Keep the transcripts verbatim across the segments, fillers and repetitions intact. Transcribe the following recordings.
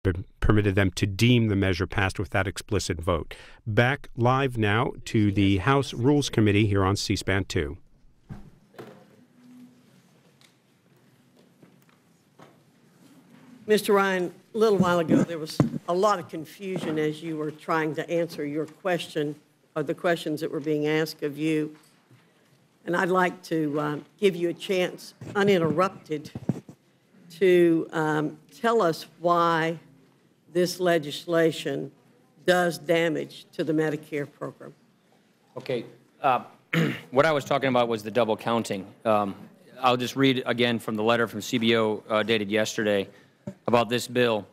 permitted them to deem the measure passed with that explicit vote. Back live now to the House Rules Committee here on C SPAN two. Mister Ryan, a little while ago there was a lot of confusion as you were trying to answer your question, or the questions that were being asked of you. And I'd like to uh, give you a chance, uninterrupted, to um, tell us why this legislation does damage to the Medicare program. Okay. Uh, what I was talking about was the double counting. Um, I'll just read again from the letter from C B O uh, dated yesterday about this bill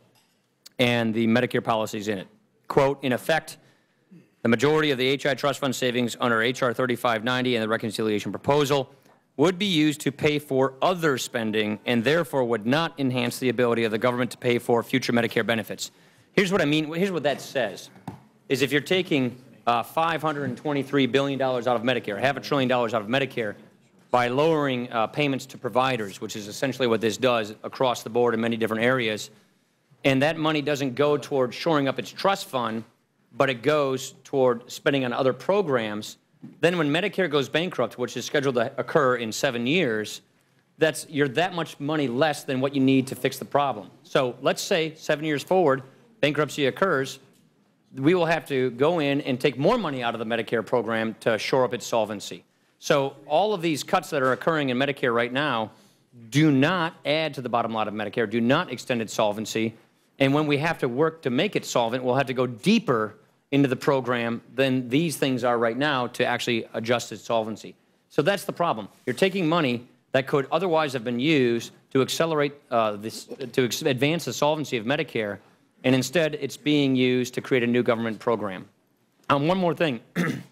and the Medicare policies in it. Quote, in effect, the majority of the H I trust fund savings under H R thirty-five ninety and the reconciliation proposal would be used to pay for other spending and therefore would not enhance the ability of the government to pay for future Medicare benefits. Here's what I mean. Here's what that says, is if you're taking uh, five hundred twenty-three billion dollars out of Medicare, half a trillion dollars out of Medicare, by lowering uh, payments to providers, which is essentially what this does across the board in many different areas, and that money doesn't go toward shoring up its trust fund, but it goes toward spending on other programs, then when Medicare goes bankrupt, which is scheduled to occur in seven years, that's, you're that much money less than what you need to fix the problem. So let's say seven years forward, bankruptcy occurs, we will have to go in and take more money out of the Medicare program to shore up its solvency. So all of these cuts that are occurring in Medicare right now do not add to the bottom line of Medicare, do not extend its solvency. And when we have to work to make it solvent, we'll have to go deeper into the program than these things are right now to actually adjust its solvency. So that's the problem. You're taking money that could otherwise have been used to accelerate uh, this, to ex advance the solvency of Medicare, and instead it's being used to create a new government program. Um, one more thing.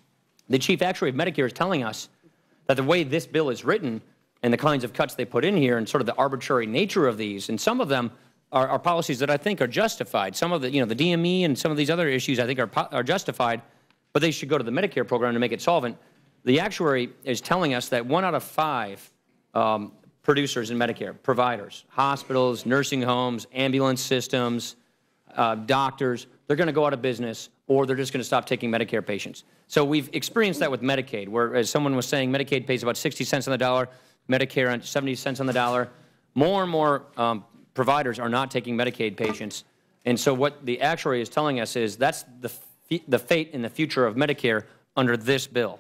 The chief actuary of Medicare is telling us that the way this bill is written and the kinds of cuts they put in here and sort of the arbitrary nature of these, and some of them are, are policies that I think are justified. Some of the, you know, the D M E and some of these other issues I think are, are justified, but they should go to the Medicare program to make it solvent. The actuary is telling us that one out of five um, producers in Medicare, providers, hospitals, nursing homes, ambulance systems, uh, doctors, they're going to go out of business, or they're just going to stop taking Medicare patients. So we've experienced that with Medicaid, where, as someone was saying, Medicaid pays about sixty cents on the dollar, Medicare on seventy cents on the dollar. More and more um, providers are not taking Medicaid patients. And so what the actuary is telling us is that's the, the fate in the future of Medicare under this bill.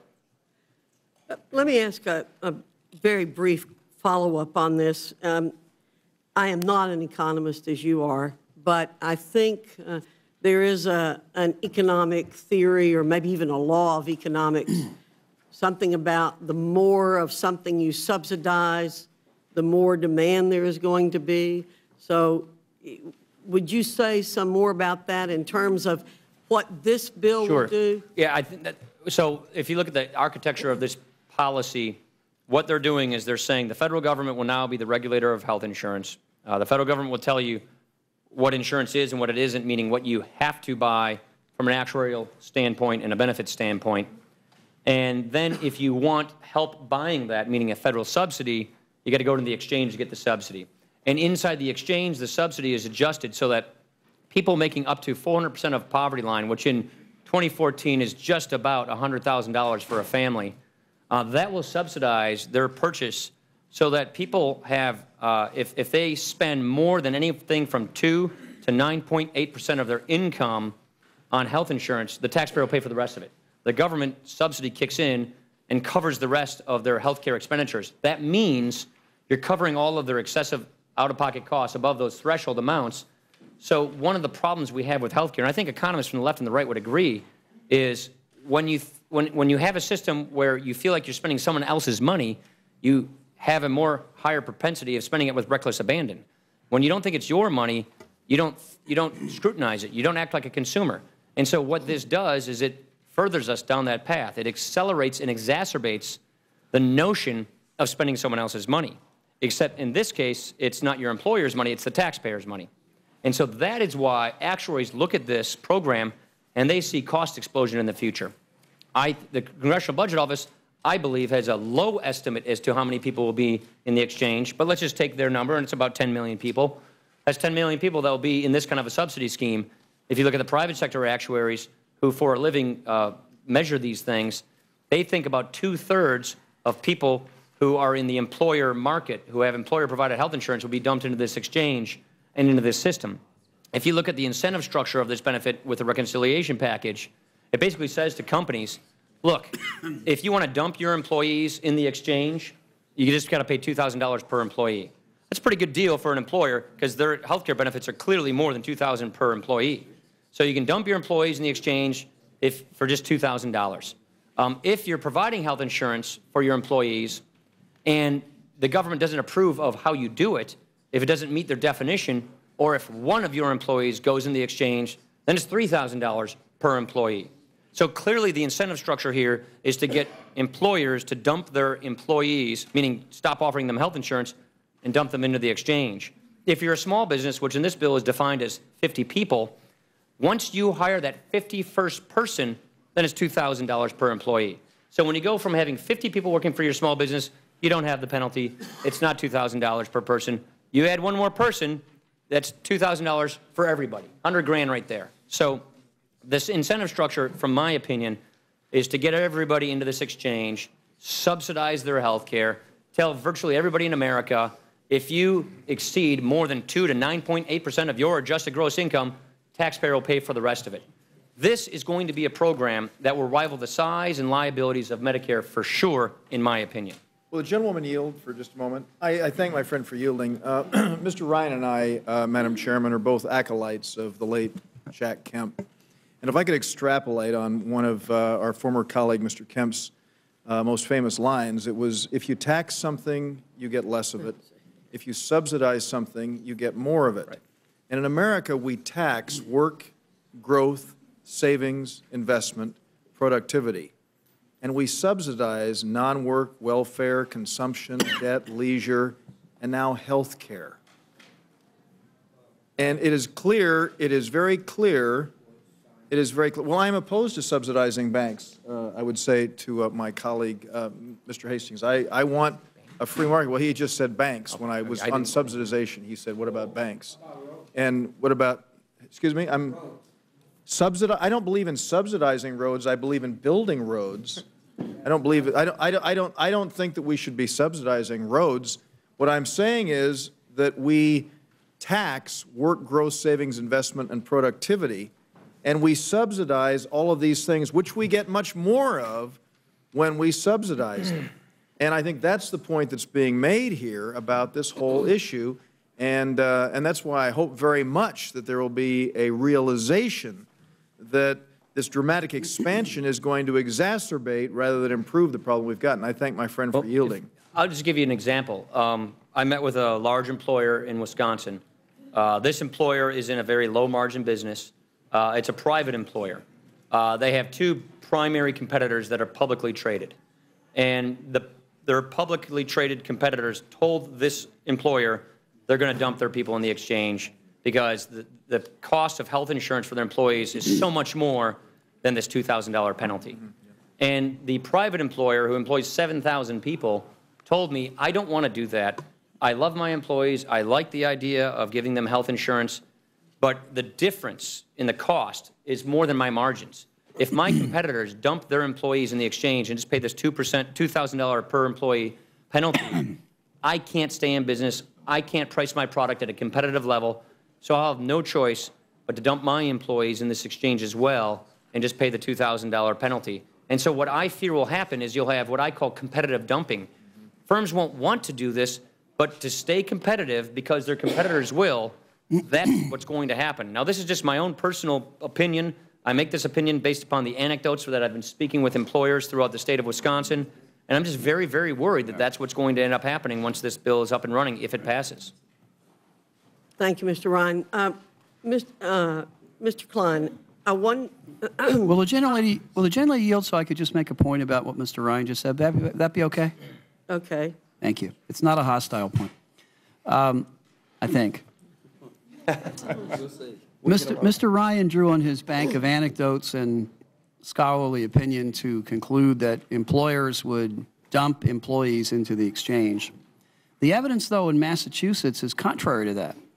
Let me ask a, a very brief follow-up on this. Um, I am not an economist, as you are, but I think uh, there is a, an economic theory, or maybe even a law of economics, something about the more of something you subsidize, the more demand there is going to be. So would you say some more about that in terms of what this bill Sure. will do? Yeah, I think that, so if you look at the architecture of this policy, what they're doing is they're saying the federal government will now be the regulator of health insurance. Uh, the federal government will tell you what insurance is and what it isn't, meaning what you have to buy from an actuarial standpoint and a benefit standpoint. And then if you want help buying that, meaning a federal subsidy, you got to go to the exchange to get the subsidy. And inside the exchange, the subsidy is adjusted so that people making up to four hundred percent of poverty line, which in twenty fourteen is just about one hundred thousand dollars for a family, uh, that will subsidize their purchase so that people have, uh, if, if they spend more than anything from two to nine point eight percent of their income on health insurance, the taxpayer will pay for the rest of it. The government subsidy kicks in and covers the rest of their health care expenditures. That means you're covering all of their excessive out-of-pocket costs above those threshold amounts. So one of the problems we have with health care, and I think economists from the left and the right would agree, is when you, when, when you have a system where you feel like you're spending someone else's money, you have a more higher propensity of spending it with reckless abandon. When you don't think it's your money, you don't, you don't scrutinize it. You don't act like a consumer. And so what this does is it furthers us down that path. It accelerates and exacerbates the notion of spending someone else's money. Except in this case, it's not your employer's money, it's the taxpayer's money. And so that is why actuaries look at this program and they see cost explosion in the future. I, the Congressional Budget Office, I believe, has a low estimate as to how many people will be in the exchange, but let's just take their number, and it's about ten million people. That's ten million people that will be in this kind of a subsidy scheme. If you look at the private sector actuaries who for a living uh, measure these things, they think about two-thirds of people who are in the employer market, who have employer-provided health insurance, will be dumped into this exchange and into this system. If you look at the incentive structure of this benefit with the reconciliation package, it basically says to companies, look, if you want to dump your employees in the exchange, you just got to pay two thousand dollars per employee. That's a pretty good deal for an employer because their health care benefits are clearly more than two thousand dollars per employee. So you can dump your employees in the exchange if, for just two thousand dollars. Um, if you're providing health insurance for your employees and the government doesn't approve of how you do it, if it doesn't meet their definition, or if one of your employees goes in the exchange, then it's three thousand dollars per employee. So clearly the incentive structure here is to get employers to dump their employees, meaning stop offering them health insurance, and dump them into the exchange. If you're a small business, which in this bill is defined as fifty people, once you hire that fifty-first person, then it's two thousand dollars per employee. So when you go from having fifty people working for your small business, you don't have the penalty. It's not two thousand dollars per person. You add one more person, that's two thousand dollars for everybody, one hundred grand right there. So this incentive structure, from my opinion, is to get everybody into this exchange, subsidize their health care, tell virtually everybody in America, if you exceed more than two to nine point eight percent of your adjusted gross income, taxpayer will pay for the rest of it. This is going to be a program that will rival the size and liabilities of Medicare for sure, in my opinion. Will the gentlewoman yield for just a moment? I, I thank my friend for yielding. Uh, Mister Ryan and I, uh, Madam Chairman, are both acolytes of the late Jack Kemp. And if I could extrapolate on one of uh, our former colleague, Mister Kemp's, uh, most famous lines, it was, if you tax something, you get less of it. If you subsidize something, you get more of it. Right. And in America, we tax work, growth, savings, investment, productivity. And we subsidize non-work, welfare, consumption, debt, leisure, and now health care. And it is clear, it is very clear, it is very clear. Well, I'm opposed to subsidizing banks, uh, I would say to uh, my colleague, uh, Mister Hastings. I, I want a free market. Well, he just said banks. When I was on subsidization, he said, what about banks? And what about, excuse me, I'm subsidi- I don't believe in subsidizing roads. I believe in building roads. I don't believe, I don't, I don't, I don't, I don't think that we should be subsidizing roads. What I'm saying is that we tax work, growth, savings, investment, and productivity, and we subsidize all of these things, which we get much more of when we subsidize them. And I think that's the point that's being made here about this whole issue, and, uh, and that's why I hope very much that there will be a realization that this dramatic expansion is going to exacerbate rather than improve the problem we've got. And I thank my friend for well, yielding. If, I'll just give you an example. Um, I met with a large employer in Wisconsin. Uh, this employer is in a very low-margin business. Uh, it's a private employer. Uh, they have two primary competitors that are publicly traded. And the, their publicly traded competitors told this employer they're going to dump their people in the exchange because the, the cost of health insurance for their employees is so much more than this two thousand dollar penalty. Mm-hmm. Yeah. And the private employer, who employs seven thousand people, told me, I don't want to do that. I love my employees. I like the idea of giving them health insurance. But the difference in the cost is more than my margins. If my competitors dump their employees in the exchange and just pay this two percent, two thousand dollar per employee penalty, I can't stay in business. I can't price my product at a competitive level. So I'll have no choice but to dump my employees in this exchange as well and just pay the two thousand dollar penalty. And so what I fear will happen is you'll have what I call competitive dumping. Firms won't want to do this, but to stay competitive because their competitors will, that's what's going to happen. Now, this is just my own personal opinion. I make this opinion based upon the anecdotes that I've been speaking with employers throughout the state of Wisconsin, and I'm just very, very worried that that's what's going to end up happening once this bill is up and running, if it passes. Thank you, Mister Ryan. Uh, Mister Uh, Mister Klein, I want. Will the gentlelady, will the gentlelady yield so I could just make a point about what Mister Ryan just said? That be, that be okay? Okay. Thank you. It's not a hostile point. Um, I think. Mister Mister Ryan drew on his bank of anecdotes and scholarly opinion to conclude that employers would dump employees into the exchange. The evidence, though, in Massachusetts is contrary to that.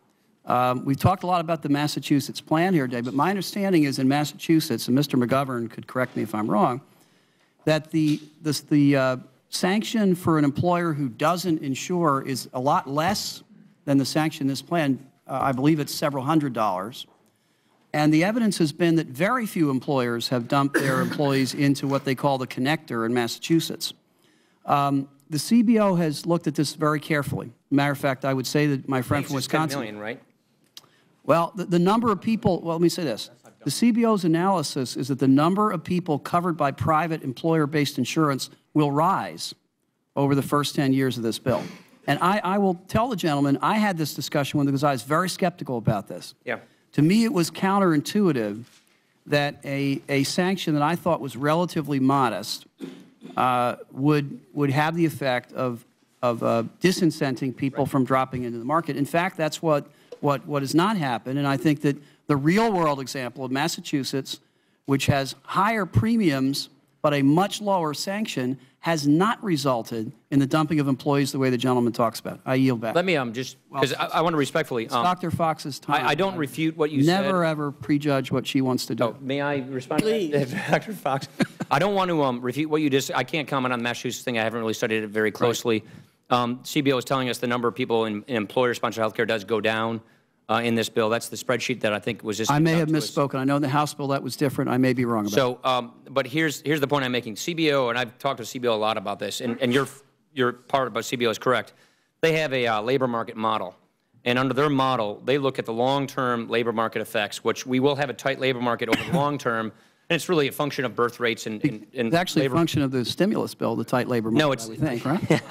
Um, we've talked a lot about the Massachusetts plan here today, but my understanding is in Massachusetts, and Mister McGovern could correct me if I'm wrong, that the, the, the uh, sanction for an employer who doesn't insure is a lot less than the sanction in this plan. Uh, I believe it's several hundred dollars. And the evidence has been that very few employers have dumped their employees into what they call the connector in Massachusetts. Um, the C B O has looked at this very carefully. Matter of fact, I would say that my friend from Wisconsin... ten million, right? Well, the, the number of people, well, let me say this. The C B O's analysis is that the number of people covered by private employer-based insurance will rise over the first ten years of this bill. And I, I will tell the gentleman, I had this discussion with him because I was very skeptical about this. Yeah. To me, it was counterintuitive that a, a sanction that I thought was relatively modest uh, would, would have the effect of, of uh, disincenting people right. from dropping into the market. In fact, that's what, what, what has not happened, and I think that the real-world example of Massachusetts, which has higher premiums but a much lower sanction, has not resulted in the dumping of employees the way the gentleman talks about. I yield back. Let me um, just, because well, I, I want to respectfully. Um, Doctor Fox's time. I, I don't refute what you never, said. Never, ever prejudge what she wants to do. Oh, may I respond Please. to that, Doctor Fox? I don't want to um, refute what you just, I can't comment on the Massachusetts thing. I haven't really studied it very closely. Right. Um, C B O is telling us the number of people in, in employer-sponsored health care does go down. Uh, in this bill. That's the spreadsheet that I think was just. I may have misspoken. I know in the House bill that was different. I may be wrong about so, um, but here's here's the point I'm making. C B O, and I've talked to C B O a lot about this, and, and your your part about C B O is correct. They have a uh, labor market model, and under their model, they look at the long-term labor market effects, which we will have a tight labor market over the long term. And it's really a function of birth rates and, and, and it's actually labor. a function of the stimulus bill, the tight labor market. No, it's I would think, right?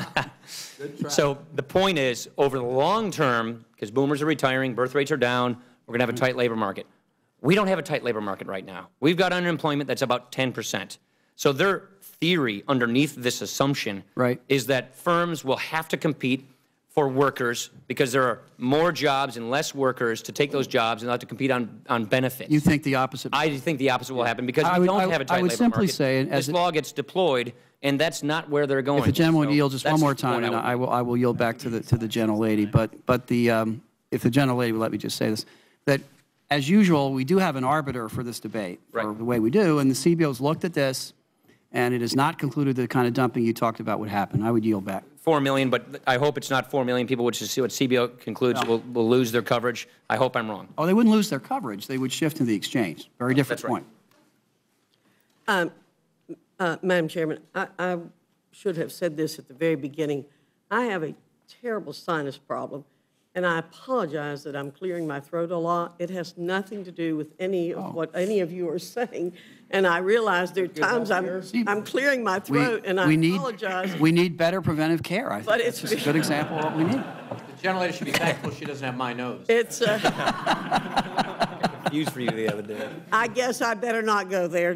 So the point is, over the long term, because boomers are retiring, birth rates are down, we're going to have a tight labor market. We don't have a tight labor market right now. We've got unemployment that's about ten percent. So their theory underneath this assumption right. is that firms will have to compete for workers because there are more jobs and less workers to take those jobs and they'll have to compete on, on benefits. You think the opposite? I think the opposite will happen because I we would, don't I, have a tight I would labor simply market. say, as this it, law gets deployed, and that's not where they're going. If the gentleman so yield just one more time, and I will, I will yield back to the to the gentlelady. But but the um, if the gentlelady would let me just say this, that as usual we do have an arbiter for this debate, right. for the way we do, and the C B O's looked at this, and it has not concluded the kind of dumping you talked about would happen. I would yield back. Four million, but I hope it's not four million people, which is what C B O concludes no. will, will lose their coverage. I hope I'm wrong. Oh, they wouldn't lose their coverage. They would shift to the exchange. Very different That's right. point. Um, uh, Madam Chairman, I, I should have said this at the very beginning. I have a terrible sinus problem, and I apologize that I'm clearing my throat a lot. It has nothing to do with any of oh. what any of you are saying. And I realize there are times I'm, I'm clearing my throat, we, and I we need, apologize. We need better preventive care. I think but it's it's just a good example of what we need. The gentlelady should be thankful she doesn't have my nose. It's uh, used for you the other day. I guess I better not go there.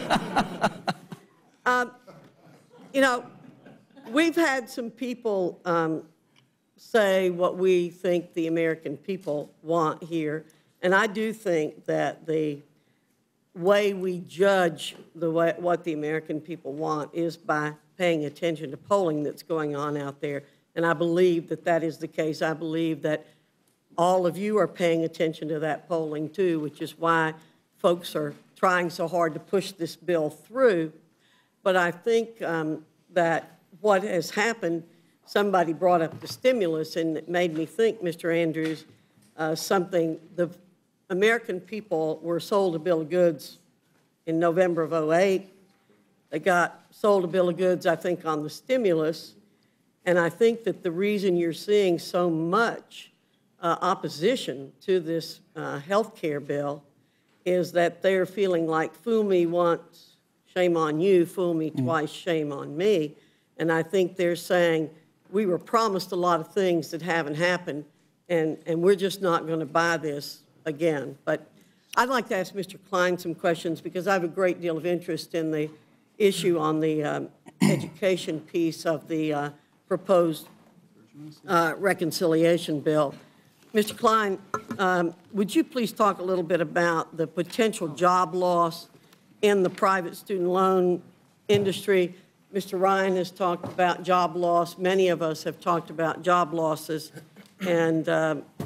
um, you know, we've had some people um, say what we think the American people want here, and I do think that the way we judge the way, what the American people want is by paying attention to polling that's going on out there. And I believe that that is the case. I believe that all of you are paying attention to that polling too, which is why folks are trying so hard to push this bill through. But I think um, that what has happened, somebody brought up the stimulus, and it made me think, Mister Andrews, uh, something, the American people were sold a bill of goods in November of oh eight. They got sold a bill of goods, I think, on the stimulus. And I think that the reason you're seeing so much uh, opposition to this uh, health care bill is that they're feeling like, fool me once, shame on you, fool me twice, shame on me. And I think they're saying, we were promised a lot of things that haven't happened, and, and we're just not going to buy this again. But I'd like to ask Mister Klein some questions because I have a great deal of interest in the issue on the um, education piece of the uh, proposed uh, reconciliation bill. Mister Klein, um, would you please talk a little bit about the potential job loss in the private student loan industry? Mister Ryan has talked about job loss. Many of us have talked about job losses. And uh,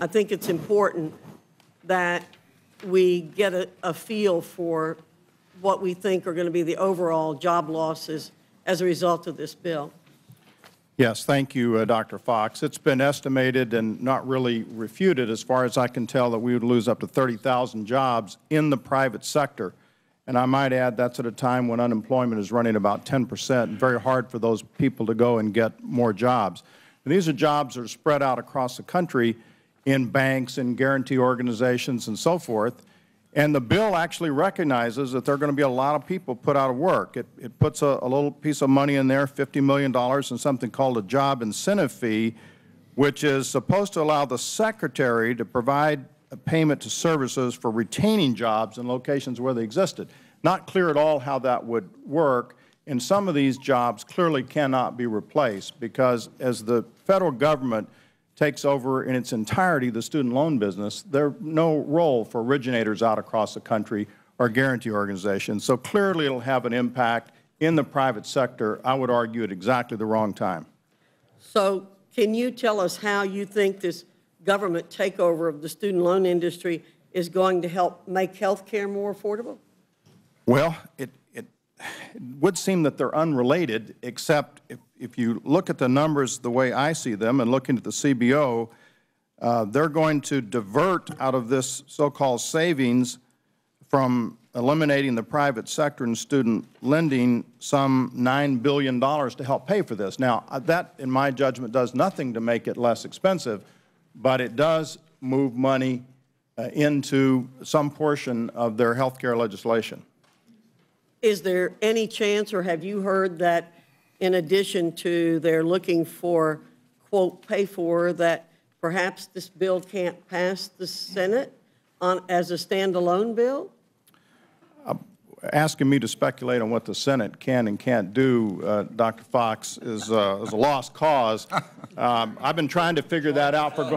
I think it's important that we get a, a feel for what we think are going to be the overall job losses as a result of this bill. Yes, thank you, uh, Doctor Fox. It's been estimated and not really refuted, as far as I can tell, that we would lose up to thirty thousand jobs in the private sector. And I might add that's at a time when unemployment is running about ten percent, and very hard for those people to go and get more jobs. And these are jobs that are spread out across the country in banks and guarantee organizations and so forth. And the bill actually recognizes that there are going to be a lot of people put out of work. It, it puts a, a little piece of money in there, fifty million dollars, in something called a job incentive fee, which is supposed to allow the Secretary to provide a payment to services for retaining jobs in locations where they existed. Not clear at all how that would work, and some of these jobs clearly cannot be replaced because as the Federal Government takes over in its entirety the student loan business, there's no role for originators out across the country or guarantee organizations. So clearly it will have an impact in the private sector, I would argue, at exactly the wrong time. So can you tell us how you think this government takeover of the student loan industry is going to help make health care more affordable? Well, it, it, it would seem that they're unrelated, except if, if you look at the numbers the way I see them and looking at the C B O, uh, they're going to divert out of this so-called savings from eliminating the private sector and student lending some nine billion dollars to help pay for this. Now, that, in my judgment, does nothing to make it less expensive, but it does move money uh, into some portion of their health care legislation. Is there any chance, or have you heard that in addition to they're looking for, quote, pay for, that perhaps this bill can't pass the Senate on, as a standalone bill? Uh, asking me to speculate on what the Senate can and can't do, uh, Doctor Fox, is, uh, is a lost cause. Um, I've been trying to figure that out for...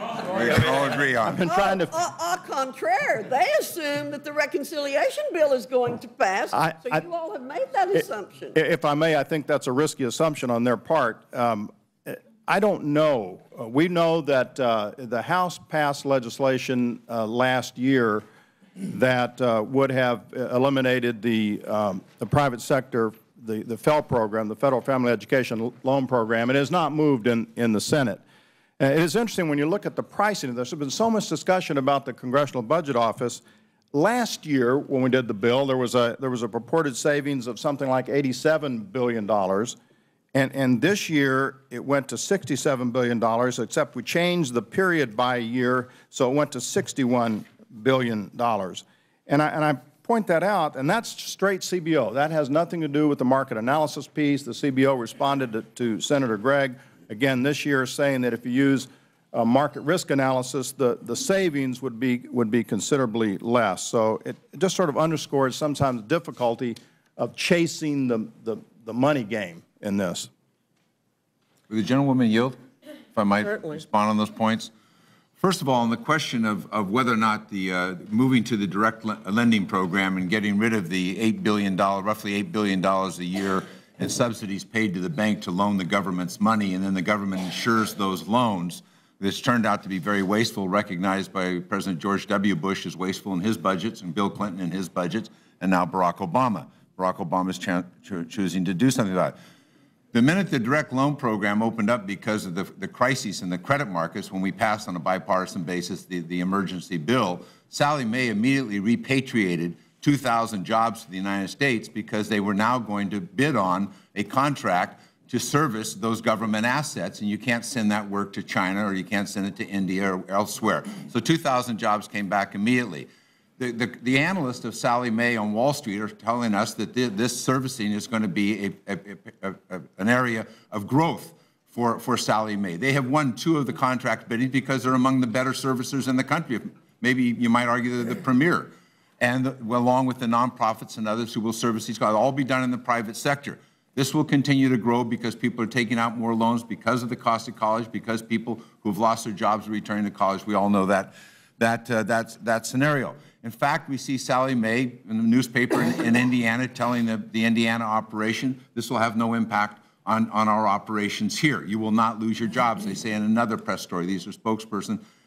We all agree on. I've been trying to... Au, au, au contraire, they assume that the reconciliation bill is going to pass, I, so I, you all have made that assumption. If I may, I think that's a risky assumption on their part. Um, I don't know. Uh, we know that uh, the House passed legislation uh, last year that uh, would have eliminated the, um, the private sector, the, the F E L program, the Federal Family Education Loan Program. It has not moved in, in the Senate. Uh, it is interesting when you look at the pricing. There's been so much discussion about the Congressional Budget Office. Last year, when we did the bill, there was a, there was a purported savings of something like eighty-seven billion dollars. And, and this year, it went to sixty-seven billion dollars, except we changed the period by a year, so it went to sixty-one billion dollars. And I, and I point that out, and that's straight C B O. That has nothing to do with the market analysis piece. The C B O responded to, to Senator Gregg, again this year, saying that if you use uh, market risk analysis, the, the savings would be, would be considerably less. So it, it just sort of underscores sometimes the difficulty of chasing the, the, the money game in this. Will the gentlewoman yield, if I might Certainly. respond on those points? First of all, on the question of, of whether or not the uh, moving to the direct le lending program and getting rid of the eight billion dollars, roughly eight billion dollars a year in subsidies paid to the bank to loan the government's money, and then the government insures those loans, this turned out to be very wasteful, recognized by President George W. Bush as wasteful in his budgets, and Bill Clinton in his budgets, and now Barack Obama. Barack Obama is cho choosing to do something about it. The minute the direct loan program opened up because of the, the crises in the credit markets, when we passed on a bipartisan basis the, the emergency bill, Sallie Mae immediately repatriated two thousand jobs to the United States because they were now going to bid on a contract to service those government assets, and you can't send that work to China or you can't send it to India or elsewhere. So two thousand jobs came back immediately. The, the, the analysts of Sallie Mae on Wall Street are telling us that the, this servicing is going to be a, a, a, a, an area of growth for, for Sallie Mae. They have won two of the contract bidding because they're among the better servicers in the country. Maybe you might argue they're the premier. And the, well, along with the nonprofits and others who will service these, all be done in the private sector. This will continue to grow because people are taking out more loans because of the cost of college, because people who've lost their jobs are returning to college. We all know that, that, uh, that's, that scenario. In fact, we see Sallie Mae in the newspaper in, in Indiana telling the, the Indiana operation, this will have no impact on, on our operations here. You will not lose your jobs, they say in another press story. These are spokesperson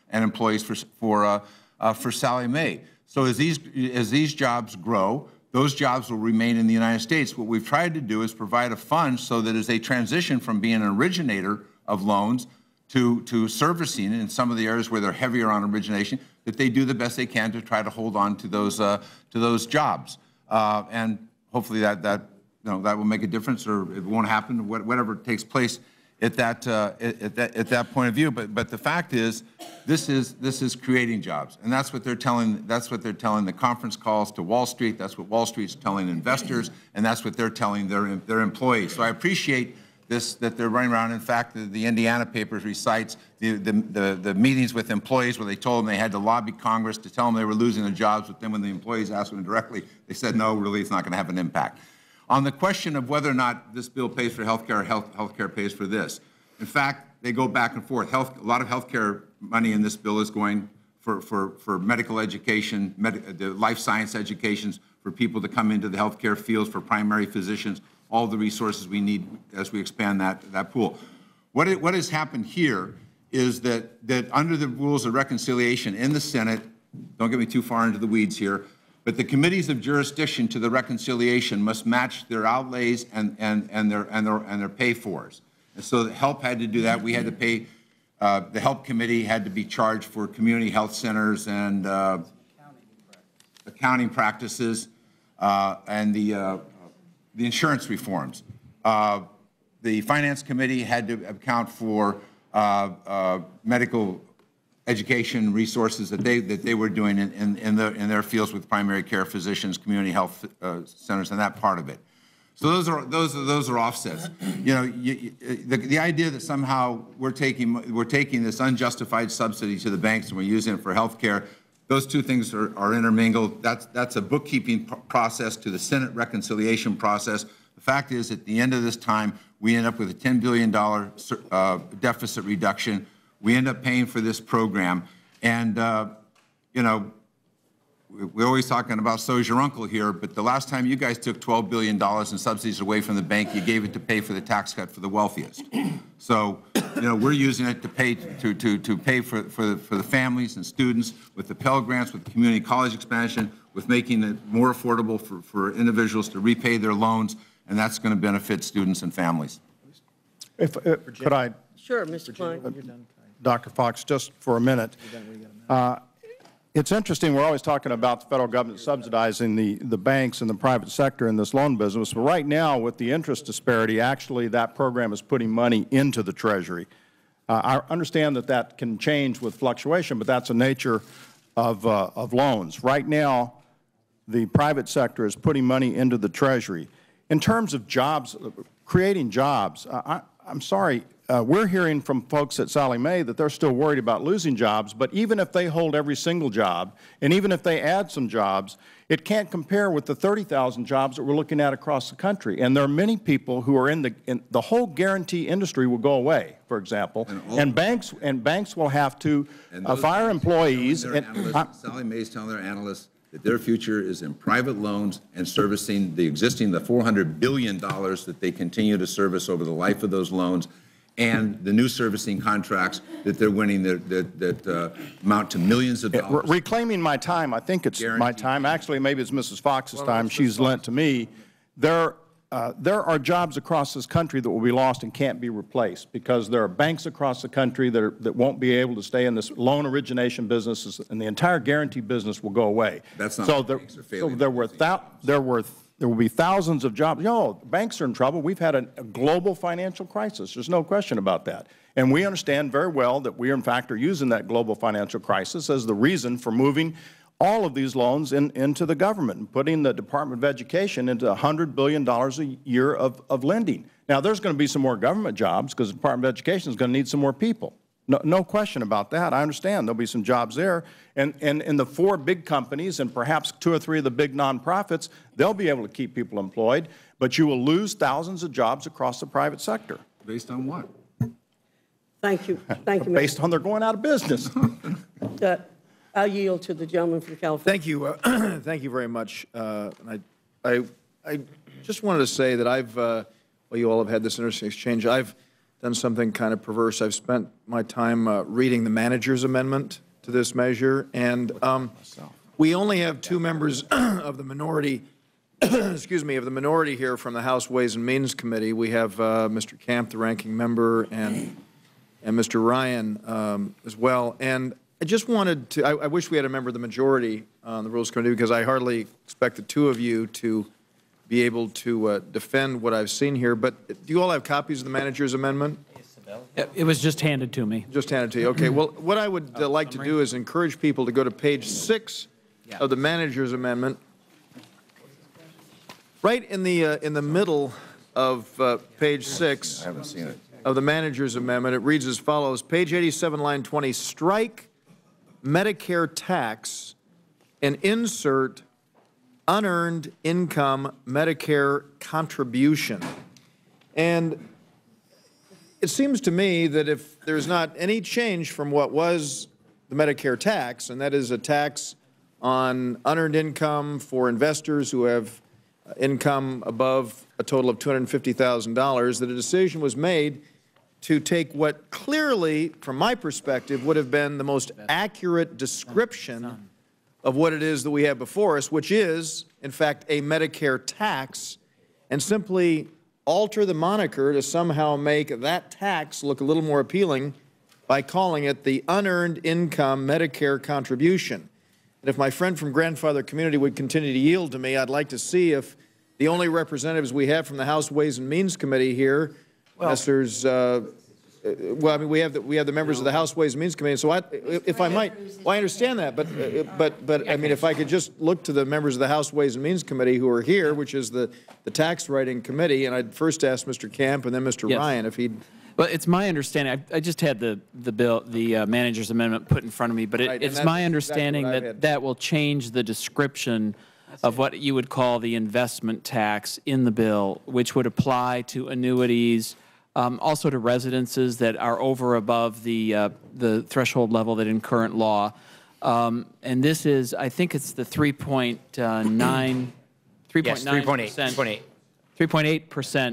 and employees for, for, uh, uh, for Sallie Mae. So as these, as these jobs grow, those jobs will remain in the United States. What we've tried to do is provide a fund so that as they transition from being an originator of loans to, to servicing in some of the areas where they're heavier on origination, that they do the best they can to try to hold on to those, uh, to those jobs. Uh, and hopefully that, that, you know, that will make a difference, or it won't happen, whatever takes place at that, uh, at, that, at that point of view. But, but the fact is, this is, this is creating jobs. And that's what they're telling, that's what they're telling the conference calls to Wall Street. That's what Wall Street's telling investors, and that's what they're telling their, their employees. So I appreciate this, that they're running around. In fact, the, the Indiana papers recites the, the, the, the meetings with employees where they told them they had to lobby Congress to tell them they were losing their jobs, but then when the employees asked them directly, they said, no, really, it's not going to have an impact. On the question of whether or not this bill pays for health care or health, health care pays for this, in fact, they go back and forth. Health, a lot of health care money in this bill is going for, for, for medical education, med, the life science educations for people to come into the health care fields, for primary physicians, all the resources we need as we expand that, that pool. What, it, what has happened here is that, that under the rules of reconciliation in the Senate, don't get me too far into the weeds here, but the committees of jurisdiction to the reconciliation must match their outlays and, and, and, their, and, their, and their pay-fors. And so the HELP had to do that. We had to pay, uh, the HELP committee had to be charged for community health centers and uh, accounting practices uh, and the, uh, the insurance reforms. Uh, the finance committee had to account for uh, uh, medical education resources that they that they were doing in in, in, the, in their fields with primary care physicians, community health uh, centers, and that part of it. So those are those are those are offsets. You know, you, the the idea that somehow we're taking we're taking this unjustified subsidy to the banks and we're using it for health care, those two things are, are intermingled. That's that's a bookkeeping process to the Senate reconciliation process. The fact is, at the end of this time, we end up with a ten billion dollar uh, deficit reduction. We end up paying for this program, and uh, you know, we're always talking about so's your uncle here, but the last time you guys took twelve billion dollars in subsidies away from the bank, you gave it to pay for the tax cut for the wealthiest. So, you know, we're using it to pay to to to pay for for the, for the families and students with the Pell Grants, with the community college expansion, with making it more affordable for for individuals to repay their loans, and that's going to benefit students and families. If uh, could I, Sure, Mister Klein. Doctor Fox, just for a minute. Uh, it's interesting, we're always talking about the federal government subsidizing the, the banks and the private sector in this loan business, but right now with the interest disparity, actually that program is putting money into the Treasury. Uh, I understand that that can change with fluctuation, but that's the nature of, uh, of loans. Right now, the private sector is putting money into the Treasury. In terms of jobs, creating jobs, uh, I, I'm sorry, Uh, we're hearing from folks at Sallie Mae that they're still worried about losing jobs, but even if they hold every single job, and even if they add some jobs, it can't compare with the thirty thousand jobs that we're looking at across the country. And there are many people who are in the, in, the whole guarantee industry will go away, for example, and, all, and banks and banks will have to uh, fire employees. And, uh, Sallie Mae's telling their analysts that their future is in private loans and servicing the existing, the four hundred billion dollars that they continue to service over the life of those loans, and the new servicing contracts that they're winning that, that, that uh, amount to millions of dollars. Re reclaiming my time, I think it's Guaranteed. my time. Actually, maybe it's Missus Fox's well, time. She's lent to me. There, uh, there are jobs across this country that will be lost and can't be replaced because there are banks across the country that, are, that won't be able to stay in this loan origination business, and the entire guarantee business will go away. That's not so there, so there were thou there were There will be thousands of jobs. You know, banks are in trouble. We've had a, a global financial crisis. There's no question about that. And we understand very well that we, in fact, are using that global financial crisis as the reason for moving all of these loans in, into the government and putting the Department of Education into one hundred billion dollars a year of, of lending. Now, there's going to be some more government jobs because the Department of Education is going to need some more people. No, no question about that. I understand there'll be some jobs there. And, and, and the four big companies and perhaps two or three of the big nonprofits, they'll be able to keep people employed, but you will lose thousands of jobs across the private sector. Based on what? Thank you. Thank you, Based on they're going out of business. uh, I'll yield to the gentleman from California. Thank you. Uh, thank you very much. Uh, I, I, I just wanted to say that I've, uh, well, you all have had this interesting exchange. I've done something kind of perverse. I've spent my time uh, reading the manager's amendment to this measure, and um, we only have two members of the minority, excuse me, of the minority here from the House Ways and Means Committee. We have uh, Mister Camp, the ranking member, and and Mister Ryan um, as well. And I just wanted to, I, I wish we had a member of the majority on the Rules Committee, because I hardly expect the two of you to be able to uh, defend what I've seen here. But do you all have copies of the manager's amendment? It was just handed to me. Just handed to you. Okay. Well, what I would uh, like to do is encourage people to go to page six of the manager's amendment. Right in the uh, in the middle of uh, page six I haven't seen it. of the manager's amendment, it reads as follows: page eighty-seven, line twenty, strike Medicare tax and insert unearned income Medicare contribution. And it seems to me that if there's not any change from what was the Medicare tax, and that is a tax on unearned income for investors who have income above a total of two hundred fifty thousand dollars, that a decision was made to take what clearly, from my perspective, would have been the most accurate description of what it is that we have before us, which is, in fact, a Medicare tax, and simply alter the moniker to somehow make that tax look a little more appealing by calling it the Unearned Income Medicare Contribution. And if my friend from Grandfather Community would continue to yield to me, I'd like to see if the only representatives we have from the House Ways and Means Committee here, well, Messrs. Uh, well, I mean, we have the, we have the members of the House Ways and Means Committee. So, I, if I might, well, I understand that, but uh, but but I mean, if I could just look to the members of the House Ways and Means Committee who are here, which is the the tax writing committee, and I'd first ask Mister Camp and then Mister Yes. Ryan if he'd. Well, it's my understanding. I, I just had the the bill, the uh, manager's amendment put in front of me, but it, Right, and it's that's my exactly understanding what I've that had. that will change the description of what you would call the investment tax in the bill, which would apply to annuities, um, also to residences that are over above the uh, the threshold level that in current law. Um, and this is, I think it's the three point nine, three point nine percent, three point eight percent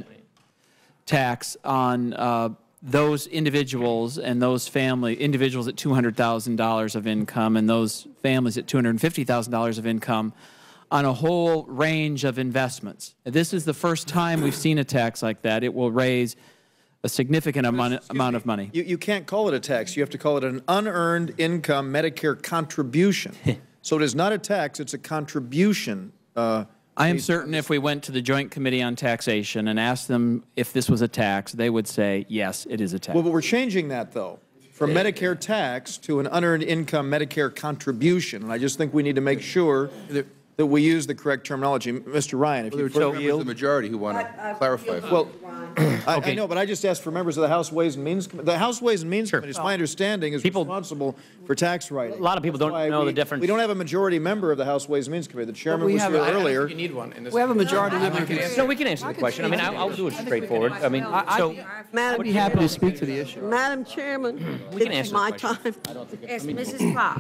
tax on uh, those individuals and those family individuals at two hundred thousand dollars of income and those families at two hundred fifty thousand dollars of income on a whole range of investments. This is the first time we've seen a tax like that. It will raise a significant amount, amount of money. You, you can't call it a tax. You have to call it an unearned income Medicare contribution. So it is not a tax, it's a contribution. Uh, I am certain if we went to the Joint Committee on Taxation and asked them if this was a tax, they would say, yes, it is a tax. Well, but we're changing that, though, from Medicare tax to an unearned income Medicare contribution. And I just think we need to make sure that, that we use the correct terminology. Mister Ryan, if Well, you there were further two members of yield. the majority who want to clarify. Well, I, I know, but I just asked for members of the House Ways and Means Committee. The House Ways and Means Committee, it's my understanding, is People- responsible for tax writing. A lot of people That's don't why know we- the difference. We don't have a majority member of the House Ways and Means Committee. The chairman we was have here a- I- I earlier. You need one in this. We have a majority member. who can- No, we can answer the question. I mean, I'll, I'll do it straightforward. I mean, so, I'd Madam, be happy to speak to the issue. Madam Chairman, We can it's answer the my question. time. Yes, Missus Fox.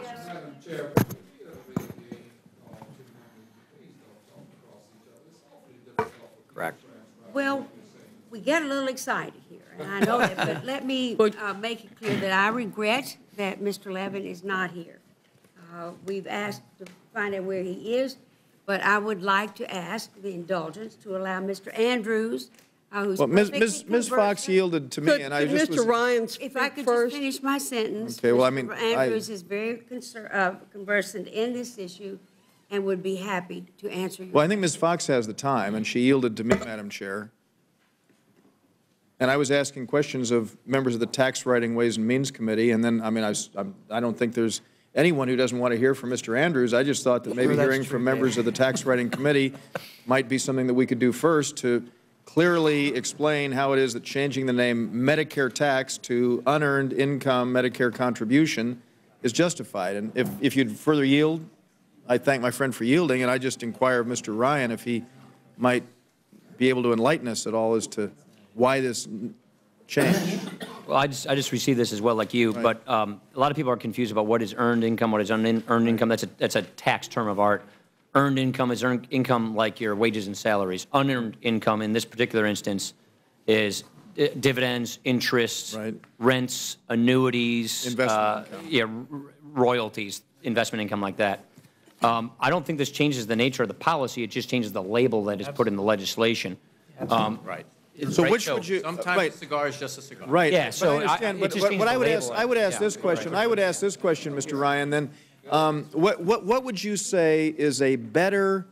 correct. Well, we get a little excited here, and I know that, but let me uh, make it clear that I regret that Mister Levin is not here. Uh, We've asked to find out where he is, but I would like to ask the indulgence to allow Mister Andrews, uh, who's Well, Miz perfectly Miz Miz Fox conversant- yielded to me, Could and I could just Mister was. Ryan speak If I could just first? finish my sentence. Okay, well, I Mister mean, I- Andrews is very concer- uh, conversant in this issue and would be happy to answer your. Well, I think Miz Fox has the time, and she yielded to me, Madam Chair. And I was asking questions of members of the Tax Writing Ways and Means Committee, and then, I mean, I, was- I'm- I don't think there's anyone who doesn't want to hear from Mister Andrews. I just thought that maybe that's hearing true, from Dave. members of the Tax Writing Committee might be something that we could do first to clearly explain how it is that changing the name Medicare tax to unearned income Medicare contribution is justified. And if, if you'd further yield, I thank my friend for yielding, and I just inquire of Mister Ryan if he might be able to enlighten us at all as to why this change. Well, I just, I just received this as well, like you, but um, a lot of people are confused about what is earned income, what is unearned earned income. That's a, that's a tax term of art. Earned income is earned income like your wages and salaries. Unearned income in this particular instance is uh, dividends, interests, Right. rents, annuities, Investment uh, income. yeah, r- royalties, investment income like that. Um, I don't think this changes the nature of the policy. It just changes the label that is put in the legislation. Um, Right. So Right, which so would you? Sometimes right. a cigar is just a cigar. Right. Yeah, but so I I- understand. it but just but changed what the I would label. ask, I would ask Yeah. this question. I would ask this question, Mister Ryan. Then, um, what what what would you say is a better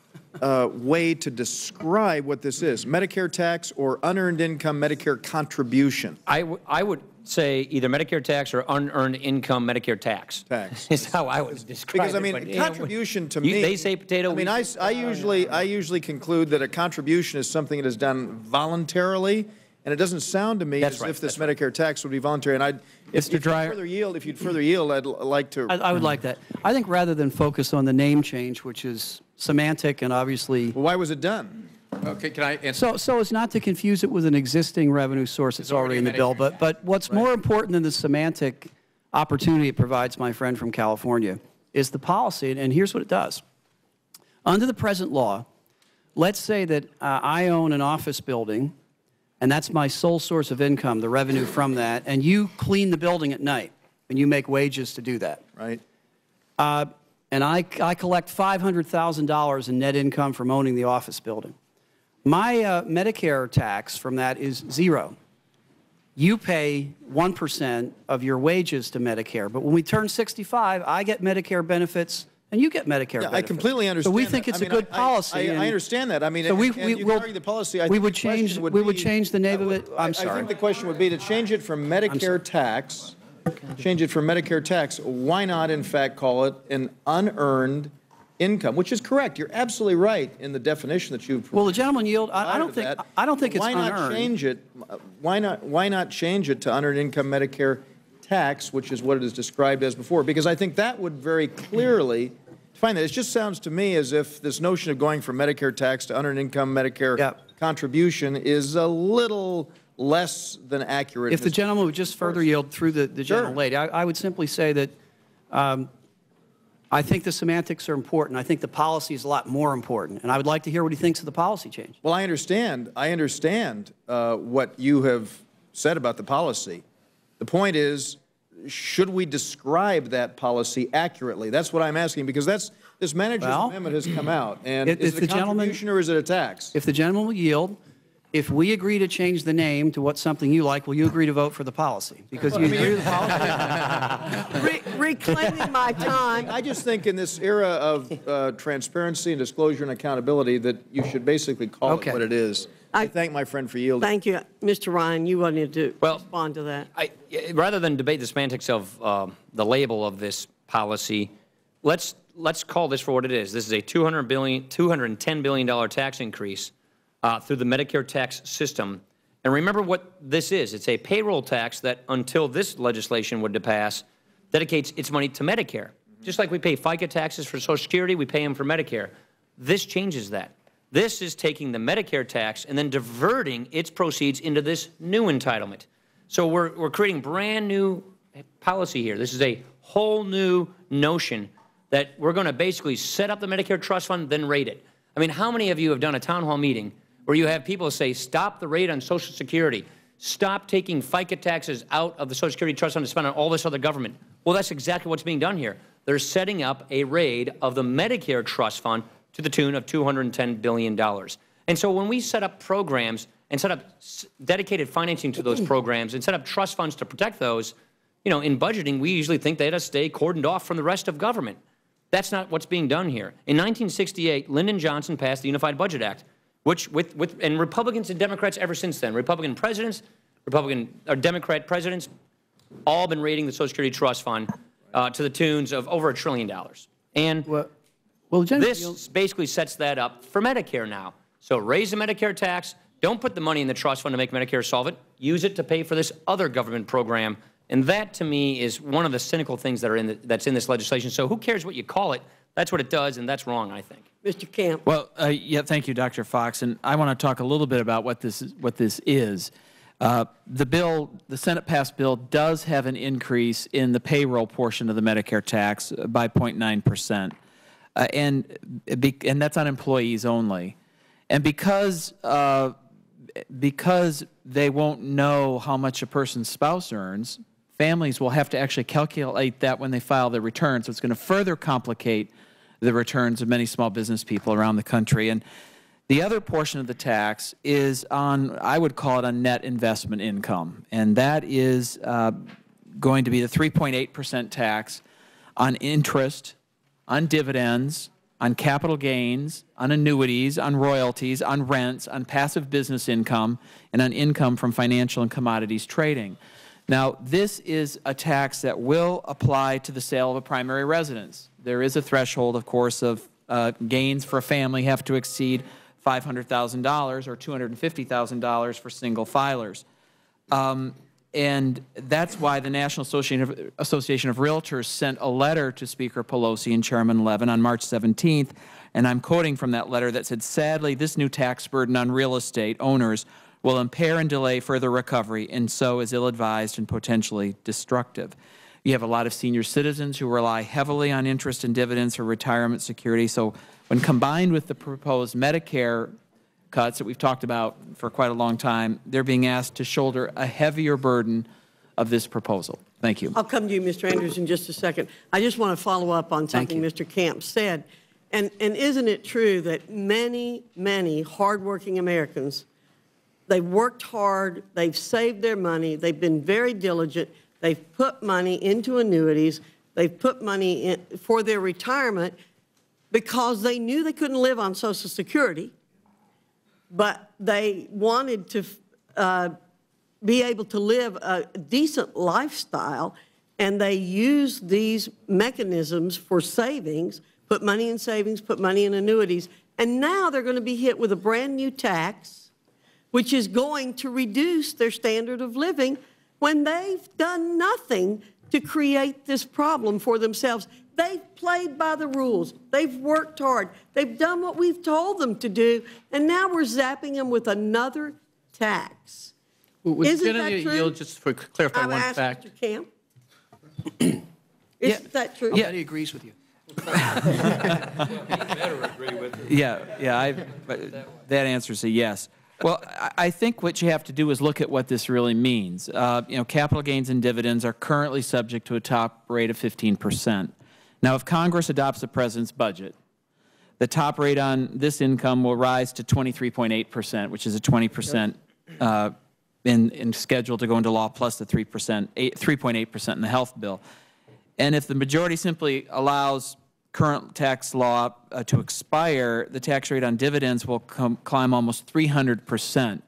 uh, way to describe what this is? Medicare tax or unearned income Medicare contribution? I, w I would say either Medicare tax or unearned income Medicare tax. Tax. Is how I would describe Because I it. mean, but, yeah, contribution to you- me. They say potato. I mean, we I, say- I usually I usually conclude that a contribution is something that is done voluntarily, and it doesn't sound to me That's as right, if this that's Medicare tax would be voluntary. And I, if, if you'd Dreyer. further yield, if you'd further yield, I'd l- like to. I, I would like that. I think rather than focus on the name change, which is semantic and obviously, Well, why was it done? Okay, can I answer? so, so as not to confuse it with an existing revenue source that's already in the bill, but, but what's more important than the semantic opportunity it provides, my friend from California, is the policy, and here's what it does. Under the present law, let's say that uh, I own an office building, and that's my sole source of income, the revenue from that, and you clean the building at night, and you make wages to do that. Right. Uh, and I, I collect five hundred thousand dollars in net income from owning the office building. My uh, Medicare tax from that is zero. You pay one percent of your wages to Medicare, but when we turn sixty-five, I get Medicare benefits and you get Medicare Yeah, I benefits. completely understand. So we that. think it's I mean, a good I- policy. I, I, and- understand that. I mean, so and, we, and we, you can we'll- argue the policy. I we think would the change. question would we would be- change the name of it. I- I'm I sorry. think the question would be to change it from Medicare tax, change it from Medicare tax. Why not, in fact, call it an unearned income? Which is correct. You're absolutely right in the definition that you've. Well, the gentleman yield. I, I provided don't of think. that. I don't think it's Why not unearned. change it? Why not? Why not change it to unearned income Medicare tax, which is what it is described as before? Because I think that would very clearly define that. It just sounds to me as if this notion of going from Medicare tax to unearned income Medicare Yep. contribution is a little less than accurate. If the gentleman would just further yield through the, the Sure. gentle lady, I, I would simply say that um, I think the semantics are important. I think the policy is a lot more important. And I would like to hear what he thinks of the policy change. Well, I understand. I understand uh, what you have said about the policy. The point is, should we describe that policy accurately? That's what I'm asking, because that's this manager's Well, amendment has come out. And if- is if it a the gentleman- contribution or is it a tax? If the gentleman will yield, if we agree to change the name to what something you like, will you agree to vote for the policy? Because you agree with the policy. Re- Reclaiming my time. I just think in this era of uh, transparency and disclosure and accountability that you should basically call Okay. it what it is. I, I- thank my friend for yielding. Thank you. Mister Ryan, you wanted to Well, respond to that. I, rather than debate the semantics of um, the label of this policy, let's let's call this for what it is. This is a two hundred billion, two hundred ten billion dollar tax increase uh, through the Medicare tax system. And remember what this is. It's a payroll tax that, until this legislation would pass, dedicates its money to Medicare. Just like we pay FICA taxes for Social Security, we pay them for Medicare. This changes that. This is taking the Medicare tax and then diverting its proceeds into this new entitlement. So we're, we're creating brand new policy here. This is a whole new notion that we're going to basically set up the Medicare trust fund, then rate it. I mean, how many of you have done a town hall meeting where you have people say, stop the rate on Social Security, stop taking FICA taxes out of the Social Security trust fund to spend on all this other government? Well, that's exactly what's being done here. They're setting up a raid of the Medicare trust fund to the tune of two hundred ten billion dollars. And so when we set up programs and set up dedicated financing to those programs and set up trust funds to protect those, you know, in budgeting, we usually think they had to stay cordoned off from the rest of government. That's not what's being done here. In nineteen sixty-eight, Lyndon Johnson passed the Unified Budget Act, which with, with and Republicans and Democrats ever since then, Republican presidents, Republican or Democrat presidents, all been raiding the Social Security Trust Fund uh, to the tunes of over a trillion dollars. And Well, well, gentleman this yield- basically sets that up for Medicare now. So raise the Medicare tax. Don't put the money in the trust fund to make Medicare solvent. Use it to pay for this other government program. And that, to me, is one of the cynical things that are in the, that's in this legislation. So who cares what you call it? That's what it does, and that's wrong, I think. Mister Camp. Well, uh, yeah, thank you, Doctor Fox. And I want to talk a little bit about what this is. What this is. Uh, the bill, the Senate-passed bill, does have an increase in the payroll portion of the Medicare tax by zero point nine percent, uh, and and that's on employees only. And because uh, because they won't know how much a person's spouse earns, families will have to actually calculate that when they file their return. So it's going to further complicate the returns of many small business people around the country. And the other portion of the tax is on, I would call it, on net investment income. And that is uh, going to be the three point eight percent tax on interest, on dividends, on capital gains, on annuities, on royalties, on rents, on passive business income, and on income from financial and commodities trading. Now, this is a tax that will apply to the sale of a primary residence. There is a threshold, of course, of uh, gains for a family have to exceed five hundred thousand dollars or two hundred fifty thousand dollars for single filers. Um, and that's why the National Association of, Association of Realtors sent a letter to Speaker Pelosi and Chairman Levin on March seventeenth, and I'm quoting from that letter that said, "Sadly, this new tax burden on real estate owners will impair and delay further recovery, and so is ill-advised and potentially destructive." You have a lot of senior citizens who rely heavily on interest and dividends for retirement security. So when combined with the proposed Medicare cuts that we've talked about for quite a long time, they're being asked to shoulder a heavier burden of this proposal. Thank you. I'll come to you, Mister Andrews, in just a second. I just want to follow up on something Mister Camp said. And, and isn't it true that many, many hardworking Americans, they've worked hard, they've saved their money, they've been very diligent, they've put money into annuities, they've put money in for their retirement because they knew they couldn't live on Social Security, but they wanted to uh, be able to live a decent lifestyle, and they used these mechanisms for savings, put money in savings, put money in annuities, and now they're going to be hit with a brand new tax which is going to reduce their standard of living when they've done nothing to create this problem for themselves. They've played by the rules. They've worked hard. They've done what we've told them to do, and now we're zapping them with another tax. Well, Isn't Jenna, that true? You'll just for clarify I've one asked fact. Mister Camp. Isn't Yeah. that true? Yeah, he agrees with you. Yeah, yeah, I, that answers a yes. Well, I, I think what you have to do is look at what this really means. Uh, you know, capital gains and dividends are currently subject to a top rate of fifteen percent. Now, if Congress adopts the President's budget, the top rate on this income will rise to twenty-three point eight percent, which is a twenty percent uh, in, in scheduled to go into law, plus the three percent, three point eight percent in the health bill. And if the majority simply allows current tax law uh, to expire, the tax rate on dividends will come, climb almost three hundred percent.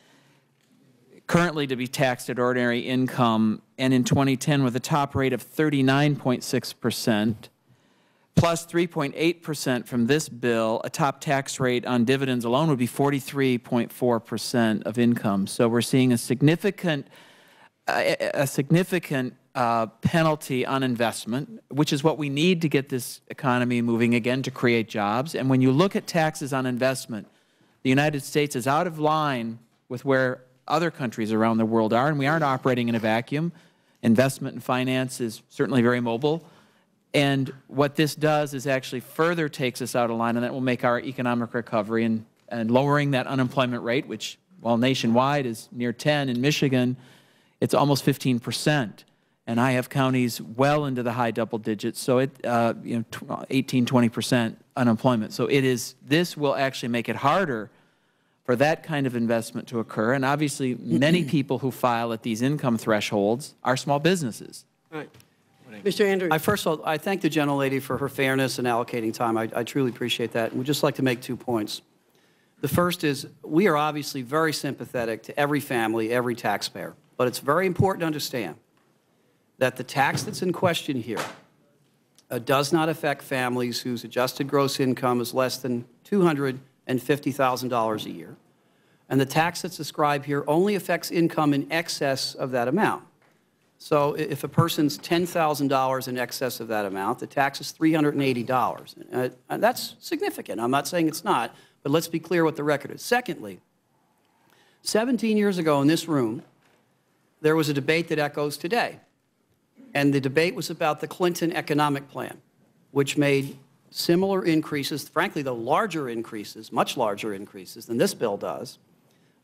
Currently to be taxed at ordinary income, and in twenty ten with a top rate of thirty-nine point six percent, plus three point eight percent from this bill, a top tax rate on dividends alone would be forty-three point four percent of income. So we're seeing a significant, uh, a significant Uh, penalty on investment, which is what we need to get this economy moving again to create jobs. And when you look at taxes on investment, the United States is out of line with where other countries around the world are, and we aren't operating in a vacuum. Investment and finance is certainly very mobile. And what this does is actually further takes us out of line, and that will make our economic recovery and, and lowering that unemployment rate, which, while nationwide is near ten, in Michigan, it's almost fifteen percent. And I have counties well into the high double digits, so it, uh, you know, eighteen, twenty percent unemployment. So it is, this will actually make it harder for that kind of investment to occur. And obviously, many people who file at these income thresholds are small businesses. Right. Mister Andrews. I, first of all, I thank the gentlelady for her fairness in allocating time. I, I truly appreciate that. And we'd just like to make two points. The first is, we are obviously very sympathetic to every family, every taxpayer. But it's very important to understand that the tax that's in question here uh, does not affect families whose adjusted gross income is less than two hundred fifty thousand dollars a year. And the tax that's described here only affects income in excess of that amount. So if a person's ten thousand dollars in excess of that amount, the tax is three hundred eighty dollars. Uh, and that's significant. I'm not saying it's not, but let's be clear what the record is. Secondly, seventeen years ago in this room, there was a debate that echoes today. And the debate was about the Clinton economic plan, which made similar increases, frankly, the larger increases, much larger increases than this bill does,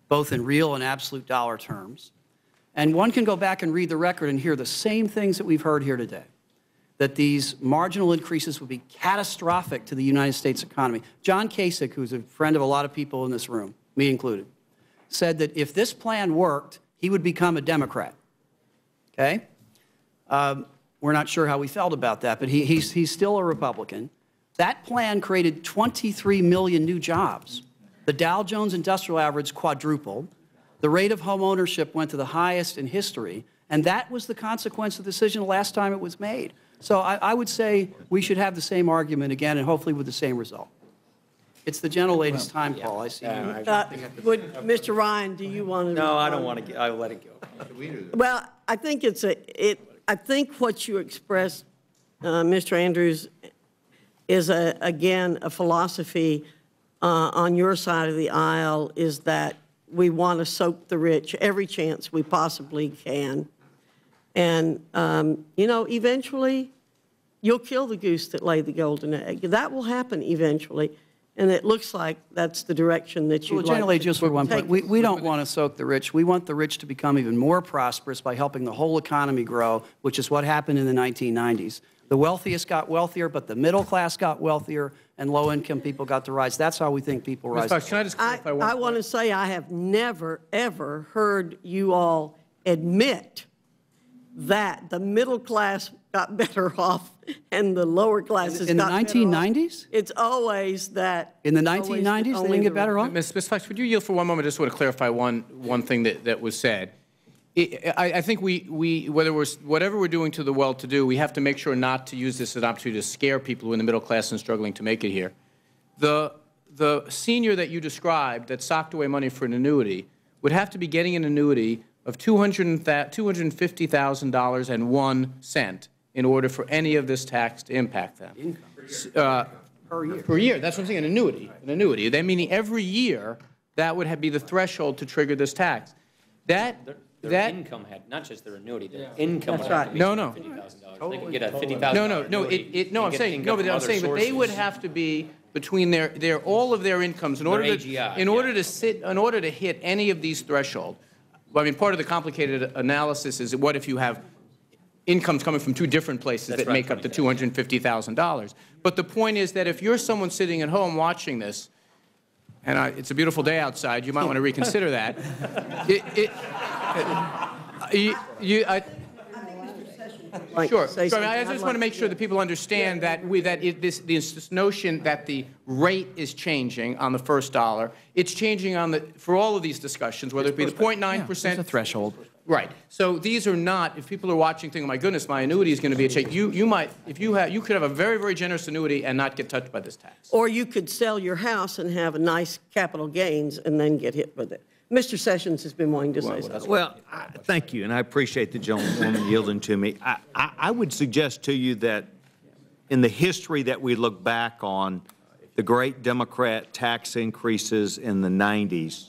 both in real and absolute dollar terms. And one can go back and read the record and hear the same things that we've heard here today, that these marginal increases would be catastrophic to the United States economy. John Kasich, who's a friend of a lot of people in this room, me included, said that if this plan worked, he would become a Democrat. Okay? Um, we're not sure how we felt about that, but he, he's, he's still a Republican. That plan created twenty-three million new jobs. The Dow Jones Industrial Average quadrupled. The rate of home ownership went to the highest in history, and that was the consequence of the decision the last time it was made. So I, I would say we should have the same argument again, and hopefully with the same result. It's the gentlelady's time, Paul. I see. Uh, would, Mister Ryan, do you want to? No, I don't want to. I'll let it go. Well, I think it's a. It. I think what you expressed, uh, Mister Andrews, is a again a philosophy uh, on your side of the aisle, is that we want to soak the rich every chance we possibly can, and um, you know, eventually, you'll kill the goose that laid the golden egg. That will happen eventually. And it looks like that's the direction that you'd well, like generally, to just for one take. point, we, we don't want to soak the rich. We want the rich to become even more prosperous by helping the whole economy grow, which is what happened in the nineteen nineties. The wealthiest got wealthier, but the middle class got wealthier, and low-income people got to rise. That's how we think people rise. Miz Fox, can I just clarify I, one I want to say I have never, ever heard you all admit that the middle class got better off and the lower classes in the got nineteen nineties? It's always that. In the nineteen nineties, they didn't get better off? Miz Miz Fox, would you yield for one moment? I just want to clarify one, one thing that, that was said. I, I think we, we whether we're, whatever we're doing to the well-to-do, we have to make sure not to use this as an opportunity to scare people who are in the middle class and struggling to make it here. The, the senior that you described that socked away money for an annuity would have to be getting an annuity of two hundred fifty thousand dollars and one cent in order for any of this tax to impact them. Uh, Per year. Per year. That's what I'm saying, an annuity. An annuity. That meaning every year that would have be the threshold to trigger this tax. That, Their, their that income had, not just their annuity, their income That's would have right. to be No, no. fifty thousand dollars. They could get a fifty thousand No, dollars no, no, it, it, no, I'm saying, no, but I'm saying, but they would have to be between their, their, all of their incomes in Their order A G I, to, in yeah. order to sit, in order to hit any of these thresholds. Well, I mean, part of the complicated analysis is what if you have incomes coming from two different places That's that right, make up the two hundred fifty thousand dollars. But the point is that if you're someone sitting at home watching this, and I, it's a beautiful day outside, you might want to reconsider that. It, it, it, you, you, I, Like Sure. say Sure. I, mean, I something. just I'd want to like make sure that people understand that we, that it, this, this, this notion that the rate is changing on the first dollar, it's changing on the, for all of these discussions, whether it be the zero point nine percent. There's a threshold. Right. So these are not, if people are watching thinking, oh my goodness, my annuity is going to be a check, you, you might, if you have, you could have a very, very generous annuity and not get touched by this tax. Or you could sell your house and have a nice capital gains and then get hit with it. Mister Sessions has been wanting to say something. Well, I, thank you, and I appreciate the gentlewoman yielding to me. I, I, I would suggest to you that in the history that we look back on, the great Democrat tax increases in the nineties,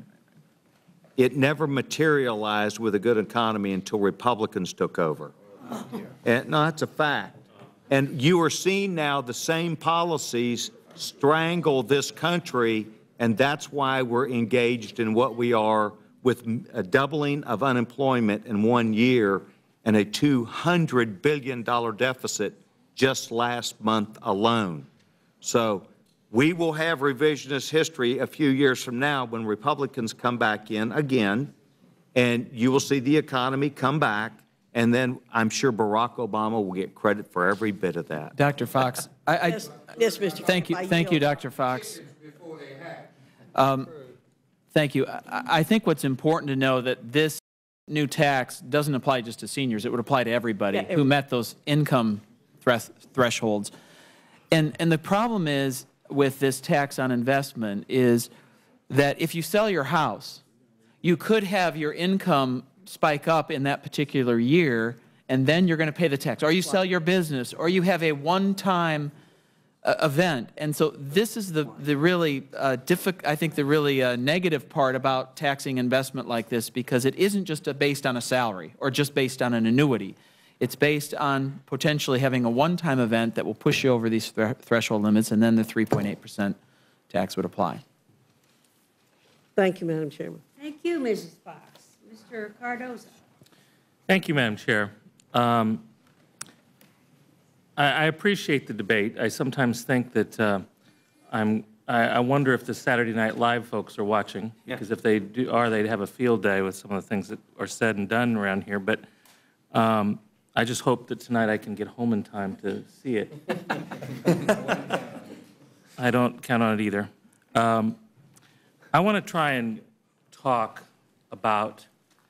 it never materialized with a good economy until Republicans took over. And, no, that's a fact. And you are seeing now the same policies strangle this country, and that's why we're engaged in what we are with a doubling of unemployment in one year and a two hundred billion dollar deficit just last month alone. So we will have revisionist history a few years from now when Republicans come back in again, and you will see the economy come back, and then I'm sure Barack Obama will get credit for every bit of that. Doctor Fox, I, I Yes, yes, Mister thank you, Kemp, I thank you, yield. Doctor Fox. Um, thank you. I, I think what's important to know that this new tax doesn't apply just to seniors. It would apply to everybody Yeah, who every- met those income thres thresholds. And, and the problem is with this tax on investment is that if you sell your house, you could have your income spike up in that particular year, and then you're going to pay the tax. Or you sell your business, or you have a one-time uh, event. And so this is the, the really, uh, diffi I think, the really uh, negative part about taxing investment like this, because it isn't just a, based on a salary or just based on an annuity. It's based on potentially having a one-time event that will push you over these th threshold limits, and then the three point eight percent tax would apply. Thank you, Madam Chairman. Thank you, Missus Fox. Mister Cardozo. Thank you, Madam Chair. Um, I, I appreciate the debate. I sometimes think that uh, I'm, I, I wonder if the Saturday Night Live folks are watching, because if they do, are, they'd have a field day with some of the things that are said and done around here. But um, I just hope that tonight I can get home in time to see it. I don't count on it either. Um, I want to try and talk about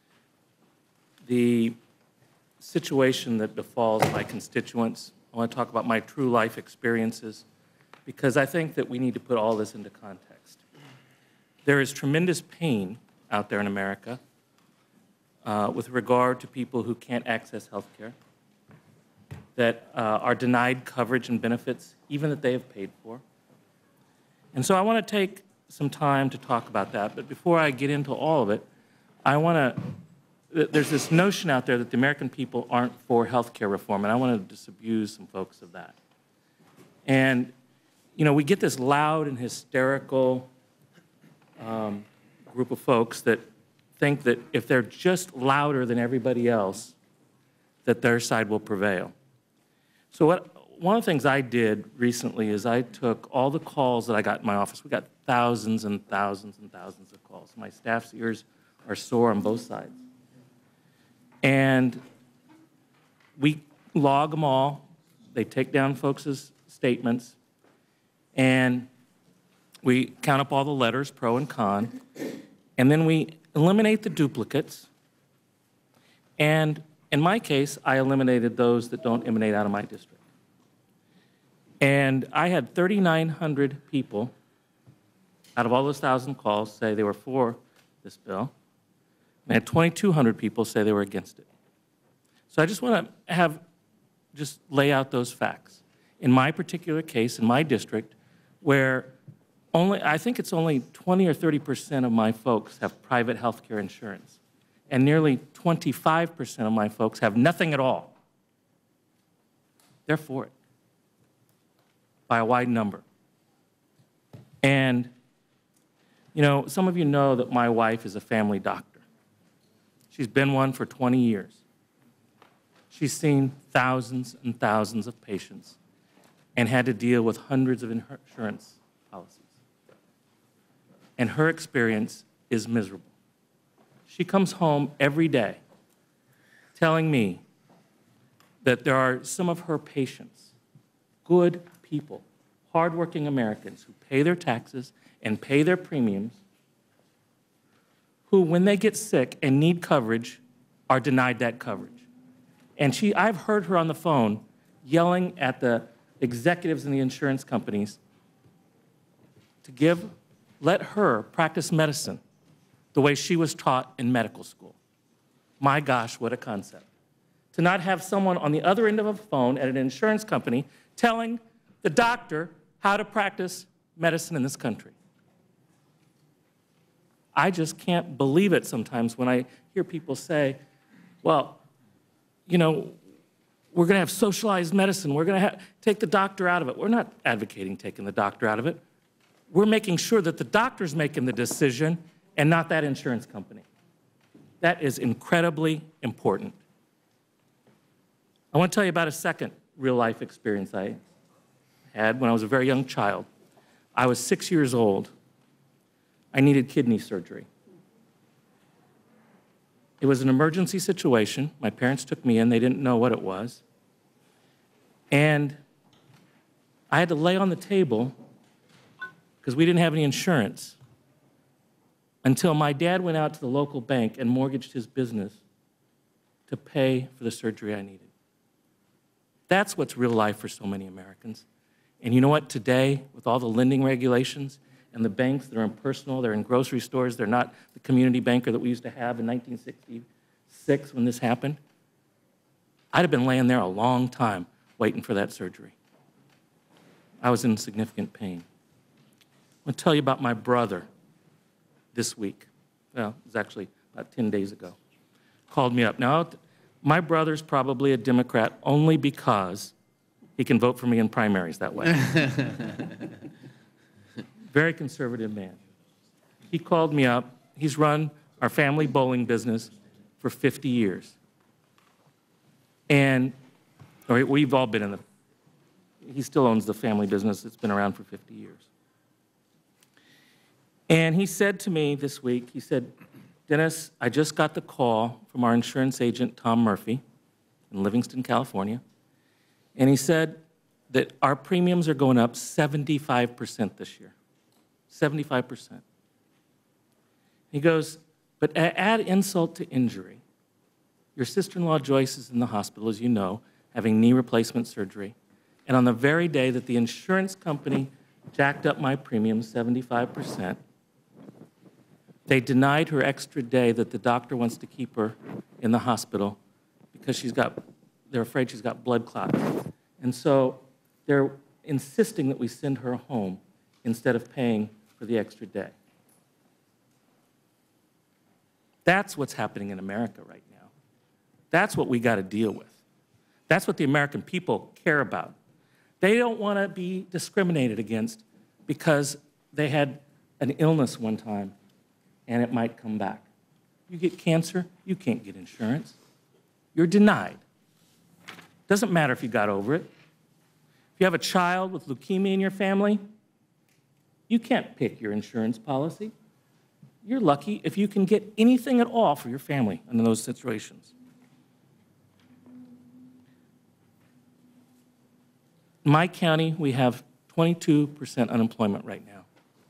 the situation that befalls my constituents. I want to talk about my true life experiences, because I think that we need to put all this into context. There is tremendous pain out there in America uh, with regard to people who can't access health care, that uh, are denied coverage and benefits, even that they have paid for. And so I want to take some time to talk about that. But before I get into all of it, I want to, there's this notion out there that the American people aren't for health care reform, and I want to disabuse some folks of that. And, you know, we get this loud and hysterical um, group of folks that think that if they're just louder than everybody else, that their side will prevail. So what, one of the things I did recently is I took all the calls that I got in my office. We got thousands and thousands and thousands of calls. My staff's ears are sore on both sides. And we log them all. They take down folks' statements. And we count up all the letters, pro and con. And then we eliminate the duplicates. And in my case, I eliminated those that don't emanate out of my district. And I had thirty-nine hundred people out of all those thousand calls say they were for this bill. And I had twenty-two hundred people say they were against it. So I just want to have, just lay out those facts. In my particular case, in my district, where only, I think it's only twenty or thirty percent of my folks have private health care insurance, and nearly twenty-five percent of my folks have nothing at all. They're for it by a wide number. And, you know, some of you know that my wife is a family doctor. She's been one for twenty years. She's seen thousands and thousands of patients and had to deal with hundreds of insurance policies. And her experience is miserable. She comes home every day telling me that there are some of her patients, good people, hardworking Americans who pay their taxes and pay their premiums, who, when they get sick and need coverage, are denied that coverage. And she, I've heard her on the phone yelling at the executives in the insurance companies to give, let her practice medicine the way she was taught in medical school. My gosh, what a concept. To not have someone on the other end of a phone at an insurance company telling the doctor how to practice medicine in this country. I just can't believe it sometimes when I hear people say, well, you know, we're going to have socialized medicine. We're going to take the doctor out of it. We're not advocating taking the doctor out of it. We're making sure that the doctor's making the decision and not that insurance company. That is incredibly important. I want to tell you about a second real-life experience I had when I was a very young child. I was six years old. I needed kidney surgery. It was an emergency situation. My parents took me in. They didn't know what it was. And I had to lay on the table because we didn't have any insurance until my dad went out to the local bank and mortgaged his business to pay for the surgery I needed. That's what's real life for so many Americans. And you know what? Today, with all the lending regulations and the banks that are impersonal, they're in grocery stores, they're not the community banker that we used to have in nineteen sixty-six when this happened, I'd have been laying there a long time waiting for that surgery. I was in significant pain. I'm going to tell you about my brother this week. Well, it was actually about ten days ago. Called me up. Now, my brother's probably a Democrat only because he can vote for me in primaries that way. Very conservative man. he called me up. He's run our family bowling business for fifty years. And or we've all been in the, he still owns the family business that's been around for fifty years. And he said to me this week, he said, Dennis, I just got the call from our insurance agent, Tom Murphy, in Livingston, California. And he said that our premiums are going up seventy-five percent this year. seventy-five percent. He goes, but add insult to injury. Your sister-in-law Joyce is in the hospital, as you know, having knee replacement surgery. And on the very day that the insurance company jacked up my premium seventy-five percent, they denied her extra day that the doctor wants to keep her in the hospital because she's got, they're afraid she's got blood clots. And so they're insisting that we send her home instead of paying for the extra day. That's what's happening in America right now. That's what we got to deal with. That's what the American people care about. They don't want to be discriminated against because they had an illness one time and it might come back. You get cancer, you can't get insurance. You're denied. Doesn't matter if you got over it. If you have a child with leukemia in your family, you can't pick your insurance policy. You're lucky if you can get anything at all for your family in those situations. In my county, we have twenty-two percent unemployment right now.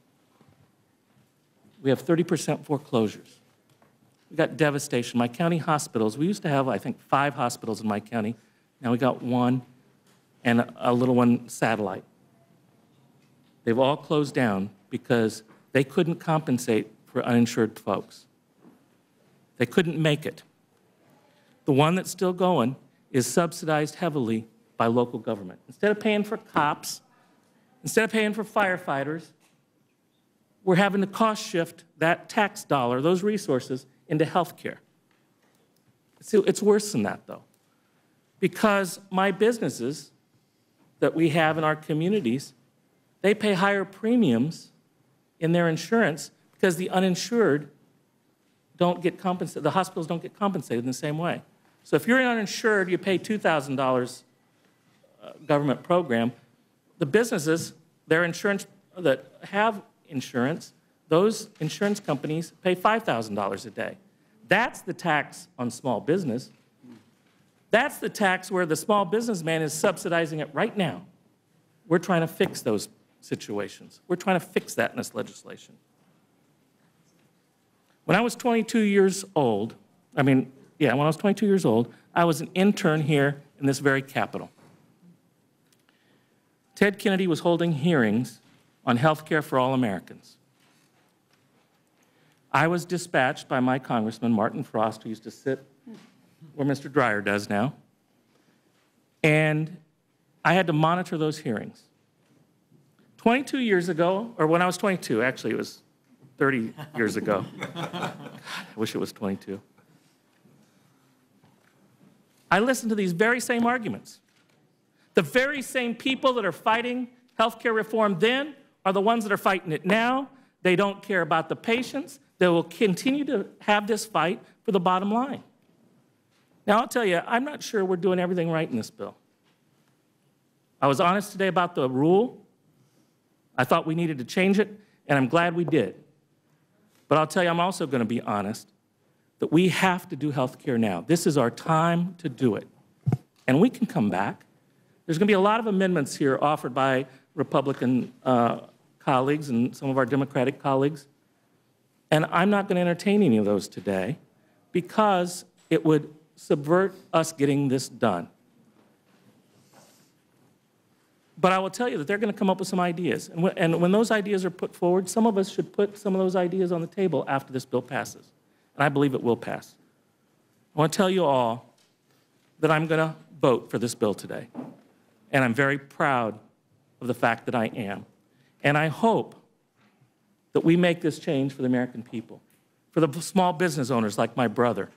We have thirty percent foreclosures. We got devastation. My county hospitals, we used to have, I think, five hospitals in my county. Now we got one and a little one satellite. They've all closed down because they couldn't compensate for uninsured folks. They couldn't make it. The one that's still going is subsidized heavily by local government. Instead of paying for cops, instead of paying for firefighters, we're having to cost shift that tax dollar, those resources, into health care. See, it's worse than that, though, because my businesses that we have in our communities, they pay higher premiums in their insurance because the uninsured don't get compensated, the hospitals don't get compensated in the same way. So if you're uninsured, you pay two thousand dollars uh, government program. The businesses, their insurance, that have insurance, those insurance companies pay five thousand dollars a day. That's the tax on small business. That's the tax where the small businessman is subsidizing it right now. We're trying to fix those situations. We're trying to fix that in this legislation. When I was twenty-two years old, I mean, yeah, when I was twenty-two years old, I was an intern here in this very Capitol. Ted Kennedy was holding hearings on health care for all Americans. I was dispatched by my congressman, Martin Frost, who used to sit where Mister Dreyer does now, and I had to monitor those hearings. twenty-two years ago, or when I was twenty-two, actually it was thirty years ago. God, I wish it was twenty-two. I listened to these very same arguments. The very same people that are fighting health care reform then are the ones that are fighting it now. They don't care about the patients. They will continue to have this fight for the bottom line. Now, I'll tell you, I'm not sure we're doing everything right in this bill. I was honest today about the rule. I thought we needed to change it, and I'm glad we did. But I'll tell you, I'm also going to be honest that we have to do health care now. This is our time to do it. And we can come back. There's going to be a lot of amendments here offered by Republican uh, colleagues and some of our Democratic colleagues. And I'm not going to entertain any of those today because it would subvert us getting this done. But I will tell you that they're going to come up with some ideas. And, and when those ideas are put forward, some of us should put some of those ideas on the table after this bill passes. And I believe it will pass. I want to tell you all that I'm going to vote for this bill today. And I'm very proud of the fact that I am. And I hope that we make this change for the American people, for the small business owners like my brother,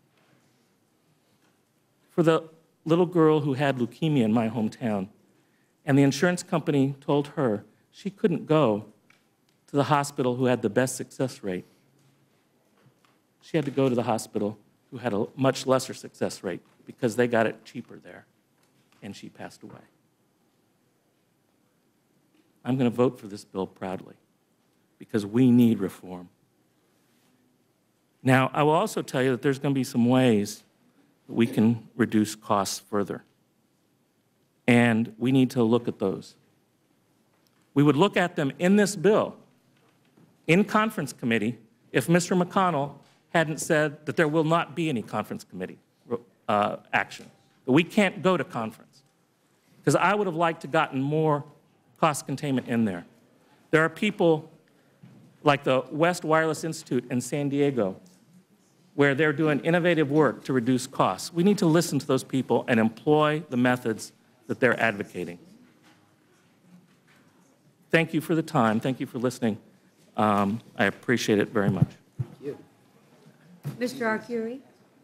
for the little girl who had leukemia in my hometown, and the insurance company told her she couldn't go to the hospital who had the best success rate. She had to go to the hospital who had a much lesser success rate because they got it cheaper there, and she passed away. I'm going to vote for this bill proudly because we need reform. Now, I will also tell you that there's going to be some ways that we can reduce costs further, and we need to look at those. We would look at them in this bill, in conference committee, if Mister McConnell hadn't said that there will not be any conference committee uh, action, that we can't go to conference. Because I would have liked to gotten more cost containment in there. There are people like the West Wireless Institute in San Diego where they're doing innovative work to reduce costs. We need to listen to those people and employ the methods that they're advocating. Thank you for the time. Thank you for listening. Um, I appreciate it very much. Mister Arcuri?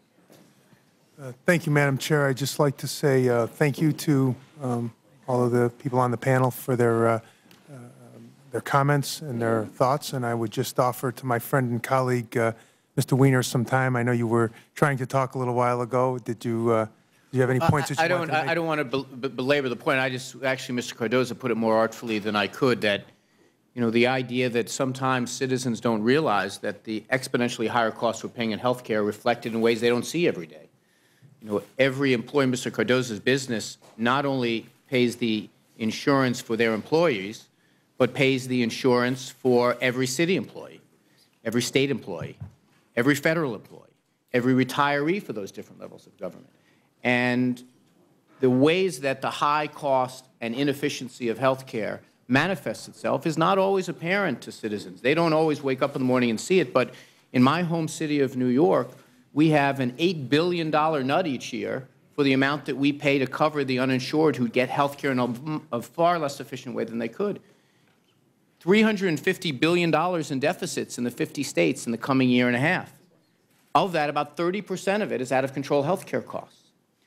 Uh, thank you, Madam Chair. I'd just like to say uh, thank you to um, all of the people on the panel for their, uh, uh, their comments and their thoughts, and I would just offer to my friend and colleague, uh, Mister Weiner, some time. I know you were trying to talk a little while ago. Did you, uh, do you have any points that you I don't, wanted to make? I don't want to bel belabor the point. I just, actually, Mister Cardoza put it more artfully than I could, that you know, the idea that sometimes citizens don't realize that the exponentially higher costs we're paying in health care are reflected in ways they don't see every day. You know, every employee in Mister Cardoza's business not only pays the insurance for their employees, but pays the insurance for every city employee, every state employee, every federal employee, every retiree for those different levels of government. And the ways that the high cost and inefficiency of health care manifests itself is not always apparent to citizens. They don't always wake up in the morning and see it, but in my home city of New York, we have an eight billion dollar nut each year for the amount that we pay to cover the uninsured who get health care in a, a far less efficient way than they could. three hundred fifty billion dollars in deficits in the fifty states in the coming year and a half. Of that, about thirty percent of it is out-of-control health care costs.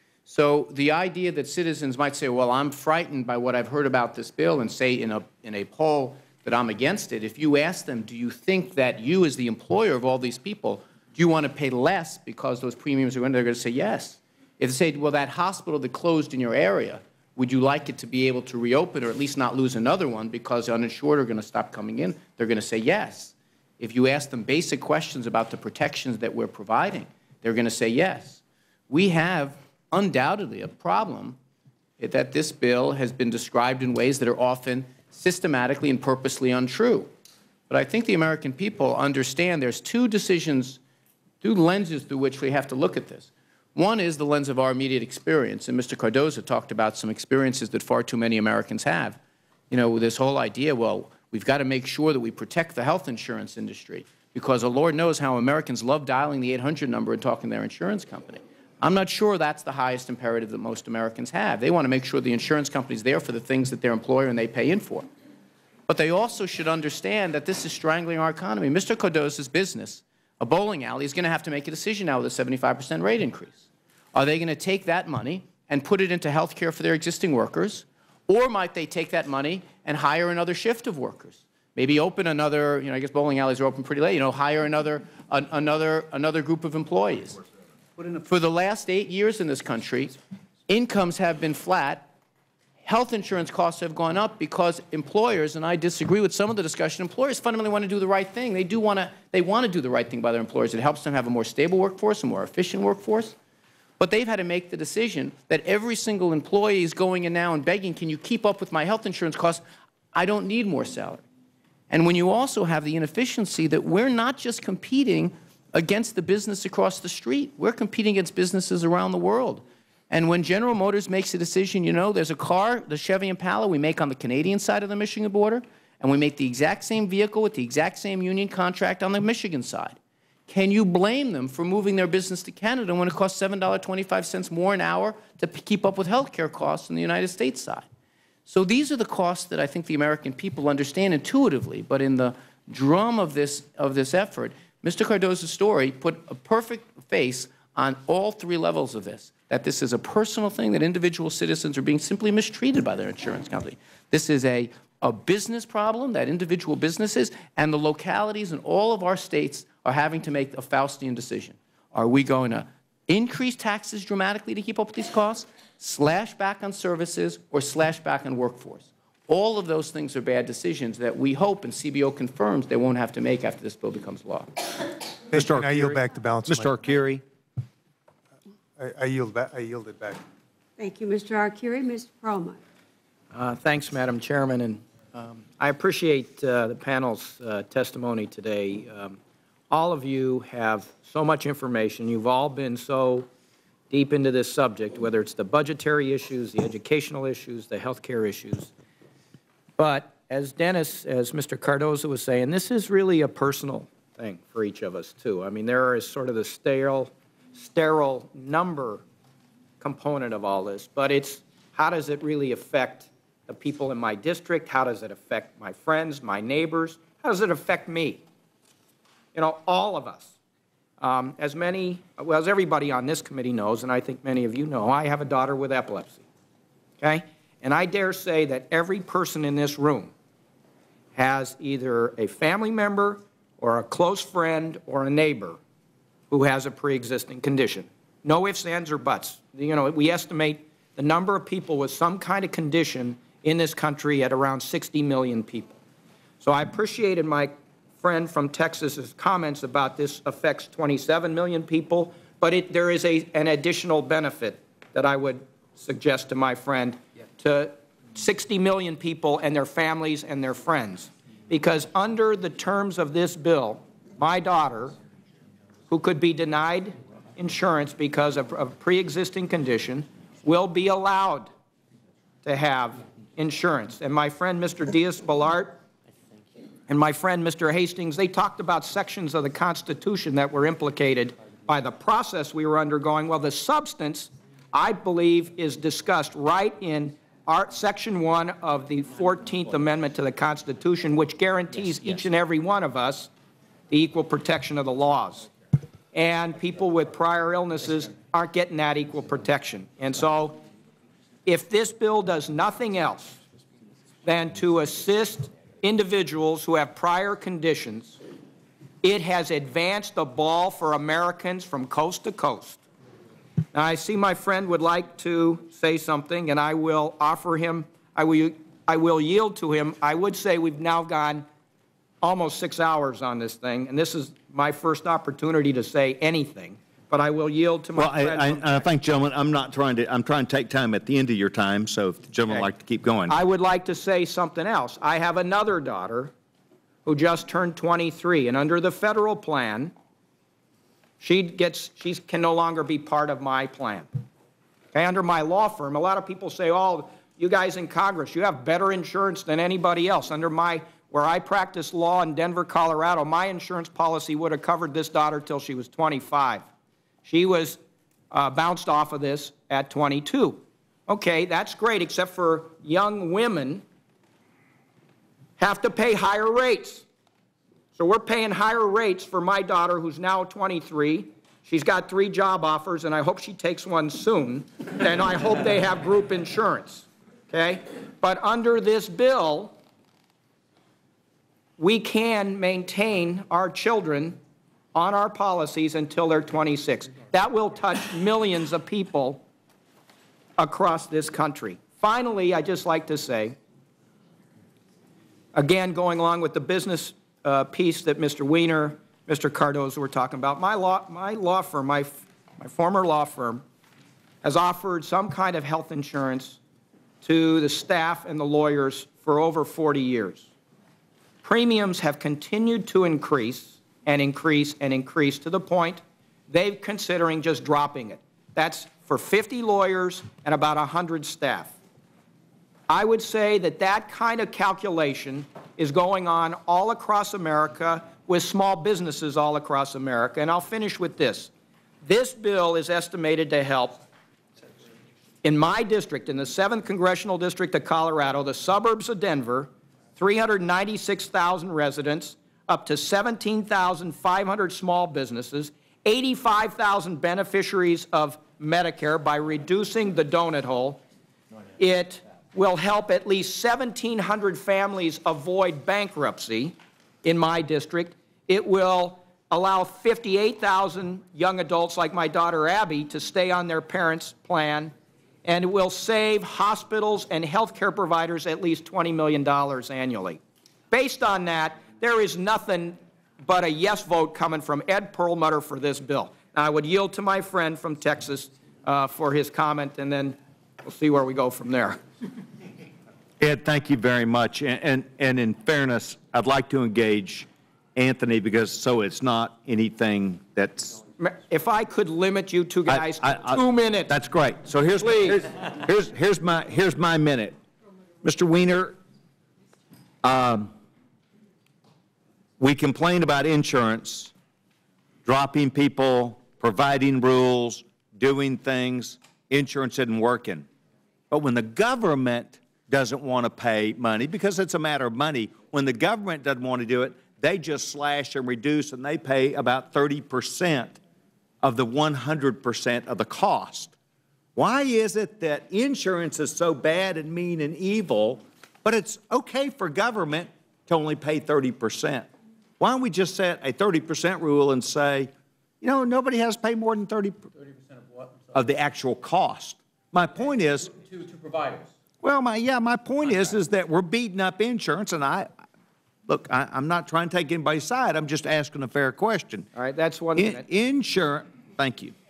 So the idea that citizens might say, well, I'm frightened by what I've heard about this bill, and say in a, in a poll that I'm against it, if you ask them, do you think that you as the employer of all these people, do you want to pay less because those premiums are going, they're going to say yes. If they say, well, that hospital that closed in your area, would you like it to be able to reopen or at least not lose another one because the uninsured are going to stop coming in, they're going to say yes. If you ask them basic questions about the protections that we're providing, they're going to say yes. We have undoubtedly a problem that this bill has been described in ways that are often systematically and purposely untrue. But I think the American people understand there's two decisions, two lenses through which we have to look at this. One is the lens of our immediate experience, and Mister Cardoza talked about some experiences that far too many Americans have. You know, this whole idea, well, we've got to make sure that we protect the health insurance industry because the Lord knows how Americans love dialing the eight hundred number and talking to their insurance company. I'm not sure that's the highest imperative that most Americans have. They want to make sure the insurance company's there for the things that their employer and they pay in for. But they also should understand that this is strangling our economy. Mister Cardoza's business, a bowling alley, is going to have to make a decision now with a seventy-five percent rate increase. Are they going to take that money and put it into health care for their existing workers, or might they take that money and hire another shift of workers? Maybe open another, you know, I guess bowling alleys are open pretty late, you know, hire another, an, another, another group of employees. For the last eight years in this country, incomes have been flat. Health insurance costs have gone up because employers, and I disagree with some of the discussion, employers fundamentally want to do the right thing. They do want to, they want to do the right thing by their employers. It helps them have a more stable workforce, a more efficient workforce. But they've had to make the decision that every single employee is going in now and begging, can you keep up with my health insurance costs? I don't need more salary. And when you also have the inefficiency that we're not just competing against the business across the street. We're competing against businesses around the world. And when General Motors makes a decision, you know, there's a car, the Chevy Impala, we make on the Canadian side of the Michigan border, and we make the exact same vehicle with the exact same union contract on the Michigan side. Can you blame them for moving their business to Canada when it costs seven dollars and twenty-five cents more an hour to keep up with health care costs on the United States side? So these are the costs that I think the American people understand intuitively, but in the drum of this, of this effort, Mister Cardoza's story put a perfect face on all three levels of this, that this is a personal thing, that individual citizens are being simply mistreated by their insurance company. This is a a business problem that individual businesses and the localities in all of our states are having to make a Faustian decision. Are we going to increase taxes dramatically to keep up with these costs, slash back on services, or slash back on workforce? All of those things are bad decisions that we hope, and C B O confirms, they won't have to make after this bill becomes law. Mister I yield back the balance. Mister Arcuri. I, I yield back. I yield it back. Thank you, Mister Arcuri. Mister Perlmutter. Uh, thanks, Madam Chairman, and um, I appreciate uh, the panel's uh, testimony today. Um, all of you have so much information. You've all been so deep into this subject, whether it's the budgetary issues, the educational issues, the health care issues. But as Dennis, as Mister Cardozo was saying, this is really a personal thing for each of us, too. I mean, there is sort of the sterile, sterile number component of all this, but it's how does it really affect the people in my district? How does it affect my friends, my neighbors? How does it affect me? You know, all of us. Um, as many, well, as everybody on this committee knows, and I think many of you know, I have a daughter with epilepsy, okay? And I dare say that every person in this room has either a family member or a close friend or a neighbor who has a pre-existing condition. No ifs, ands, or buts. You know, we estimate the number of people with some kind of condition in this country at around sixty million people. So I appreciated my friend from Texas's comments about this affects twenty-seven million people, but it, there is a, an additional benefit that I would suggest to my friend to sixty million people and their families and their friends. Because under the terms of this bill, my daughter, who could be denied insurance because of a pre-existing condition, will be allowed to have insurance. And my friend Mister Diaz-Balart and my friend Mister Hastings, they talked about sections of the Constitution that were implicated by the process we were undergoing. Well, the substance, I believe, is discussed right in our Section one of the fourteenth Amendment to the Constitution, which guarantees yes, yes. each and every one of us the equal protection of the laws. And people with prior illnesses aren't getting that equal protection. And so if this bill does nothing else than to assist individuals who have prior conditions, it has advanced the ball for Americans from coast to coast. Now, I see my friend would like to say something, and I will offer him, I will, I will yield to him. I would say we've now gone almost six hours on this thing, and this is my first opportunity to say anything. But I will yield to my well, friend. I, I, I think, gentlemen, I'm not trying to, I'm trying to take time at the end of your time, so if the gentleman Okay. would like to keep going. I would like to say something else. I have another daughter who just turned twenty-three, and under the federal plan, she gets, she can no longer be part of my plan. Okay, under my law firm, a lot of people say, oh, you guys in Congress, you have better insurance than anybody else. Under my, where I practice law in Denver, Colorado, my insurance policy would have covered this daughter till she was twenty-five. She was uh, bounced off of this at twenty-two. Okay, that's great, except for young women have to pay higher rates. So we're paying higher rates for my daughter, who's now twenty-three. She's got three job offers, and I hope she takes one soon. And I hope they have group insurance, okay? But under this bill, we can maintain our children on our policies until they're twenty-six. That will touch millions of people across this country. Finally, I'd just like to say, again, going along with the business uh, piece that Mister Weiner, Mister Cardozo were talking about, my law, my law firm, my, my former law firm, has offered some kind of health insurance to the staff and the lawyers for over forty years. Premiums have continued to increase and increase and increase to the point they're considering just dropping it. That's for fifty lawyers and about one hundred staff. I would say that that kind of calculation is going on all across America with small businesses all across America. And I'll finish with this. This bill is estimated to help in my district, in the seventh Congressional District of Colorado, the suburbs of Denver, three hundred ninety-six thousand residents, up to seventeen thousand five hundred small businesses, eighty-five thousand beneficiaries of Medicare by reducing the donut hole. It will help at least seventeen hundred families avoid bankruptcy in my district. It will allow fifty-eight thousand young adults like my daughter Abby to stay on their parents' plan, and it will save hospitals and health care providers at least twenty million dollars annually. Based on that, there is nothing but a yes vote coming from Ed Perlmutter for this bill. Now, I would yield to my friend from Texas uh, for his comment, and then we'll see where we go from there. Ed, thank you very much. And, and, and in fairness, I'd like to engage Anthony because so it's not anything that's... If I could limit you two guys I, I, to I, two minutes. That's great. So here's, here's, here's, here's, my, here's my minute. Mister Weiner, um, we complain about insurance, dropping people, providing rules, doing things. Insurance isn't working. But when the government doesn't want to pay money, because it's a matter of money, when the government doesn't want to do it, they just slash and reduce, and they pay about thirty percent of the one hundred percent of the cost. Why is it that insurance is so bad and mean and evil, but it's okay for government to only pay thirty percent? Why don't we just set a thirty percent rule and say, you know, nobody has to pay more than thirty percent of what? Of the actual cost. My point is... To, to providers. Well, my, yeah, my point is, is that we're beating up insurance, and I, look, I, I'm not trying to take anybody's side. I'm just asking a fair question. All right, that's one In, minute. Insurance, thank you.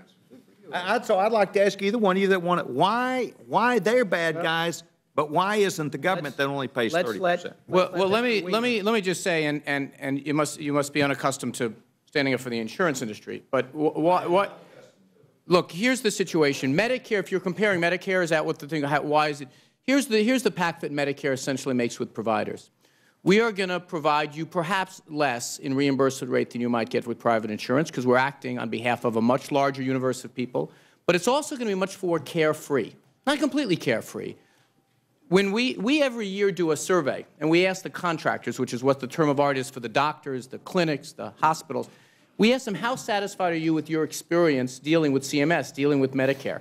I, so I'd like to ask either one of you that want it, why, why they're bad guys, but why isn't the government that only pays thirty percent? Well, well, let me let me let me just say, and and and you must you must be unaccustomed to standing up for the insurance industry, but what what? Look, here's the situation. Medicare, if you're comparing Medicare, is that what the thing, how, why is it? Here's the, here's the pact that Medicare essentially makes with providers. We are going to provide you perhaps less in reimbursement rate than you might get with private insurance because we're acting on behalf of a much larger universe of people, but it's also going to be much more carefree, not completely carefree. When we, we every year do a survey, and we ask the contractors, which is what the term of art is for the doctors, the clinics, the hospitals, we ask them, how satisfied are you with your experience dealing with C M S, dealing with Medicare?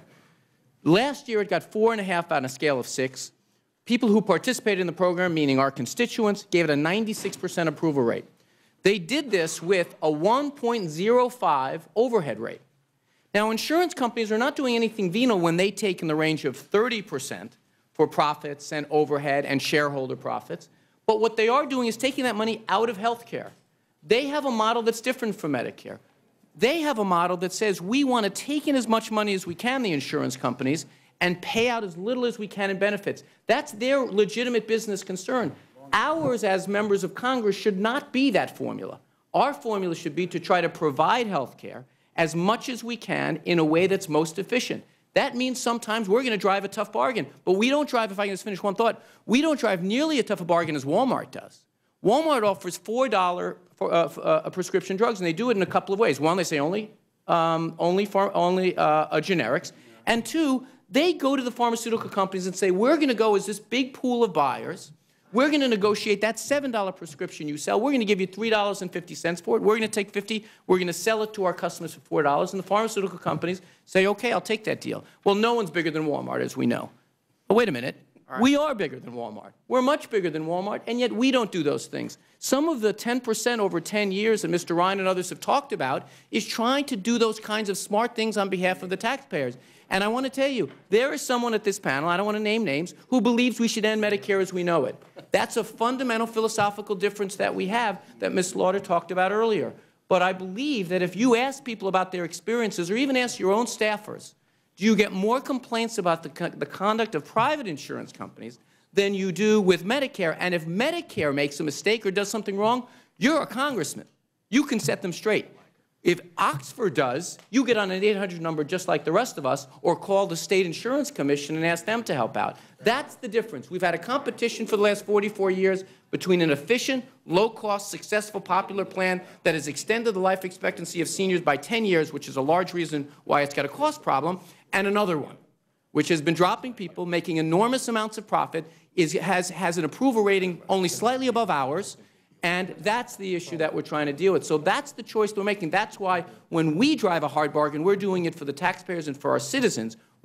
Last year, it got four and a half on a scale of six. People who participated in the program, meaning our constituents, gave it a ninety-six percent approval rate. They did this with a one point zero five overhead rate. Now, insurance companies are not doing anything venal when they take in the range of thirty percent for profits and overhead and shareholder profits. But what they are doing is taking that money out of health care. They have a model that's different from Medicare. They have a model that says we want to take in as much money as we can, the insurance companies, and pay out as little as we can in benefits. That's their legitimate business concern. Ours as members of Congress should not be that formula. Our formula should be to try to provide health care as much as we can in a way that's most efficient. That means sometimes we're going to drive a tough bargain. But we don't drive, if I can just finish one thought, we don't drive nearly as tough a bargain as Walmart does. Walmart offers four dollars for uh, uh, prescription drugs, and they do it in a couple of ways. One, they say only, um, only, pharm only uh, uh, generics. And two, they go to the pharmaceutical companies and say, we're going to go as this big pool of buyers. We're going to negotiate that seven dollar prescription you sell. We're going to give you three dollars and fifty cents for it. We're going to take fifty dollars. We're going to sell it to our customers for four dollars. And the pharmaceutical companies say, okay, I'll take that deal. Well, no one's bigger than Walmart, as we know. But wait a minute. Right. We are bigger than Walmart. We're much bigger than Walmart, and yet we don't do those things. Some of the ten percent over ten years that Mister Ryan and others have talked about is trying to do those kinds of smart things on behalf of the taxpayers. And I want to tell you, there is someone at this panel, I don't want to name names, who believes we should end Medicare as we know it. That's a fundamental philosophical difference that we have that Miz Slaughter talked about earlier. But I believe that if you ask people about their experiences, or even ask your own staffers, do you get more complaints about the, co the conduct of private insurance companies than you do with Medicare? And if Medicare makes a mistake or does something wrong, you're a congressman. You can set them straight. If Oxford does, you get on an eight hundred number just like the rest of us, or call the State Insurance Commission and ask them to help out. That's the difference. We've had a competition for the last forty-four years between an efficient, low-cost, successful, popular plan that has extended the life expectancy of seniors by ten years, which is a large reason why it's got a cost problem, and another one, which has been dropping people, making enormous amounts of profit, is, has, has an approval rating only slightly above ours, and that's the issue that we're trying to deal with. So that's the choice we're making. That's why when we drive a hard bargain, we're doing it for the taxpayers and for our citizens.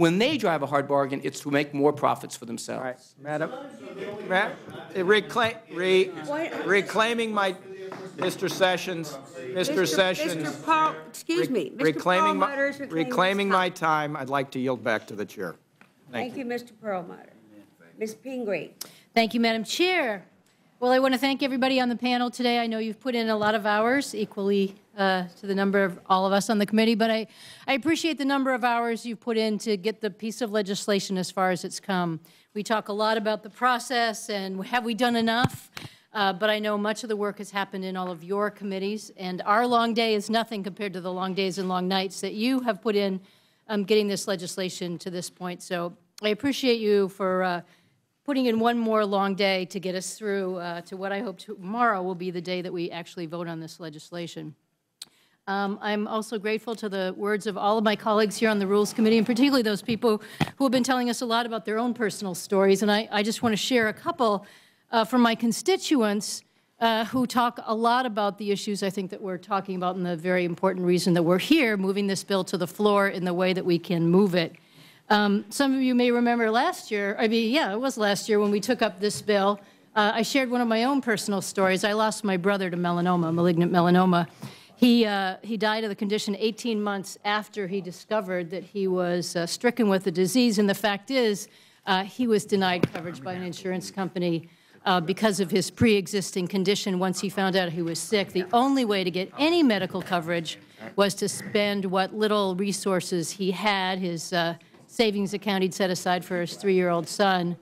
When they drive a hard bargain, it's to make more profits for themselves. All right, Madam, Ma reclaim, re, reclaiming my, Mister Sessions, Mister Sessions. Mister Paul, excuse me, Mister Reclaiming my, Perlmutter's reclaiming reclaiming his my time. time, I'd like to yield back to the chair. Thank you, Mister Perlmutter. Miz Pingree. Thank you, Madam Chair. Well, I want to thank everybody on the panel today. I know you've put in a lot of hours, equally uh, to the number of all of us on the committee, but I, I appreciate the number of hours you've put in to get the piece of legislation as far as it's come. We talk a lot about the process and have we done enough, uh, but I know much of the work has happened in all of your committees, and our long day is nothing compared to the long days and long nights that you have put in um, getting this legislation to this point. So I appreciate you for uh, putting in one more long day to get us through uh, to what I hope tomorrow will be the day that we actually vote on this legislation. Um, I'm also grateful to the words of all of my colleagues here on the Rules Committee, and particularly those people who have been telling us a lot about their own personal stories. And I, I just want to share a couple uh, from my constituents uh, who talk a lot about the issues I think that we're talking about and the very important reason that we're here, moving this bill to the floor in the way that we can move it. Um, some of you may remember last year, I mean, yeah, it was last year when we took up this bill. Uh, I shared one of my own personal stories. I lost my brother to melanoma, malignant melanoma. He, uh, he died of the condition eighteen months after he discovered that he was uh, stricken with the disease. And the fact is, uh, he was denied coverage by an insurance company uh, because of his pre-existing condition once he found out he was sick. The only way to get any medical coverage was to spend what little resources he had, his uh, savings account he'd set aside for his three-year-old son,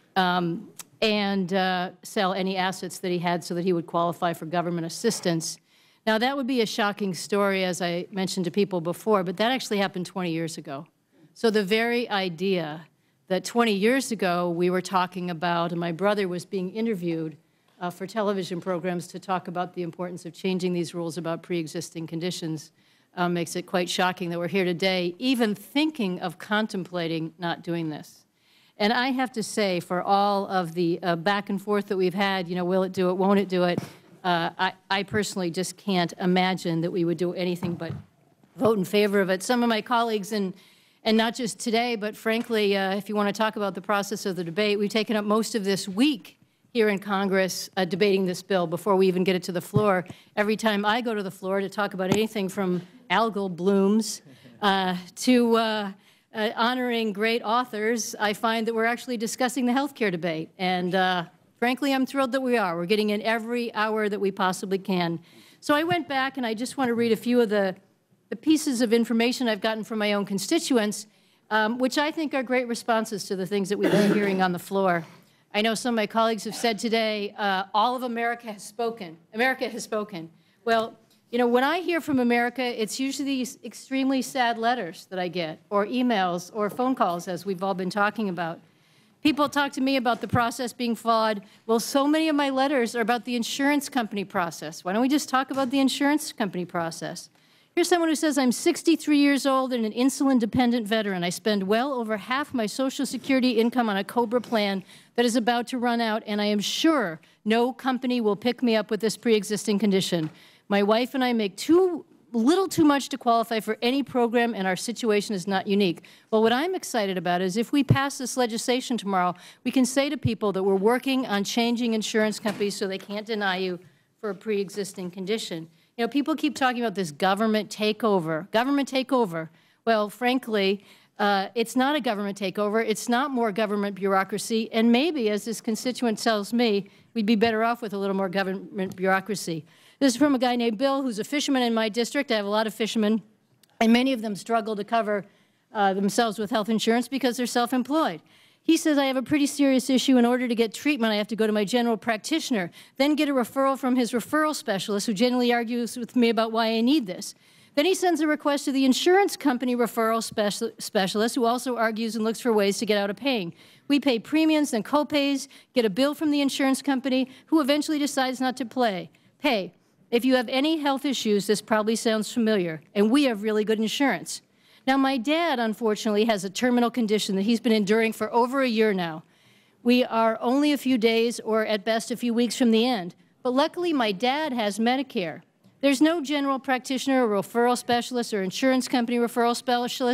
um, and uh, sell any assets that he had so that he would qualify for government assistance. Now, that would be a shocking story, as I mentioned to people before, but that actually happened twenty years ago. So the very idea that twenty years ago we were talking about, and my brother was being interviewed uh, for television programs to talk about the importance of changing these rules about pre-existing conditions, Uh, makes it quite shocking that we're here today, even thinking of contemplating not doing this. And I have to say, for all of the uh, back and forth that we've had, you know, will it do it, won't it do it, uh, I, I personally just can't imagine that we would do anything but vote in favor of it. Some of my colleagues, and, and not just today, but frankly, uh, if you want to talk about the process of the debate, we've taken up most of this week here in Congress uh, debating this bill before we even get it to the floor. Every time I go to the floor to talk about anything from algal blooms uh, to uh, uh, honoring great authors, I find that we're actually discussing the health care debate. And uh, frankly, I'm thrilled that we are. We're getting in every hour that we possibly can. So I went back, and I just want to read a few of the, the pieces of information I've gotten from my own constituents, um, which I think are great responses to the things that we've been hearing on the floor. I know some of my colleagues have said today, uh, all of America has spoken. America has spoken. Well, you know, when I hear from America, it's usually these extremely sad letters that I get, or emails, or phone calls, as we've all been talking about. People talk to me about the process being flawed. Well, so many of my letters are about the insurance company process. Why don't we just talk about the insurance company process? Here's someone who says, I'm sixty-three years old and an insulin-dependent veteran. I spend well over half my Social Security income on a COBRA plan that is about to run out, and I am sure no company will pick me up with this pre-existing condition. My wife and I make too little too much to qualify for any program, and our situation is not unique. Well, what I'm excited about is if we pass this legislation tomorrow, we can say to people that we're working on changing insurance companies so they can't deny you for a pre-existing condition. You know, people keep talking about this government takeover, government takeover. Well, frankly, uh, it's not a government takeover. It's not more government bureaucracy. And maybe, as this constituent tells me, we'd be better off with a little more government bureaucracy. This is from a guy named Bill, who's a fisherman in my district. I have a lot of fishermen, and many of them struggle to cover uh, themselves with health insurance because they're self-employed. He says, I have a pretty serious issue. In order to get treatment, I have to go to my general practitioner, then get a referral from his referral specialist, who generally argues with me about why I need this. Then he sends a request to the insurance company referral special specialist, who also argues and looks for ways to get out of paying. We pay premiums and co-pays, get a bill from the insurance company, who eventually decides not to play, pay. If you have any health issues, this probably sounds familiar, and we have really good insurance. Now, my dad, unfortunately, has a terminal condition that he's been enduring for over a year now. We are only a few days, or at best a few weeks from the end. But luckily, my dad has Medicare. There's no general practitioner or referral specialist or insurance company referral specialist.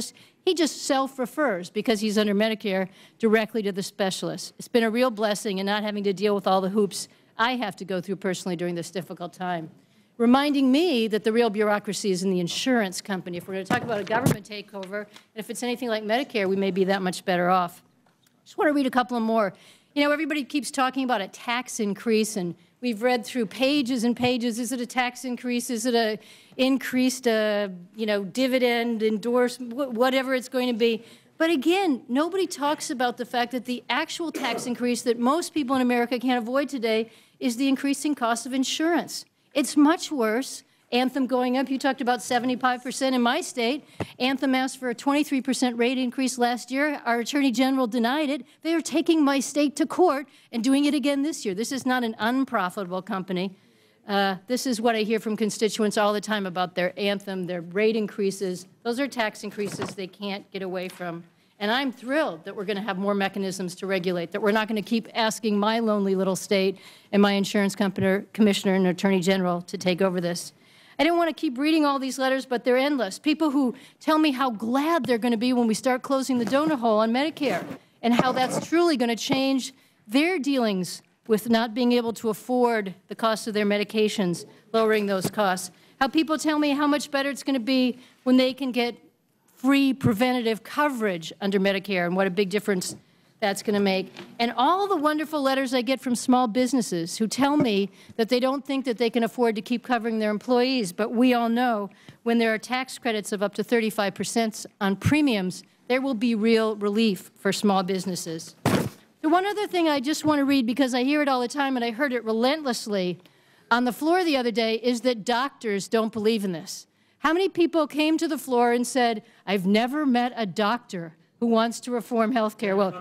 He just self-refers, because he's under Medicare, directly to the specialist. It's been a real blessing in not having to deal with all the hoops I have to go through personally during this difficult time, reminding me that the real bureaucracy is in the insurance company. If we're going to talk about a government takeover, and if it's anything like Medicare, we may be that much better off. Just want to read a couple of more. You know, everybody keeps talking about a tax increase, and we've read through pages and pages. Is it a tax increase? Is it a increased, uh, you know, dividend, endorsement, whatever it's going to be? But again, nobody talks about the fact that the actual tax increase that most people in America can't avoid today is the increasing cost of insurance. It's much worse. Anthem going up, you talked about seventy-five percent in my state. Anthem asked for a twenty-three percent rate increase last year. Our Attorney General denied it. They are taking my state to court and doing it again this year. This is not an unprofitable company. Uh, this is what I hear from constituents all the time about their Anthem, their rate increases. Those are tax increases they can't get away from. And I'm thrilled that we're going to have more mechanisms to regulate, that we're not going to keep asking my lonely little state and my insurance company, commissioner and attorney general to take over this. I didn't want to keep reading all these letters, but they're endless. People who tell me how glad they're going to be when we start closing the donut hole on Medicare, and how that's truly going to change their dealings with not being able to afford the cost of their medications, lowering those costs. How people tell me how much better it's going to be when they can get free preventative coverage under Medicare, and what a big difference that's going to make. And all the wonderful letters I get from small businesses who tell me that they don't think that they can afford to keep covering their employees. But we all know when there are tax credits of up to thirty-five percent on premiums, there will be real relief for small businesses. The one other thing I just want to read, because I hear it all the time and I heard it relentlessly on the floor the other day, is that doctors don't believe in this. How many people came to the floor and said, I've never met a doctor who wants to reform health care? Well,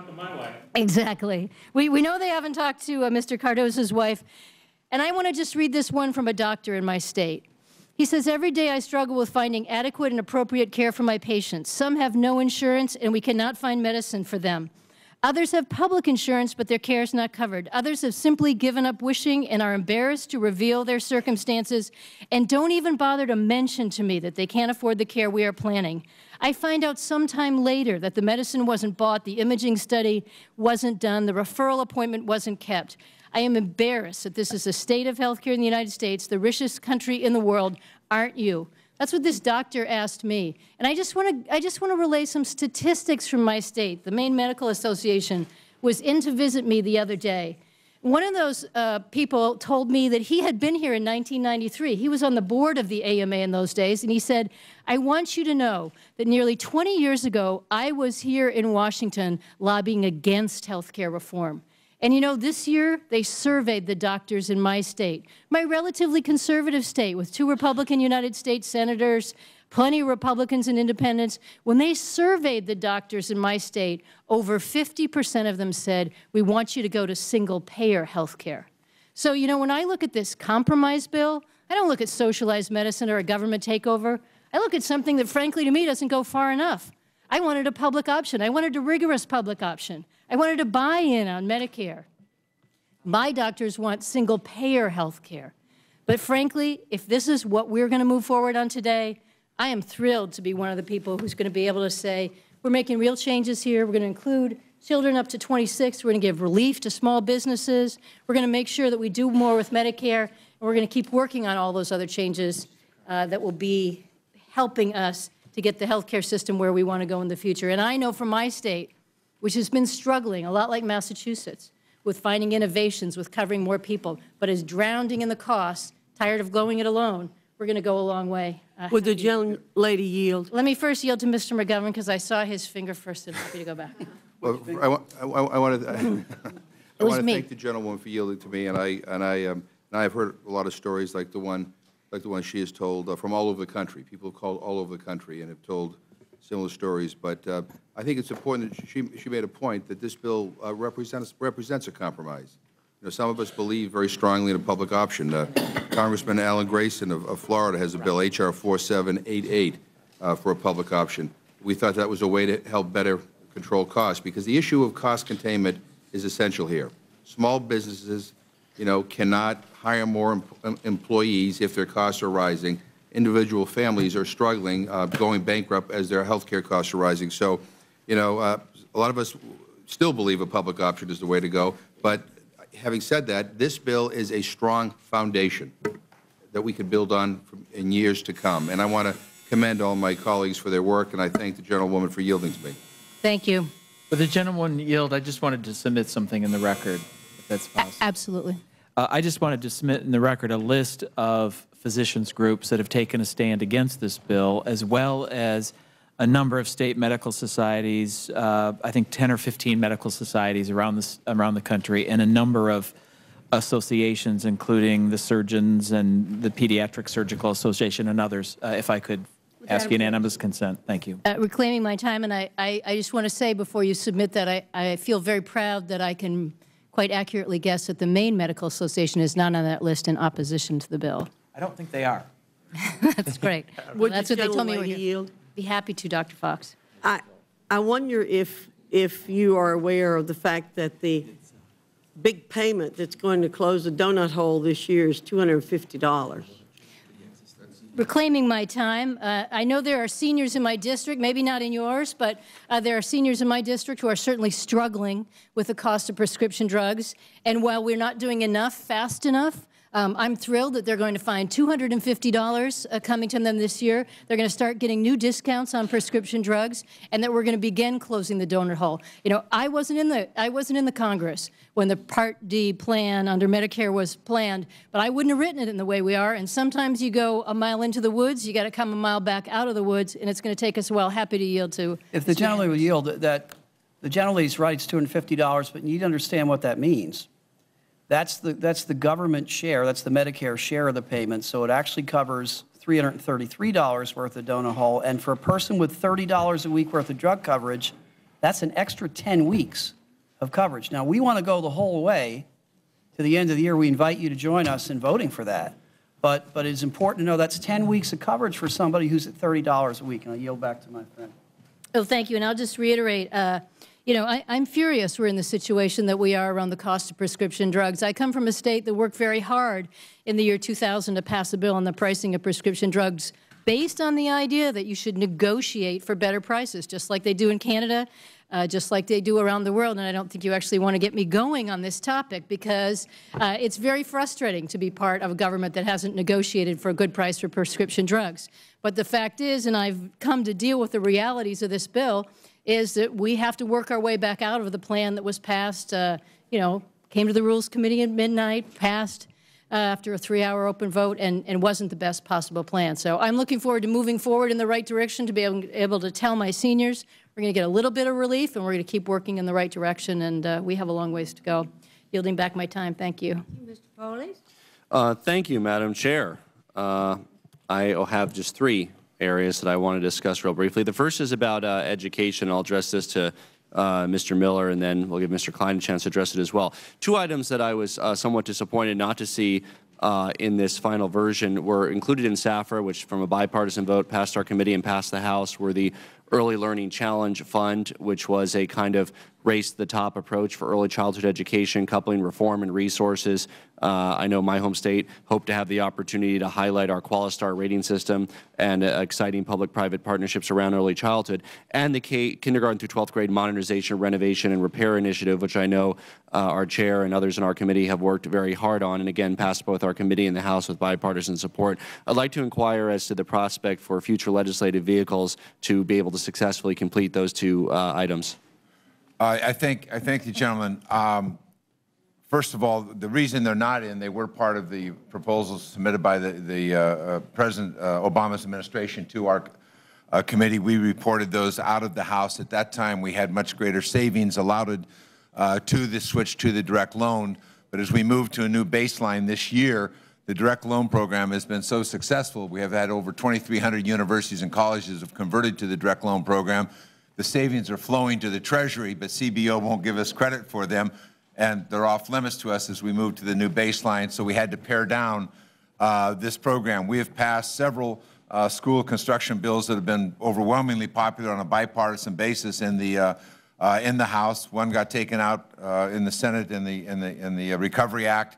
exactly. We, we know they haven't talked to uh, Mister Cardozo's wife. And I want to just read this one from a doctor in my state. He says, every day I struggle with finding adequate and appropriate care for my patients. Some have no insurance, and we cannot find medicine for them. Others have public insurance, but their care is not covered. Others have simply given up wishing and are embarrassed to reveal their circumstances and don't even bother to mention to me that they can't afford the care we are planning. I find out sometime later that the medicine wasn't bought, the imaging study wasn't done, the referral appointment wasn't kept. I am embarrassed that this is the state of health care in the United States, the richest country in the world, aren't you? That's what this doctor asked me. And I just want to I just want to relay some statistics from my state. The Maine Medical Association was in to visit me the other day. One of those uh, people told me that he had been here in nineteen ninety-three. He was on the board of the A M A in those days, and he said, I want you to know that nearly twenty years ago, I was here in Washington lobbying against health care reform. And you know, this year, they surveyed the doctors in my state, my relatively conservative state with two Republican United States senators, plenty of Republicans and independents. When they surveyed the doctors in my state, over fifty percent of them said, we want you to go to single-payer health care. So, you know, when I look at this compromise bill, I don't look at socialized medicine or a government takeover. I look at something that, frankly, to me, doesn't go far enough. I wanted a public option. I wanted a rigorous public option. I wanted to buy in on Medicare. My doctors want single-payer health care. But frankly, if this is what we're going to move forward on today, I am thrilled to be one of the people who's going to be able to say, we're making real changes here. We're going to include children up to twenty-six. We're going to give relief to small businesses. We're going to make sure that we do more with Medicare. And we're going to keep working on all those other changes uh, that will be helping us to get the health care system where we want to go in the future. And I know from my state, which has been struggling, a lot like Massachusetts, with finding innovations, with covering more people, but is drowning in the costs, tired of going it alone, we're going to go a long way. Uh, Would the gentlelady yield? Let me first yield to Mister McGovern, because I saw his finger first, and I'm happy to go back. Well, I, want, I, I want to, I want to me. thank the gentlewoman for yielding to me, and I and I um, and I've heard a lot of stories like the one, like the one she has told uh, from all over the country. People have called all over the country and have told similar stories. But uh, I think it's important that she she made a point that this bill uh, represents represents a compromise. You know, some of us believe very strongly in a public option. Uh, Congressman Alan Grayson of, of Florida has a bill, H R forty-seven eighty-eight, uh, for a public option. We thought that was a way to help better control costs, because the issue of cost containment is essential here. Small businesses, you know, cannot hire more em employees if their costs are rising, individual families are struggling, uh, going bankrupt as their health care costs are rising. So, you know, uh, a lot of us still believe a public option is the way to go. But having said that, this bill is a strong foundation that we could build on in years to come. And I want to commend all my colleagues for their work, and I thank the gentlewoman for yielding to me. Thank you. For the gentleman yield, I just wanted to submit something in the record, if that's possible. A absolutely. Uh, I just wanted to submit in the record a list of physicians groups that have taken a stand against this bill, as well as a number of state medical societies, uh, I think ten or fifteen medical societies around, this, around the country, and a number of associations, including the surgeons and the Pediatric Surgical Association and others, uh, if I could ask unanimous consent. Thank you. Uh, reclaiming my time, and I, I, I just want to say before you submit that I, I feel very proud that I can quite accurately guess that the Maine Medical Association is not on that list in opposition to the bill. I don't think they are. That's great. Well, that's what they told me. Would yield? Be happy to, Doctor Fox. I, I wonder if, if you are aware of the fact that the big payment that's going to close the donut hole this year is two hundred fifty dollars. Reclaiming my time, uh, I know there are seniors in my district, maybe not in yours, but uh, there are seniors in my district who are certainly struggling with the cost of prescription drugs. And while we're not doing enough fast enough, Um, I'm thrilled that they're going to find two hundred fifty dollars uh, coming to them this year. They're going to start getting new discounts on prescription drugs, and that we're going to begin closing the donut hole. You know, I wasn't in the I wasn't in the Congress when the Part D plan under Medicare was planned, but I wouldn't have written it in the way we are. And sometimes you go a mile into the woods, you got to come a mile back out of the woods, and it's going to take us a while. Happy to yield to. If the gentleman would yield, that the gentleman's right, it's two hundred fifty dollars, but you need to understand what that means. That's the, that's the government share, that's the Medicare share of the payment, so it actually covers three hundred thirty-three dollars worth of donut hole, and for a person with thirty dollars a week worth of drug coverage, that's an extra ten weeks of coverage. Now, we want to go the whole way to the end of the year. We invite you to join us in voting for that, but, but it's important to know that's ten weeks of coverage for somebody who's at thirty dollars a week, and I'll yield back to my friend. Oh, thank you, and I'll just reiterate, uh, you know, I, I'm furious we're in the situation that we are around the cost of prescription drugs. I come from a state that worked very hard in the year two thousand to pass a bill on the pricing of prescription drugs based on the idea that you should negotiate for better prices, just like they do in Canada, uh, just like they do around the world. And I don't think you actually want to get me going on this topic, because uh, it's very frustrating to be part of a government that hasn't negotiated for a good price for prescription drugs. But the fact is, and I've come to deal with the realities of this bill, is that we have to work our way back out of the plan that was passed, uh, you know, came to the Rules Committee at midnight, passed uh, after a three-hour open vote, and, and wasn't the best possible plan. So I'm looking forward to moving forward in the right direction, to be able, able to tell my seniors we're going to get a little bit of relief, and we're going to keep working in the right direction, and uh, we have a long ways to go. Yielding back my time. Thank you. Mister Foley? Uh, thank you, Madam Chair. Uh, I have just three areas that I want to discuss real briefly. The first is about uh, education. I'll address this to uh, Mister Miller, and then we'll give Mister Klein a chance to address it as well. Two items that I was uh, somewhat disappointed not to see uh, in this final version were included in S A F R A, which from a bipartisan vote passed our committee and passed the House, were the Early Learning Challenge Fund, which was a kind of race-to-the-top approach for early childhood education, coupling reform and resources. Uh, I know my home state hoped to have the opportunity to highlight our Qualistar rating system and uh, exciting public-private partnerships around early childhood, and the K kindergarten through twelfth grade modernization, renovation, and repair initiative, which I know uh, our chair and others in our committee have worked very hard on, and again passed both our committee and the House with bipartisan support. I'd like to inquire as to the prospect for future legislative vehicles to be able to successfully complete those two uh, items. Uh, I think I thank the gentleman. Um, first of all, the reason they're not in, they were part of the proposals submitted by the, the uh, uh, President uh, Obama's administration to our uh, committee. We reported those out of the House. At that time, we had much greater savings allotted uh, to the switch to the direct loan. But as we move to a new baseline this year, the direct loan program has been so successful. We have had over twenty-three hundred universities and colleges have converted to the direct loan program. The savings are flowing to the Treasury, but C B O won't give us credit for them, and they're off limits to us as we move to the new baseline, so we had to pare down uh, this program. We have passed several uh, school construction bills that have been overwhelmingly popular on a bipartisan basis in the, uh, uh, in the House. One got taken out uh, in the Senate in the, in the, in the Recovery Act,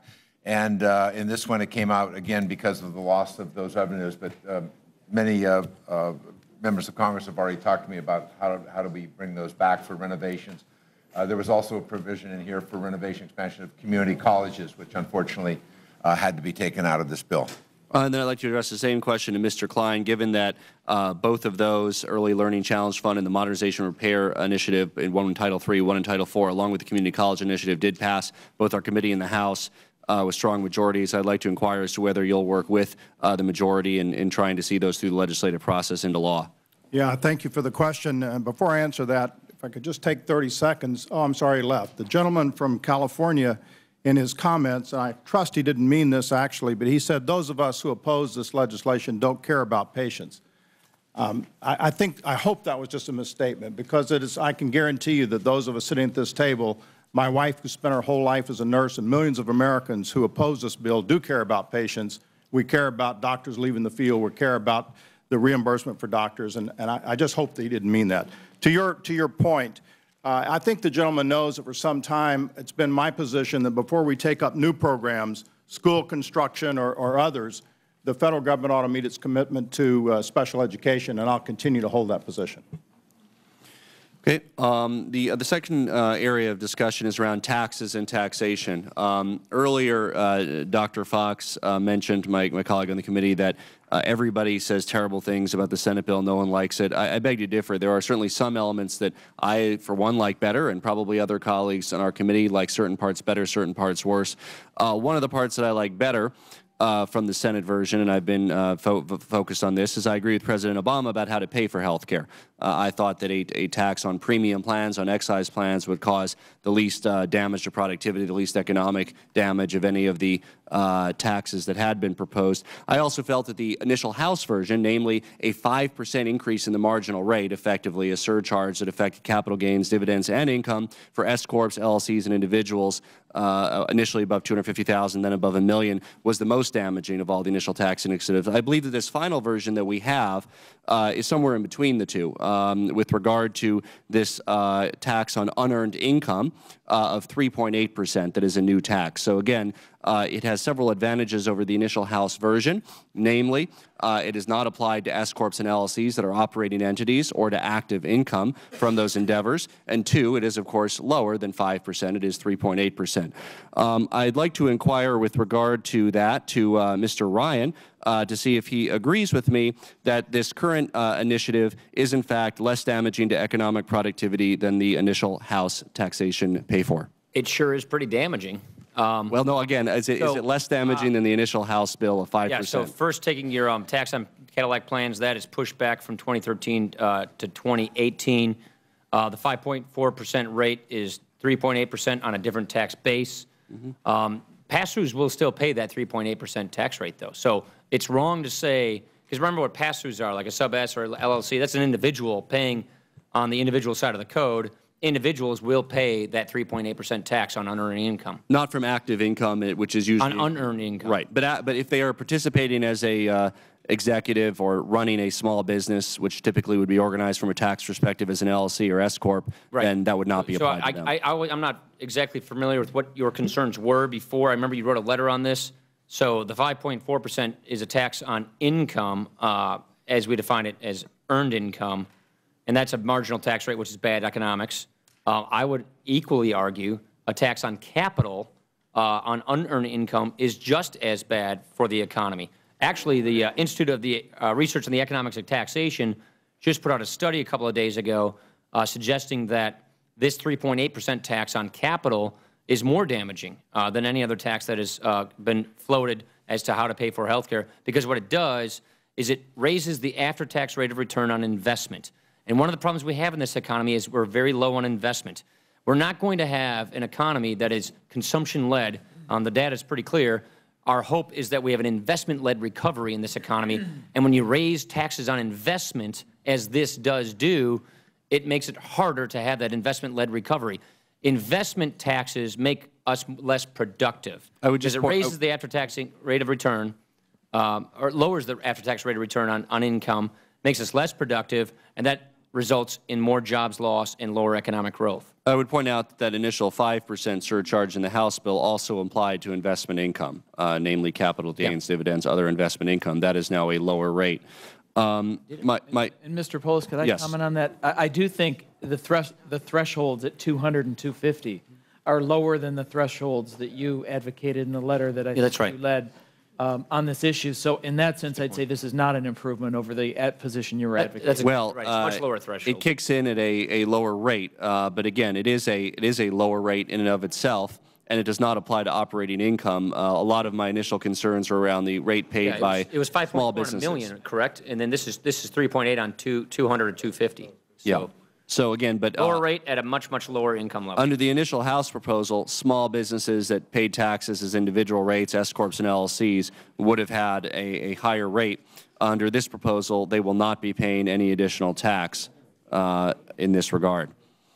And uh, in this one, it came out again because of the loss of those revenues. But um, many uh, uh, members of Congress have already talked to me about how do, how do we bring those back for renovations. Uh, there was also a provision in here for renovation expansion of community colleges, which unfortunately uh, had to be taken out of this bill. Uh, and then I'd like to address the same question to Mister Klein, given that uh, both of those, Early Learning Challenge Fund and the Modernization Repair Initiative, in one in Title three, one in Title four, along with the Community College Initiative, did pass both our committee and the House uh, with strong majorities. I'd like to inquire as to whether you'll work with uh, the majority in, in trying to see those through the legislative process into law. Yeah, thank you for the question. And before I answer that, if I could just take thirty seconds. Oh, I'm sorry, he left. The gentleman from California, in his comments, and I trust he didn't mean this actually, but he said those of us who oppose this legislation don't care about patients. Um, I, I think, I hope that was just a misstatement, because it is, I can guarantee you that those of us sitting at this table, my wife who spent her whole life as a nurse, and millions of Americans who oppose this bill do care about patients. We care about doctors leaving the field. We care about the reimbursement for doctors, and, and I, I just hope that he didn't mean that. To your, to your point, Uh, I think the gentleman knows that for some time it's been my position that before we take up new programs, school construction or, or others, the Federal Government ought to meet its commitment to uh, special education, and I'll continue to hold that position. Okay. Um, the, uh, the second uh, area of discussion is around taxes and taxation. Um, earlier, uh, Doctor Fox uh, mentioned, my, my colleague on the committee, that uh, everybody says terrible things about the Senate bill. No one likes it. I, I beg to differ. There are certainly some elements that I, for one, like better, and probably other colleagues on our committee like certain parts better, certain parts worse. Uh, one of the parts that I like better Uh, from the Senate version, and I've been uh, fo focused on this, is I agree with President Obama about how to pay for health care. Uh, I thought that a, a tax on premium plans, on excise plans, would cause the least uh, damage to productivity, the least economic damage of any of the uh, taxes that had been proposed. I also felt that the initial House version, namely a five percent increase in the marginal rate, effectively a surcharge that affected capital gains, dividends, and income for S corps, L L Cs, and individuals, uh, initially above two hundred fifty thousand dollars, then above a million, was the most damaging of all the initial tax initiatives. I believe that this final version that we have uh, is somewhere in between the two um, with regard to this uh, tax on unearned income uh, of three point eight percent that is a new tax. So again, uh, it has several advantages over the initial House version, namely, uh, it is not applied to S corps and L L Cs that are operating entities or to active income from those endeavors, and two, it is, of course, lower than five percent. It is three point eight percent. Um, I'd like to inquire with regard to that to uh, Mister Ryan uh, to see if he agrees with me that this current uh, initiative is, in fact, less damaging to economic productivity than the initial House taxation pay for. It sure is pretty damaging. Um, well, no, again, is it, so, is it less damaging uh, than the initial House bill of five percent? Yeah, so first taking your um, tax on Cadillac plans, that is pushed back from twenty thirteen uh, to twenty eighteen. Uh, the five point four percent rate is three point eight percent on a different tax base. Mm-hmm. um, pass-throughs will still pay that three point eight percent tax rate, though. So it's wrong to say, because remember what pass-throughs are, like a sub-S or L L C, that's an individual paying on the individual side of the code. Individuals will pay that three point eight percent tax on unearned income. Not from active income, which is usually on unearned income. Right, but uh, but if they are participating as a uh, executive or running a small business, which typically would be organized from a tax perspective as an L L C or S corp, right, then that would not be so applied I, to them. I, I, I'm not exactly familiar with what your concerns were before. I remember you wrote a letter on this. So the five point four percent is a tax on income, uh, as we define it as earned income, and that's a marginal tax rate, which is bad economics. Uh, I would equally argue a tax on capital uh, on unearned income is just as bad for the economy. Actually, the uh, Institute of the uh, Research on the Economics of Taxation just put out a study a couple of days ago uh, suggesting that this three point eight percent tax on capital is more damaging uh, than any other tax that has uh, been floated as to how to pay for health care, because what it does is it raises the after-tax rate of return on investment. And one of the problems we have in this economy is we're very low on investment. We're not going to have an economy that is consumption-led. Um, the data is pretty clear. Our hope is that we have an investment-led recovery in this economy. And when you raise taxes on investment, as this does do, it makes it harder to have that investment-led recovery. Investment taxes make us less productive. I would just because it raises the after-tax rate of return, um, or lowers the after-tax rate of return on, on income, makes us less productive, and that results in more jobs lost and lower economic growth. I would point out that that initial five percent surcharge in the House bill also applied to investment income, uh, namely capital gains, yep. dividends, other investment income. That is now a lower rate. Um, my, my, and Mister Polis, could I yes. comment on that? I, I do think the, thresh, the thresholds at two hundred and two fifty are lower than the thresholds that you advocated in the letter that I yeah, think that's right. you led um, on this issue. So in that sense, I'd say this is not an improvement over the at position you were advocating. That's well, right. It's a much uh, lower threshold. It kicks in at a, a lower rate, uh, but again, it is a it is a lower rate in and of itself, and it does not apply to operating income. Uh, a lot of my initial concerns were around the rate paid yeah, it by was, it was five small point four businesses. million, correct? And then this is this is three point eight on two two hundred and two fifty. So yeah. So again, but lower uh, rate at a much much lower income level. Under the initial House proposal, small businesses that paid taxes as individual rates, S corps and L L Cs, would have had a, a higher rate. Under this proposal, they will not be paying any additional tax uh, in this regard.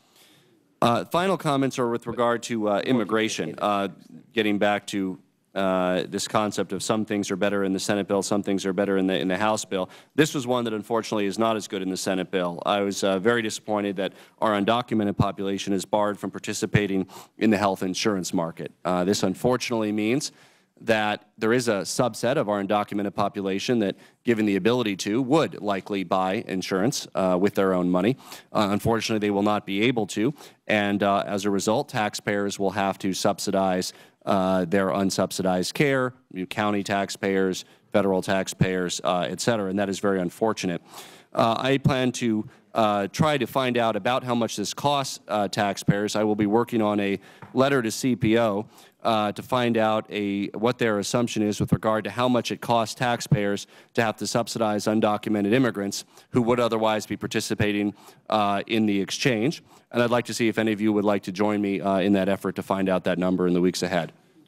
Uh, final comments are with regard to uh, immigration. Uh, getting back to uh, this concept of some things are better in the Senate bill, some things are better in the in the House bill. This was one that unfortunately is not as good in the Senate bill. I was uh, very disappointed that our undocumented population is barred from participating in the health insurance market. Uh, this unfortunately means that there is a subset of our undocumented population that, given the ability to, would likely buy insurance uh, with their own money. Uh, unfortunately, they will not be able to, and uh, as a result, taxpayers will have to subsidize uh, their unsubsidized care, you know, county taxpayers, federal taxpayers, uh, et cetera, and that is very unfortunate. Uh, I plan to uh, try to find out about how much this costs uh, taxpayers. I will be working on a letter to C P O uh, to find out a, what their assumption is with regard to how much it costs taxpayers to have to subsidize undocumented immigrants who would otherwise be participating uh, in the exchange. And I'd like to see if any of you would like to join me uh, in that effort to find out that number in the weeks ahead.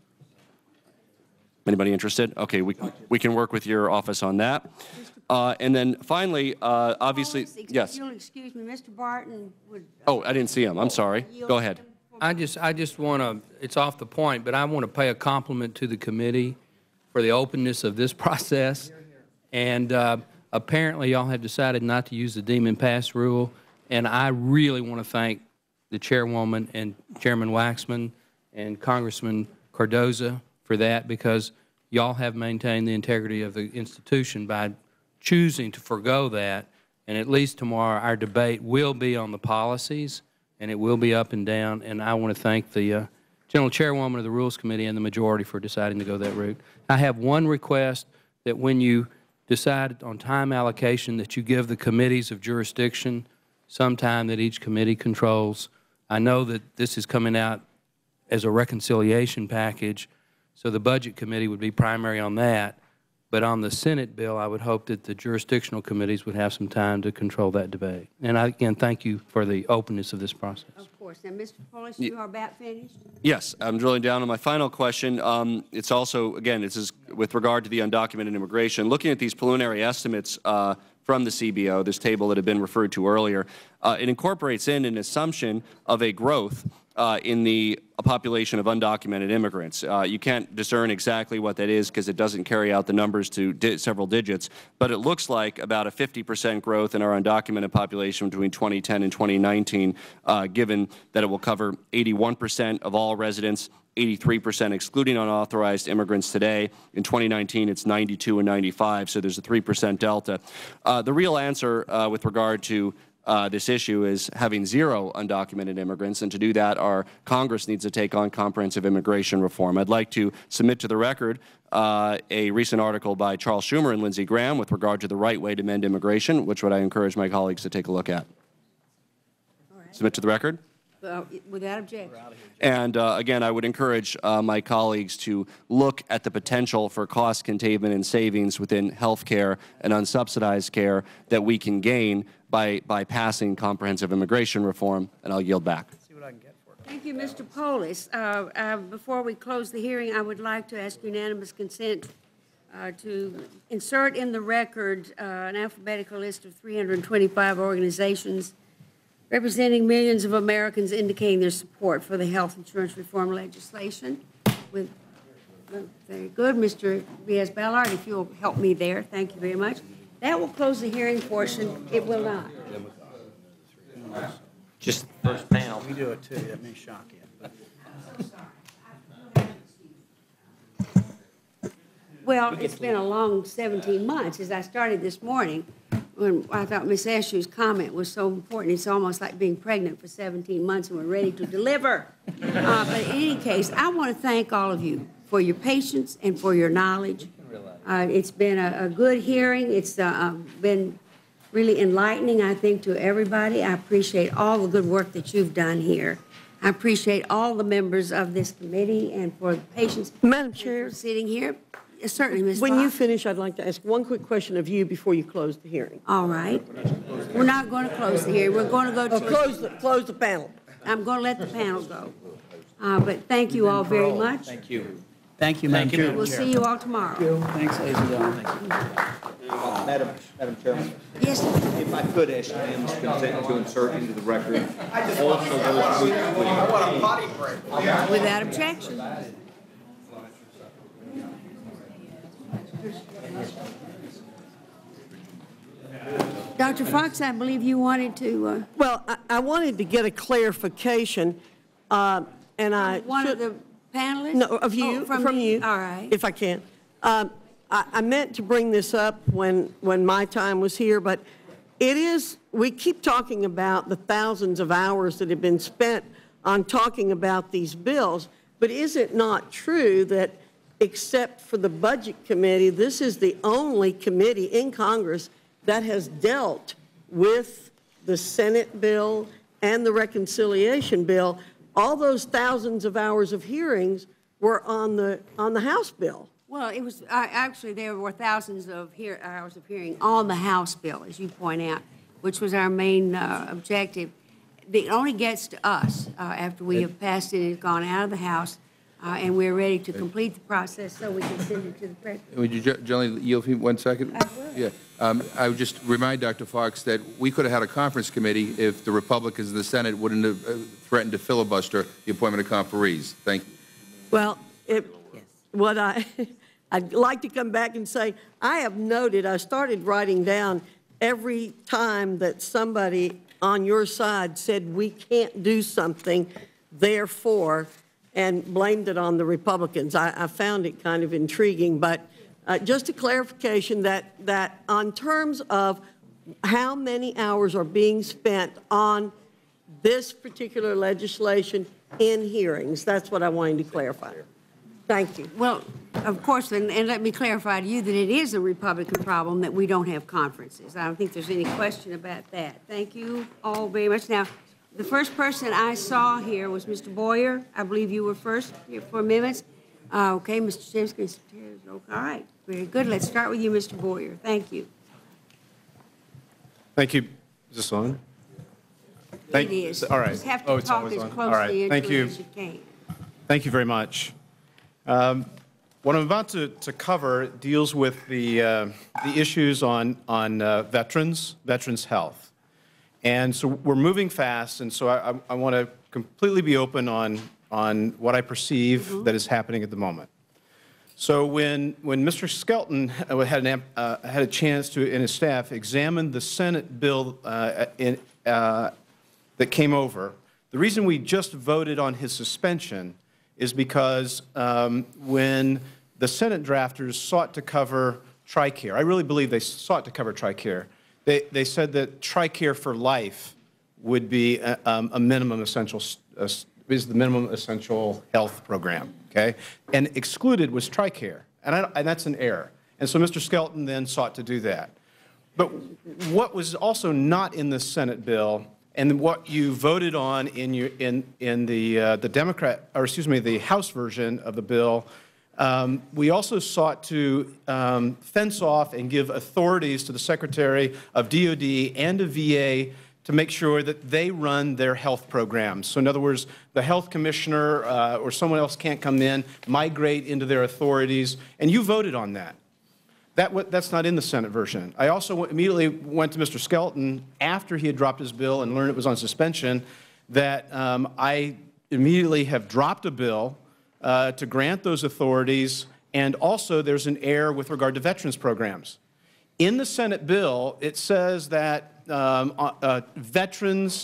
Anybody interested? Okay, we, we can work with your office on that. Uh, and then finally, uh, obviously, Policy, yes. You'll excuse me, Mister Barton would. Oh, I didn't see him. I'm sorry. Go ahead. I just, I just want to, it's off the point, but I want to pay a compliment to the committee for the openness of this process. And uh, apparently, y'all have decided not to use the deem and pass rule. And I really want to thank the chairwoman and Chairman Waxman and Congressman Cardoza for that, because y'all have maintained the integrity of the institution by choosing to forego that. And at least tomorrow, our debate will be on the policies, and it will be up and down. And I want to thank the uh, General Chairwoman of the Rules Committee and the majority for deciding to go that route. I have one request, that when you decide on time allocation, that you give the committees of jurisdiction some time that each committee controls. I know that this is coming out as a reconciliation package, so the Budget Committee would be primary on that. But on the Senate bill, I would hope that the jurisdictional committees would have some time to control that debate. And I, again, thank you for the openness of this process. Of course. Now, Mister Polis, you are about finished? Yes, I'm drilling down on my final question. Um, it's also, again, this is with regard to the undocumented immigration. Looking at these preliminary estimates uh, from the C B O, this table that had been referred to earlier, uh, it incorporates in an assumption of a growth uh, in the population of undocumented immigrants. Uh, you can't discern exactly what that is because it doesn't carry out the numbers to di several digits, but it looks like about a fifty percent growth in our undocumented population between twenty ten and twenty nineteen, uh, given that it will cover eighty-one percent of all residents, eighty-three percent excluding unauthorized immigrants today. In twenty nineteen, it's ninety-two and ninety-five, so there's a three percent delta. Uh, the real answer uh, with regard to Uh, this issue is having zero undocumented immigrants, and to do that, our Congress needs to take on comprehensive immigration reform. I'd like to submit to the record uh, a recent article by Charles Schumer and Lindsey Graham with regard to the right way to mend immigration, which would I encourage my colleagues to take a look at. Right. Submit to the record. Uh, without objection. And uh, again, I would encourage uh, my colleagues to look at the potential for cost containment and savings within health care and unsubsidized care that we can gain by, by passing comprehensive immigration reform, and I'll yield back. Thank you, Mister Polis. Uh, uh, before we close the hearing, I would like to ask unanimous consent uh, to insert in the record uh, an alphabetical list of three hundred twenty-five organizations representing millions of Americans indicating their support for the health insurance reform legislation. With, well, very good, Mister Diaz-Ballard, if you'll help me there, thank you very much. That will close the hearing portion. It will not. Just first panel. We do it too. That may shock you. But. Well, it's been a long seventeen months. As I started this morning, when I thought Miz Ashu's comment was so important, it's almost like being pregnant for seventeen months and we're ready to deliver. Uh, but in any case, I want to thank all of you for your patience and for your knowledge. Uh, it's been a, a good hearing. It's uh, been really enlightening, I think, to everybody. I appreciate all the good work that you've done here. I appreciate all the members of this committee and for the patience. Madam Chair, sitting here. Yes, certainly, Miz When Fox. you finish, I'd like to ask one quick question of you before you close the hearing. All right. We're not going to close the hearing. We're going to go to... Oh, close the, close the panel. I'm going to let the panel go. Uh, but thank you all very much. Thank you. Thank you, Madam Chair. We'll see you all tomorrow. Thanks, ladies and gentlemen. Madam, Madam Chairman. Yes, sir. If I could ask unanimous consent to insert into the record also those who... I want a potty break. Without objection. Doctor Fox, I believe you wanted to... Uh, well, I, I wanted to get a clarification, uh, and I... One should, of the panelists? No, of you, Oh, from, from me? you. All right. If I can. Um, I, I meant to bring this up when, when my time was here, but it is, we keep talking about the thousands of hours that have been spent on talking about these bills, but is it not true that except for the Budget Committee, this is the only committee in Congress that has dealt with the Senate bill and the reconciliation bill? All those thousands of hours of hearings were on the, on the House bill. Well, it was, uh, actually, there were thousands of hear, hours of hearing on the House bill, as you point out, which was our main uh, objective. It only gets to us uh, after we have passed it and it's gone out of the House, uh, and we're ready to complete the process so we can send it to the President. Would you gently yield me one second? I will. Yeah. Um, I would just remind Doctor Fox that we could have had a conference committee if the Republicans in the Senate wouldn't have uh, threatened to filibuster the appointment of conferees. Thank you. Well, it, what I, I'd like to come back and say, I have noted, I started writing down every time that somebody on your side said we can't do something, therefore, and blamed it on the Republicans. I, I found it kind of intriguing, but uh, just a clarification that, that on terms of how many hours are being spent on this particular legislation in hearings, that's what I wanted to clarify. Thank you. Well, of course, and, and let me clarify to you that it is a Republican problem that we don't have conferences. I don't think there's any question about that. Thank you all very much. Now, the first person I saw here was Mister Boyer. I believe you were first here for amendments. Uh, okay, Mister Shimsky. All right, very good. Let's start with you, Mister Boyer. Thank you. Thank you. Is this on? Thank, it is. All right. You just have to oh, it's talk always as on. closely All right. into Thank it you. as you can. Thank you very much. Um, what I'm about to, to cover deals with the, uh, the issues on, on uh, veterans, veterans' health. And so we're moving fast, and so I, I, I want to completely be open on, on what I perceive mm-hmm. that is happening at the moment. So when, when Mister Skelton had, an, uh, had a chance to, and his staff, examine the Senate bill uh, in, uh, that came over, the reason we just voted on his suspension is because um, when the Senate drafters sought to cover TRICARE, I really believe they sought to cover TRICARE, they, they said that TRICARE for life would be a, um, a minimum essential, uh, is the minimum essential health program, okay? And excluded was TRICARE, and, I, and that's an error. And so Mister Skelton then sought to do that. But what was also not in the Senate bill, and what you voted on in your in in the uh, the Democrat, or excuse me, the House version of the bill, um, we also sought to um, fence off and give authorities to the Secretary of D O D and of V A to make sure that they run their health programs. So in other words, the health commissioner uh, or someone else can't come in, migrate into their authorities, and you voted on that. That, that's not in the Senate version. I also immediately went to Mister Skelton after he had dropped his bill and learned it was on suspension, that um, I immediately have dropped a bill uh, to grant those authorities, and also there's an error with regard to veterans programs. In the Senate bill, it says that um, uh, uh, veterans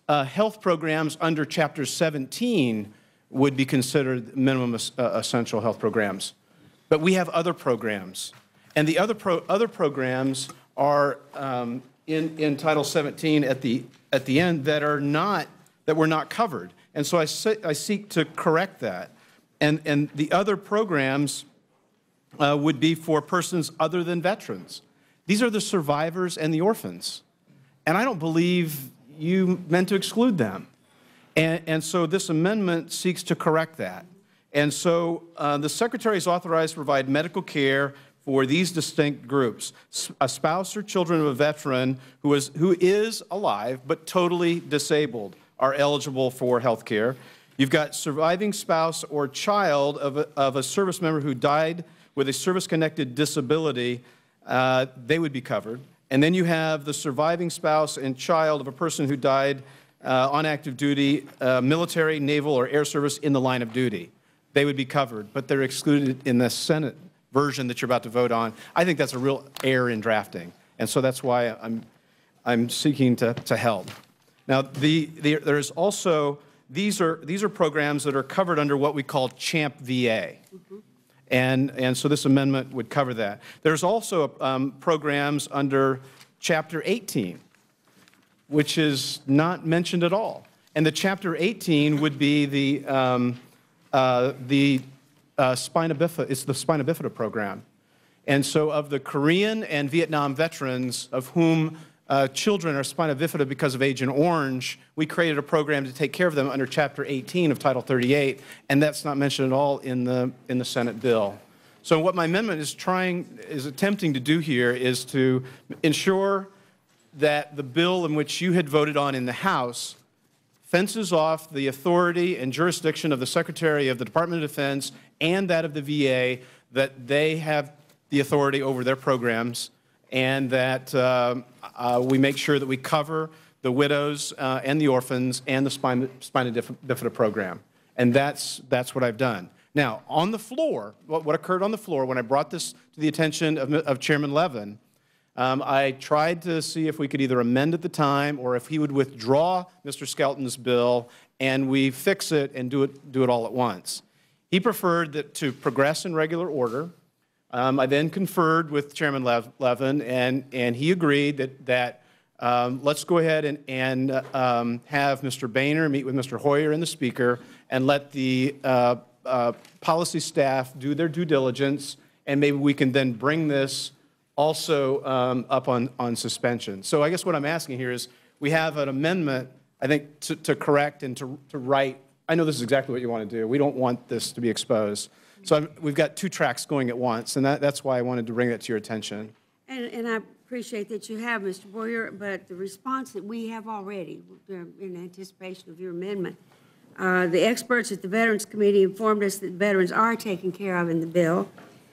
uh, health programs under Chapter seventeen would be considered minimum uh, essential health programs. But we have other programs. And the other, pro other programs are um, in, in Title seventeen at the, at the end that are not, that were not covered. And so I, I seek to correct that. And, and the other programs uh, would be for persons other than veterans. These are the survivors and the orphans. And I don't believe you meant to exclude them. And, and so this amendment seeks to correct that. And so uh, the Secretary is authorized to provide medical care for these distinct groups. A spouse or children of a veteran who is, who is alive but totally disabled are eligible for health care. You've got surviving spouse or child of a, of a service member who died with a service-connected disability. Uh, they would be covered. And then you have the surviving spouse and child of a person who died uh, on active duty, uh, military, naval, or air service in the line of duty. They would be covered, but they're excluded in the Senate version that you're about to vote on. I think that's a real error in drafting, and so that's why I'm, I'm seeking to, to help. Now, the, the, there's also, these are, these are programs that are covered under what we call CHAMP V A. Mm-hmm. And, and so this amendment would cover that. There's also um, programs under Chapter eighteen, which is not mentioned at all. And the Chapter eighteen would be the, um, uh, the uh, spina bifida, it's the spina bifida program. And so of the Korean and Vietnam veterans of whom uh, children are spina bifida because of Agent Orange, we created a program to take care of them under Chapter eighteen of Title thirty-eight, and that's not mentioned at all in the, in the Senate bill. So what my amendment is trying, is attempting to do here is to ensure that the bill in which you had voted on in the House fences off the authority and jurisdiction of the Secretary of the Department of Defense and that of the V A, that they have the authority over their programs, and that uh, uh, we make sure that we cover the widows uh, and the orphans and the spina, spina bifida program. And that's, that's what I've done. Now, on the floor, what, what occurred on the floor when I brought this to the attention of, of Chairman Levin, um, I tried to see if we could either amend at the time or if he would withdraw Mister Skelton's bill and we fix it and do it, do it all at once. He preferred that to progress in regular order. Um, I then conferred with Chairman Lev Levin, and, and he agreed that, that um, let's go ahead and, and uh, um, have Mister Boehner meet with Mister Hoyer and the Speaker and let the uh, uh, policy staff do their due diligence, and maybe we can then bring this also um, up on, on suspension. So I guess what I'm asking here is we have an amendment, I think, to, to correct and to, to write. I know this is exactly what you want to do. We don't want this to be exposed. So I'm, we've got two tracks going at once, and that, that's why I wanted to bring that to your attention. And, and I appreciate that you have, Mister Boyer, but the response that we have already, in anticipation of your amendment, uh, the experts at the Veterans Committee informed us that veterans are taken care of in the bill,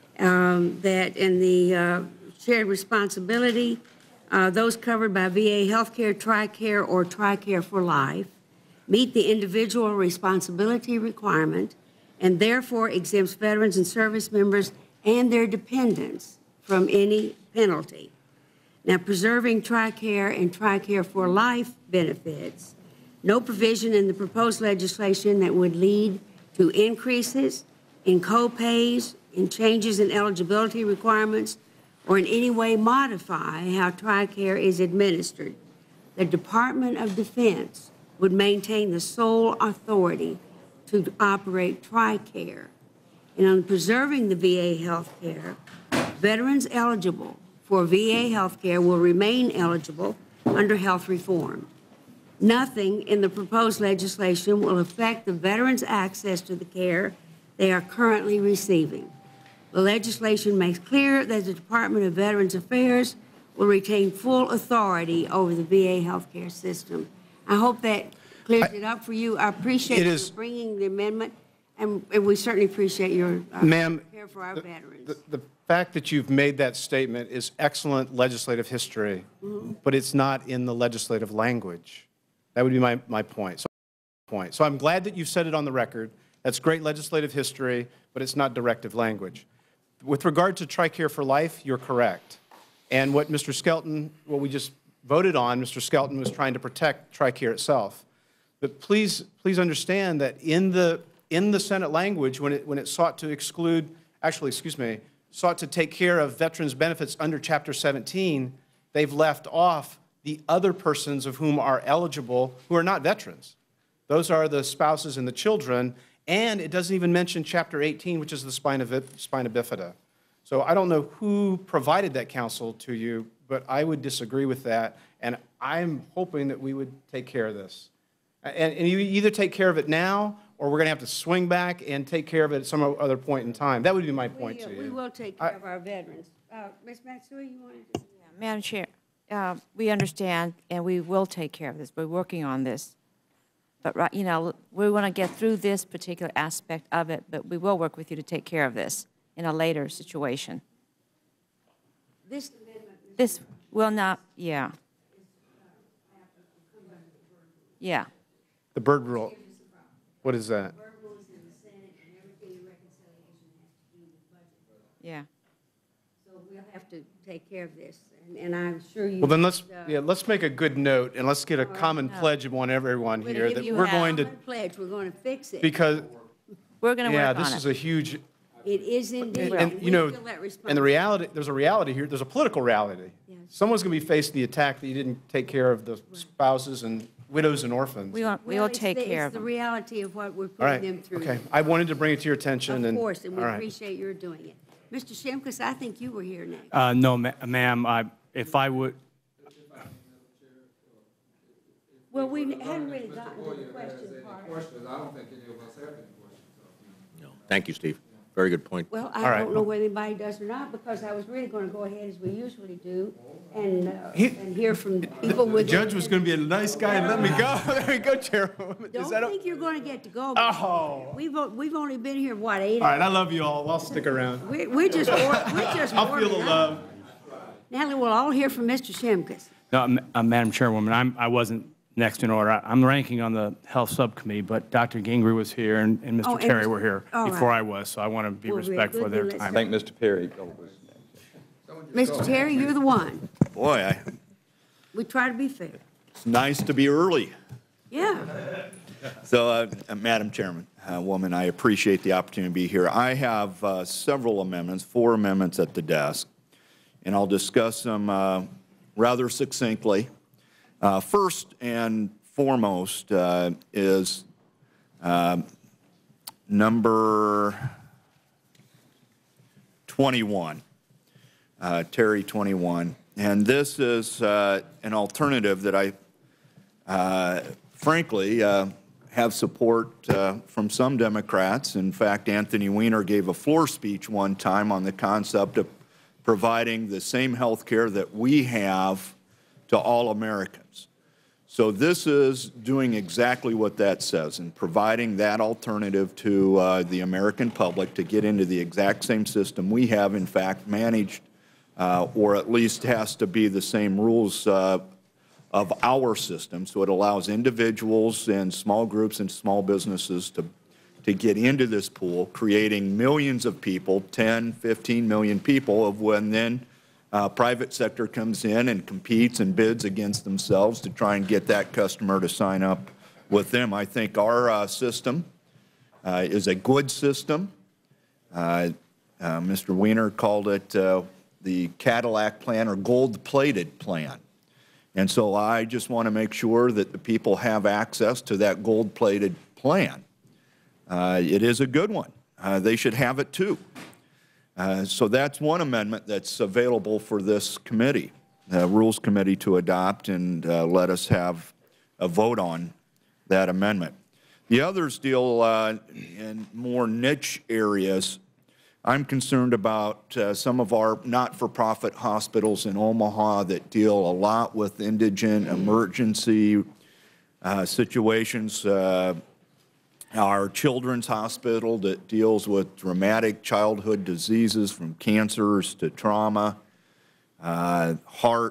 um, that in the uh, shared responsibility, uh, those covered by V A healthcare, TRICARE, or TRICARE for life meet the individual responsibility requirement, and therefore exempts veterans and service members and their dependents from any penalty. Now, preserving TRICARE and TRICARE for life benefits, no provision in the proposed legislation that would lead to increases in co-pays, in changes in eligibility requirements, or in any way modify how TRICARE is administered. The Department of Defense would maintain the sole authority to operate TRICARE. And on preserving the V A health care, veterans eligible for V A health care will remain eligible under health reform. Nothing in the proposed legislation will affect the veterans' access to the care they are currently receiving. The legislation makes clear that the Department of Veterans Affairs will retain full authority over the V A health care system. I hope that clears I, it up for you. I appreciate you bringing the amendment, and, and we certainly appreciate your uh, care for our the, veterans. The, the fact that you've made that statement is excellent legislative history, mm-hmm. but it's not in the legislative language. That would be my, my point. So, point. So I'm glad that you've said it on the record. That's great legislative history, but it's not directive language. With regard to TRICARE for life, you're correct. And what Mister Skelton, what we just voted on, Mister Skelton was trying to protect TRICARE itself. But please, please understand that in the, in the Senate language, when it, when it sought to exclude, actually, excuse me, sought to take care of veterans' benefits under Chapter seventeen, they've left off the other persons of whom are eligible who are not veterans. Those are the spouses and the children, and it doesn't even mention Chapter eighteen, which is the spina, spina bifida. So I don't know who provided that counsel to you, but I would disagree with that, and I'm hoping that we would take care of this. And, and you either take care of it now, or we're going to have to swing back and take care of it at some other point in time. That would be my point We, uh, to you. we will take care of our veterans. Uh, Miz Matsui, you wanted to? Madam Chair, uh, we understand, and we will take care of this. We're working on this. But, right, you know, we want to get through this particular aspect of it, but we will work with you to take care of this in a later situation. This, This will not, yeah. Yeah. The Byrd Rule. What is that? Yeah. So we'll have to take care of this, and, and I'm sure you. Well, then let's, uh, yeah, let's make a good note, and let's get a common pledge among everyone we're here gonna that give you we're a going to, common pledge, we're going to fix it. because, We're going to yeah, work on this it. is a huge, It is indeed. and, and, We you know, feel that and the reality, there's a reality here, there's a political reality. Someone's going to be facing the attack that you didn't take care of the spouses and widows and orphans. We will, we Well, will it's take the- care of It's the them. reality of what we're All right, putting them through. okay. I wanted to bring it to your attention, and. Of course, and we all right. appreciate your doing it. Mister Shimkus, I think you were here next. Uh, no, ma- ma'am, I, if I would, Well, we hadn't really gotten to the question part. I don't think any of us have any questions. Thank you, Steve. Very good point. Well, All I right. don't know whether anybody does or not, because I was really going to go ahead as we usually do and, uh, He- and hear from people The with. judge was going to be a nice guy and let me go. There we go, Chairwoman. Is Don't that a- think you're going to get to go. Oh. We've, o- we've only been here, what, eight? All right, I love you all. I'll stick around. We're, we're just, war- we're just. I'll feel the warming up. love. Natalie, we'll all hear from Mister Shimkus. no, uh, Ma- uh, Madam Chairwoman, I'm, I wasn't next in order. I- I'm ranking on the Health Subcommittee, but Doctor Gingrey was here and, and Oh, Mister and Terry Mis- were here all before right. I was, so I want to be Well, very respectful of good. their Then let's- time. Thank Mister Perry. Mister Terry, you're the one. Boy, I, We try to be fair. it's nice to be early. Yeah. So, uh, uh, Madam Chairman, uh, woman, I appreciate the opportunity to be here. I have uh, several amendments, four amendments at the desk, and I'll discuss them uh, rather succinctly. Uh, first and foremost uh, is uh, number twenty-one, uh, Terry twenty-one. And this is uh, an alternative that I, uh, frankly, uh, have support uh, from some Democrats. In fact, Anthony Weiner gave a floor speech one time on the concept of providing the same health care that we have to all Americans. So this is doing exactly what that says and providing that alternative to uh, the American public to get into the exact same system we have, in fact, managed, uh, or at least has to be the same rules uh, of our system. So it allows individuals and small groups and small businesses to, to get into this pool, creating millions of people, ten, fifteen million people, of when then Uh, private sector comes in and competes and bids against themselves to try and get that customer to sign up with them. I think our uh, system uh, is a good system. Uh, uh, Mister Weiner called it uh, the Cadillac plan or gold-plated plan. And so I just want to make sure that the people have access to that gold-plated plan. Uh, it is a good one. Uh, they should have it too. Uh, so that's one amendment that's available for this committee, the Rules Committee, to adopt and uh, let us have a vote on that amendment. The others deal uh, in more niche areas. I'm concerned about uh, some of our not-for-profit hospitals in Omaha that deal a lot with indigent emergency uh, situations. Uh, Our children's hospital that deals with dramatic childhood diseases from cancers to trauma, uh, heart,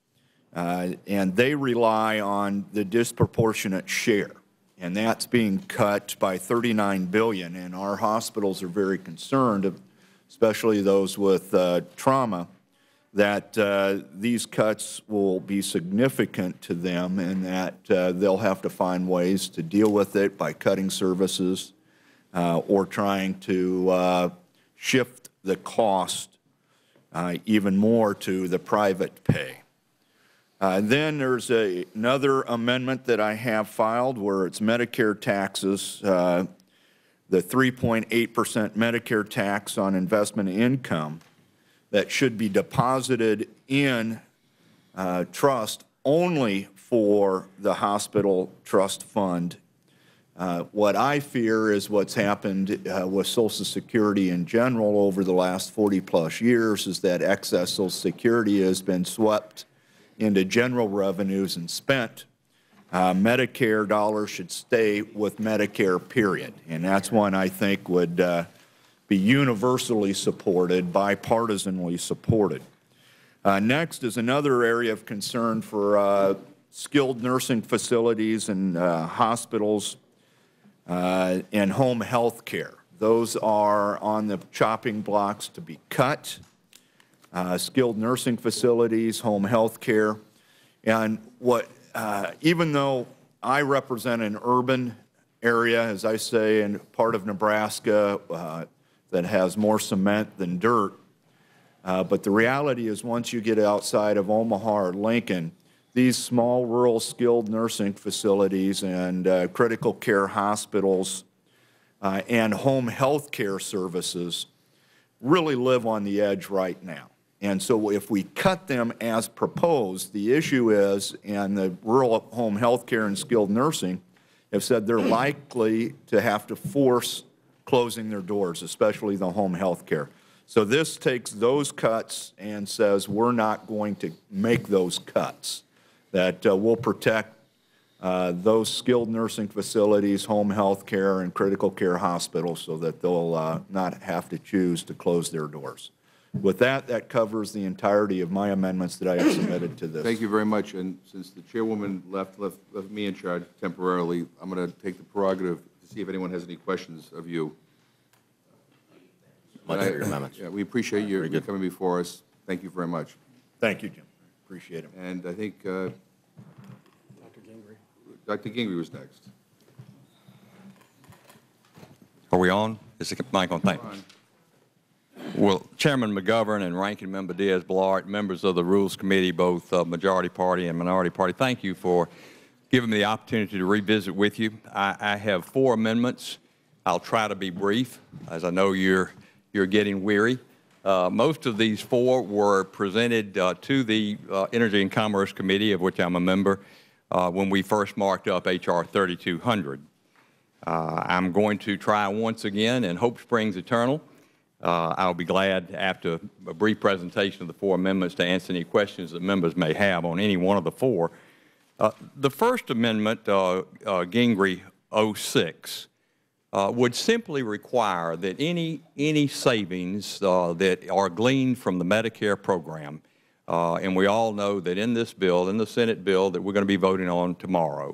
uh, and they rely on the disproportionate share. And that's being cut by thirty-nine billion dollars, and our hospitals are very concerned, especially those with uh, trauma, that uh, these cuts will be significant to them and that uh, they'll have to find ways to deal with it by cutting services uh, or trying to uh, shift the cost uh, even more to the private pay. Uh, then there's a, another amendment that I have filed where it's Medicare taxes, uh, the three point eight percent Medicare tax on investment income that should be deposited in uh, trust only for the hospital trust fund. Uh, what I fear is what's happened uh, with Social Security in general over the last forty plus years is that excess Social Security has been swept into general revenues and spent. Uh, Medicare dollars should stay with Medicare, period. And that's one I think would uh, be universally supported, bipartisanly supported. Uh, next is another area of concern for uh, skilled nursing facilities and uh, hospitals uh, and home health care. Those are on the chopping blocks to be cut. Uh, skilled nursing facilities, home health care. And what, uh, even though I represent an urban area, as I say, in part of Nebraska, uh, that has more cement than dirt. Uh, but the reality is once you get outside of Omaha or Lincoln, these small rural skilled nursing facilities and uh, critical care hospitals uh, and home health care services really live on the edge right now. And so if we cut them as proposed, the issue is, and the rural home health care and skilled nursing have said they're likely to have to force closing their doors, especially the home health care. So this takes those cuts and says we're not going to make those cuts, that uh, we'll protect uh, those skilled nursing facilities, home health care, and critical care hospitals so that they'll uh, not have to choose to close their doors. With that, that covers the entirety of my amendments that I have submitted to this. Thank you very much. And since the chairwoman left, left, left me in charge temporarily, I'm going to take the prerogative to see if anyone has any questions of you. Much for your amendments. Yeah, we appreciate you you coming before us. Thank you very much. Thank you, Jim. Appreciate it. And I think uh, Doctor Gingrey. Doctor Gingrey was next. Are we on? Is the mic on? Thank you. Well, Chairman McGovern and Ranking Member Diaz-Balart, members of the Rules Committee, both uh, Majority Party and Minority Party, thank you for giving me the opportunity to revisit with you. I, I have four amendments. I'll try to be brief, as I know you're, you're getting weary. Uh, most of these four were presented uh, to the uh, Energy and Commerce Committee, of which I'm a member, uh, when we first marked up H R thirty-two hundred. Uh, I'm going to try once again in Hope Springs Eternal. Uh, I'll be glad, after a brief presentation of the four amendments, to answer any questions that members may have on any one of the four. Uh, the First Amendment, uh, uh, Gingrey oh six, uh, would simply require that any, any savings uh, that are gleaned from the Medicare program, uh, and we all know that in this bill, in the Senate bill that we're going to be voting on tomorrow,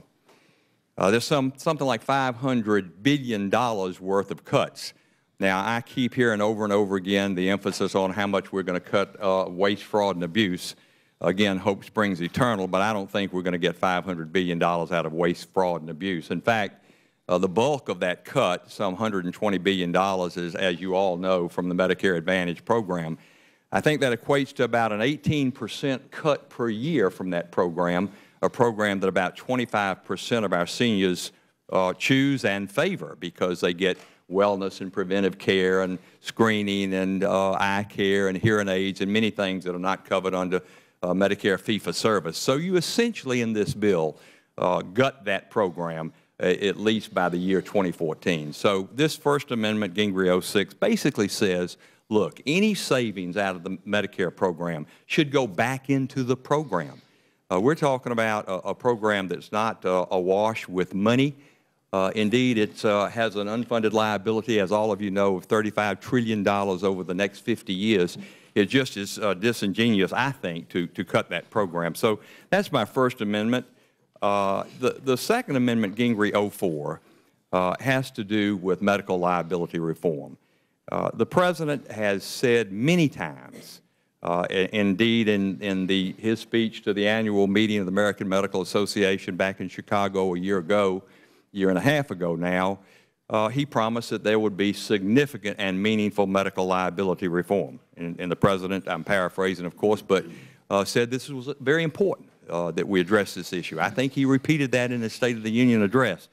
uh, there's some, something like five hundred billion dollars worth of cuts. Now, I keep hearing over and over again the emphasis on how much we're going to cut uh, waste, fraud, and abuse. Again, hope springs eternal, but I don't think we're going to get five hundred billion dollars out of waste, fraud, and abuse. In fact, uh, the bulk of that cut, some one hundred twenty billion dollars, is, as you all know, from the Medicare Advantage program. I think that equates to about an eighteen percent cut per year from that program, a program that about twenty-five percent of our seniors uh, choose and favor because they get wellness and preventive care and screening and uh, eye care and hearing aids and many things that are not covered under uh, Medicare fee-for-service. So you essentially in this bill uh, gut that program uh, at least by the year twenty fourteen. So this First Amendment, Gingrey oh six, basically says, look, any savings out of the Medicare program should go back into the program. Uh, we're talking about a, a program that's not uh, awash with money. Uh, indeed, it uh, has an unfunded liability, as all of you know, of thirty-five trillion dollars over the next fifty years. It just is uh, disingenuous, I think, to, to cut that program. So that's my First Amendment. Uh, the, the Second Amendment, Gingrey oh four, uh, has to do with medical liability reform. Uh, the President has said many times Uh, indeed, in, in the, his speech to the annual meeting of the American Medical Association back in Chicago a year ago, year and a half ago now, uh, he promised that there would be significant and meaningful medical liability reform. And, and the President, I'm paraphrasing, of course, but uh, said this was very important uh, that we address this issue. I think he repeated that in his State of the Union address.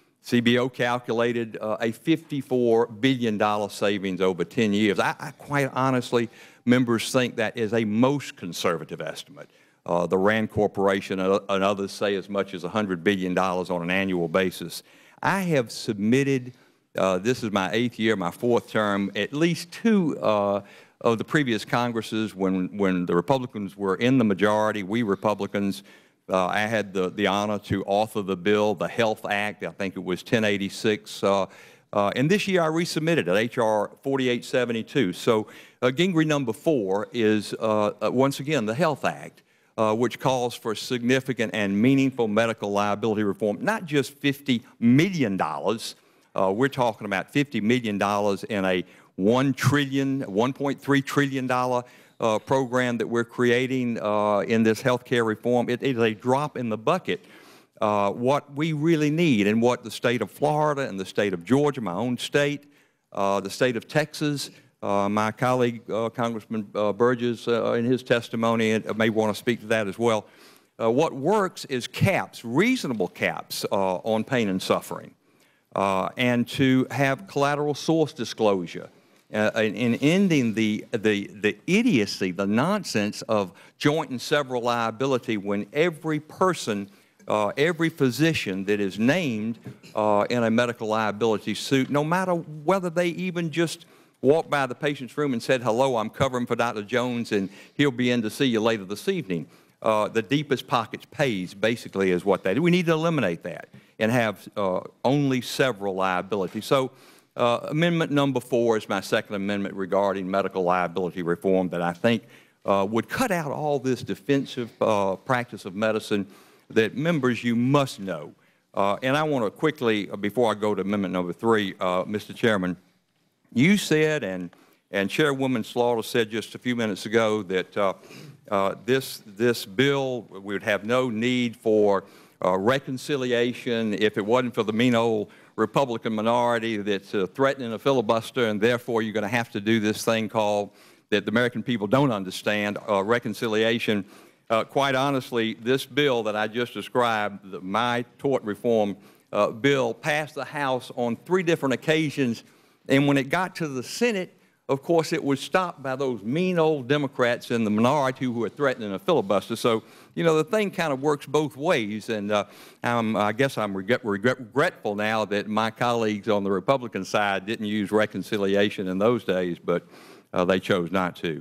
C B O calculated uh, a fifty-four billion dollar savings over ten years. I, I quite honestly, members think that is a most conservative estimate. Uh, the RAND Corporation and others say as much as one hundred billion dollars on an annual basis. I have submitted, uh, this is my eighth year, my fourth term, at least two uh, of the previous Congresses when, when the Republicans were in the majority, we Republicans, Uh, I had the, the honor to author the bill, the Health Act. I think it was ten eighty-six. Uh, uh, and this year I resubmitted it, H R forty-eight seventy-two. So uh, Gingrey number four is, uh, uh, once again, the Health Act, uh, which calls for significant and meaningful medical liability reform, not just fifty million dollars. Uh, we're talking about fifty million dollars in a one trillion dollars, one point three trillion dollars Uh, program that we're creating uh, in this health care reform. It, it is a drop in the bucket. Uh, what we really need and what the state of Florida and the state of Georgia, my own state, uh, the state of Texas, uh, my colleague uh, Congressman uh, Burgess uh, in his testimony uh, may want to speak to that as well. Uh, what works is caps, reasonable caps uh, on pain and suffering, uh, and to have collateral source disclosure. Uh, in, in ending the, the, the idiocy, the nonsense of joint and several liability when every person, uh, every physician that is named uh, in a medical liability suit, no matter whether they even just walked by the patient's room and said, hello, I'm covering for Doctor Jones and he'll be in to see you later this evening. Uh, the deepest pockets pays, basically, is what that is. We need to eliminate that and have uh, only several liability. So, Uh, amendment number four is my second amendment regarding medical liability reform that I think uh, would cut out all this defensive uh, practice of medicine that, members, you must know. Uh, and I want to quickly, uh, before I go to amendment number three, uh, Mister Chairman, you said, and, and Chairwoman Slaughter said just a few minutes ago, that uh, uh, this, this bill, we would have no need for uh, reconciliation if it wasn't for the mean old Republican minority that's uh, threatening a filibuster, and therefore you're going to have to do this thing called, that the American people don't understand, uh, reconciliation. Uh, quite honestly, this bill that I just described, the, my tort reform uh, bill, passed the House on three different occasions, and when it got to the Senate, of course, it was stopped by those mean old Democrats in the minority who were threatening a filibuster. So, you know, the thing kind of works both ways, and uh, I'm, I guess I'm regret, regret, regretful now that my colleagues on the Republican side didn't use reconciliation in those days, but uh, they chose not to.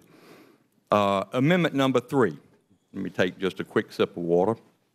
Uh, amendment number three. Let me take just a quick sip of water.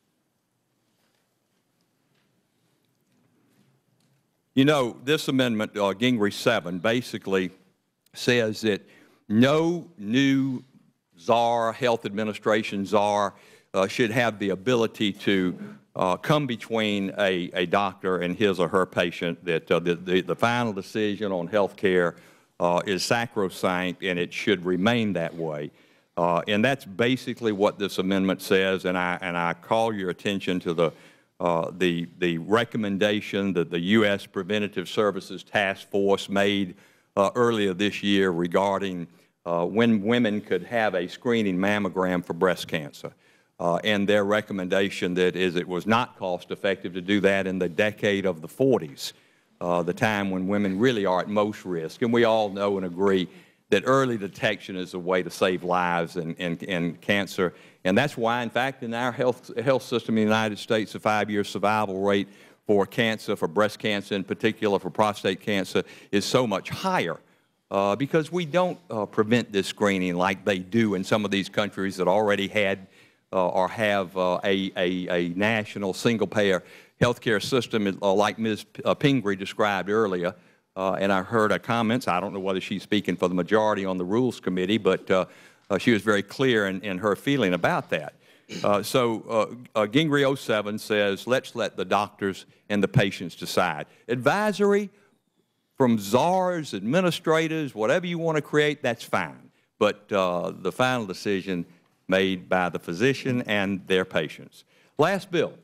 You know, this amendment, uh, Gingrey seven, basically says that no new czar, health administration czar, uh, should have the ability to uh, come between a, a doctor and his or her patient, that uh, the, the, the final decision on health care uh, is sacrosanct, and it should remain that way. Uh, and that's basically what this amendment says, and I, and I call your attention to the, uh, the, the recommendation that the U S Preventative Services Task Force made Uh, earlier this year regarding uh, when women could have a screening mammogram for breast cancer. Uh, and their recommendation that is it was not cost effective to do that in the decade of the forties, uh, the time when women really are at most risk. And we all know and agree that early detection is a way to save lives in, in, in cancer. And that's why, in fact, in our health, health system in the United States, the five-year survival rate for cancer, for breast cancer in particular, for prostate cancer, is so much higher uh, because we don't uh, prevent this screening like they do in some of these countries that already had uh, or have uh, a, a, a national single-payer health care system uh, like Miz Pingree described earlier. Uh, and I heard her comments. I don't know whether she's speaking for the majority on the Rules Committee, but uh, uh, she was very clear in, in her feeling about that. Uh, so uh, uh, Gingrey oh seven says, let's let the doctors and the patients decide. Advisory from czars, administrators, whatever you want to create, that's fine. but uh, the final decision made by the physician and their patients. Last bill,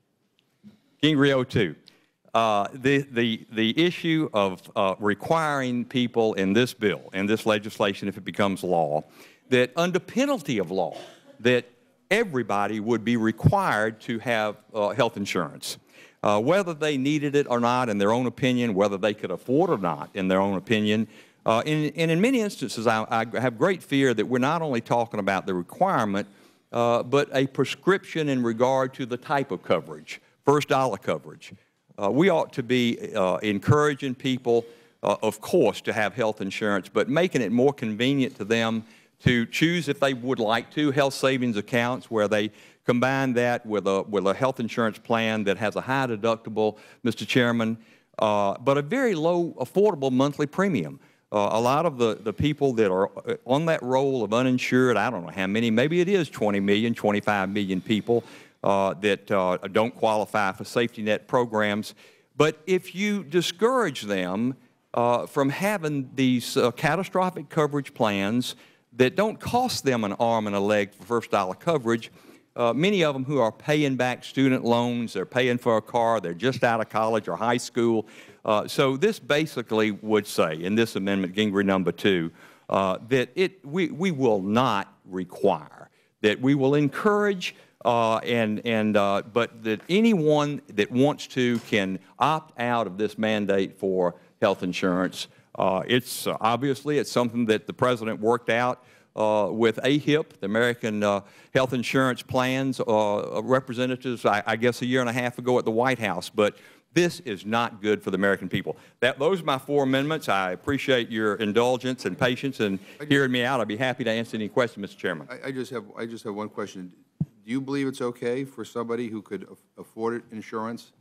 Gingrey oh two. Uh, the, the, the issue of uh, requiring people in this bill, in this legislation, if it becomes law, that under penalty of law, that everybody would be required to have uh, health insurance. Uh, whether they needed it or not, in their own opinion, whether they could afford it or not, in their own opinion. Uh, and, and in many instances, I, I have great fear that we're not only talking about the requirement, uh, but a prescription in regard to the type of coverage, first dollar coverage. Uh, we ought to be uh, encouraging people, uh, of course, to have health insurance, but making it more convenient to them to choose, if they would like to, health savings accounts where they combine that with a, with a health insurance plan that has a high deductible, Mister Chairman, uh, but a very low, affordable monthly premium. Uh, a lot of the, the people that are on that roll of uninsured, I don't know how many, maybe it is twenty million, twenty-five million people uh, that uh, don't qualify for safety net programs. But if you discourage them uh, from having these uh, catastrophic coverage plans that don't cost them an arm and a leg for first dollar coverage, uh, many of them who are paying back student loans, they're paying for a car, they're just out of college or high school. Uh, so this basically would say, in this amendment, Gingrey number two, uh, that it, we, we will not require, that we will encourage, uh, and, and, uh, but that anyone that wants to can opt out of this mandate for health insurance. Uh, it's uh, obviously it's something that the President worked out uh, with A H I P, the American uh, Health Insurance Plans uh, representatives, I, I guess a year and a half ago at the White House. But this is not good for the American people. That, those are my four amendments. I appreciate your indulgence and patience and hearing me out. I'd be happy to answer any questions, Mister Chairman. I, I just have I just have one question. Do you believe it's okay for somebody who could afford insurance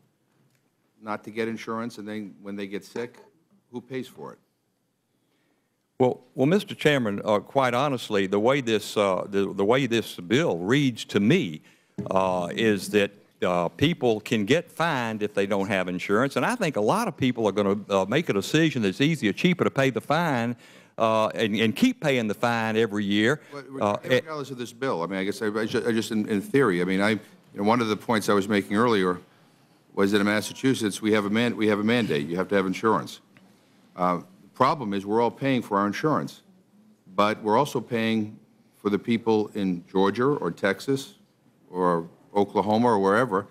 not to get insurance, and then when they get sick, who pays for it? Well, well, Mister Chairman, uh, quite honestly, the way this uh, the, the way this bill reads to me uh, is that uh, people can get fined if they don't have insurance, and I think a lot of people are going to uh, make a decision that's easier, cheaper to pay the fine uh, and, and keep paying the fine every year. Uh, regardless of this bill, I mean, I guess I, I just, I just in, in theory, I mean, I you know, one of the points I was making earlier was that in Massachusetts we have a man we have a mandate. You have to have insurance. Uh, problem is we're all paying for our insurance, but we're also paying for the people in Georgia or Texas or Oklahoma or wherever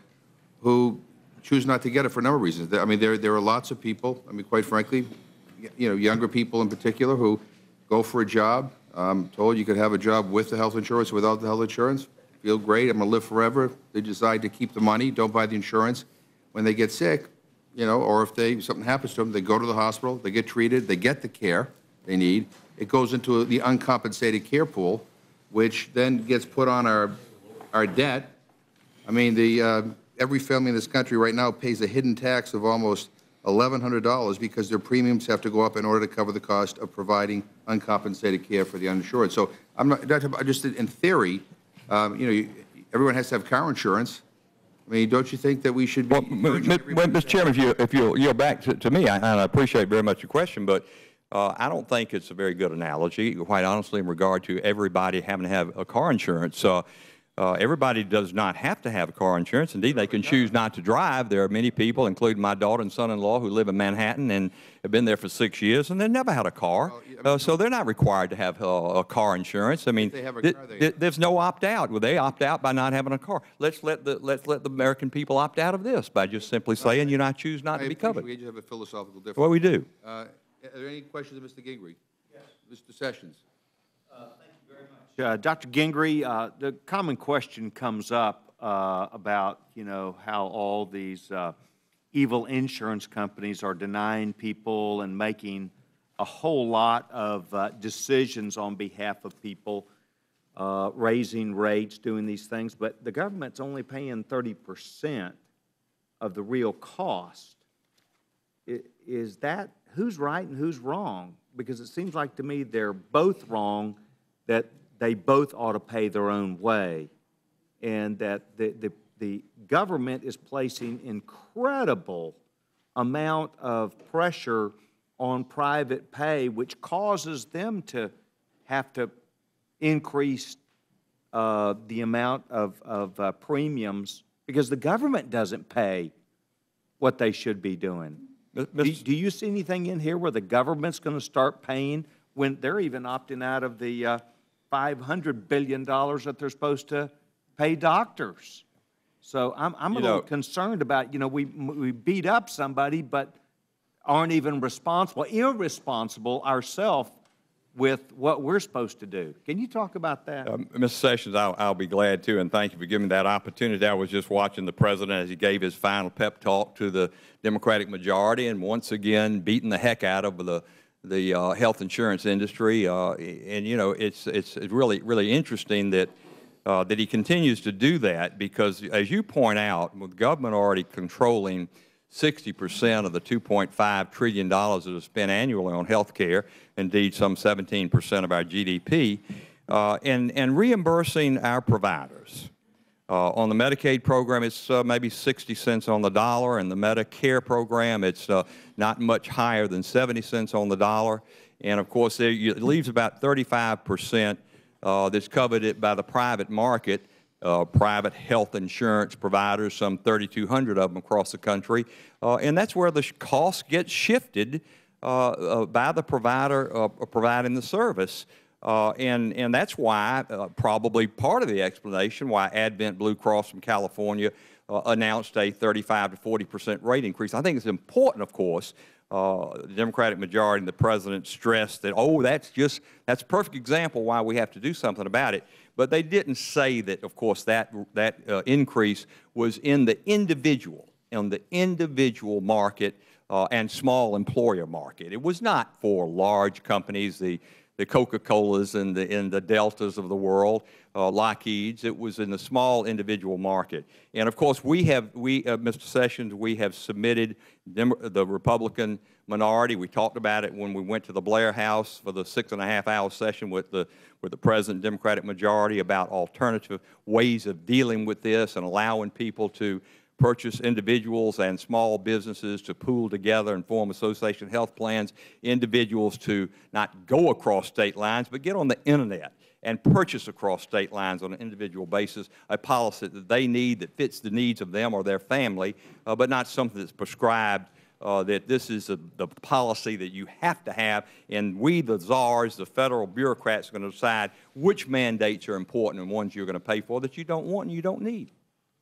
who choose not to get it for a number of reasons. I mean, there, there are lots of people, I mean, quite frankly, you know, younger people in particular who go for a job. I'm told you could have a job with the health insurance, without the health insurance. Feel great, I'm going to live forever. They decide to keep the money, don't buy the insurance. When they get sick, you know, or if they something happens to them, they go to the hospital, they get treated, they get the care they need. It goes into the uncompensated care pool, which then gets put on our our debt. I mean, the uh, every family in this country right now pays a hidden tax of almost eleven hundred dollars because their premiums have to go up in order to cover the cost of providing uncompensated care for the uninsured. So I'm not just in theory, um, you know, you, everyone has to have car insurance. I mean, don't you think that we should be? Well, Mister Chairman, if you if you yield back to, to me, I, and I appreciate very much your question, but uh, I don't think it's a very good analogy, quite honestly, in regard to everybody having to have a car insurance. Uh, uh, everybody does not have to have a car insurance. Indeed, they can choose not to drive. There are many people, including my daughter and son-in-law, who live in Manhattan and have been there for six years, and they've never had a car. Uh, so they're not required to have uh, a car insurance. I mean, th th th there's no opt-out. Well, they opt out by not having a car. Let's let the let's let the American people opt out of this by just simply saying you not choose not I to be covered. We have a philosophical difference. Well, we do. Uh, are there any questions of Mister Gingrey? Yes. Mister Sessions. Uh, Doctor Gingrey, uh, the common question comes up uh, about, you know, how all these uh, evil insurance companies are denying people and making a whole lot of uh, decisions on behalf of people, uh, raising rates, doing these things, but the government's only paying thirty percent of the real cost. I, is that, who's right and who's wrong? Because it seems like to me they're both wrong, that they both ought to pay their own way, and that the, the, the government is placing incredible amount of pressure on private pay, which causes them to have to increase uh, the amount of, of uh, premiums because the government doesn't pay what they should be doing. Do, do you see anything in here where the government's going to start paying when they're even opting out of the uh, five hundred billion dollars that they're supposed to pay doctors? So I'm, I'm a You little know- concerned about, you know, we, we beat up somebody, but aren't even responsible, irresponsible ourselves with what we're supposed to do. Can you talk about that? Um, Mister Sessions, I'll, I'll be glad to, and thank you for giving me that opportunity. I was just watching the President as he gave his final pep talk to the Democratic majority, and once again beating the heck out of the the uh, health insurance industry. Uh, and you know, it's it's really really interesting that uh, that he continues to do that because, as you point out, with government already controlling sixty percent of the two point five trillion dollars that is spent annually on health care, indeed some seventeen percent of our G D P, uh, and, and reimbursing our providers. Uh, on the Medicaid program, it's uh, maybe sixty cents on the dollar, and the Medicare program, it's uh, not much higher than seventy cents on the dollar. And of course, there, it leaves about thirty-five percent uh, that's covered it by the private market. Uh, private health insurance providers, some thirty-two hundred of them across the country, uh, and that's where the cost gets shifted uh, uh, by the provider uh, providing the service. Uh, and, and that's why, uh, probably part of the explanation why Advent Blue Cross from California uh, announced a thirty-five to forty percent rate increase. I think it's important, of course. Uh, the Democratic majority and the President stressed that, oh, that's just, that's a perfect example why we have to do something about it. But they didn't say that, of course, that, that uh, increase was in the individual, in the individual market uh, and small employer market. It was not for large companies, the, the Coca-Colas and the, and the Deltas of the world, uh, Lockheed's. It was in the small individual market. And, of course, we have, we, uh, Mister Sessions, we have submitted Dem the Republican minority. We talked about it when we went to the Blair House for the six and a half hour session with the, with the President Democratic majority about alternative ways of dealing with this and allowing people to purchase individuals and small businesses to pool together and form association health plans, individuals to not go across state lines, but get on the internet and purchase across state lines on an individual basis a policy that they need that fits the needs of them or their family, uh, but not something that's prescribed uh, that this is a, the policy that you have to have, and we, the czars, the federal bureaucrats, are going to decide which mandates are important and ones you're going to pay for that you don't want and you don't need.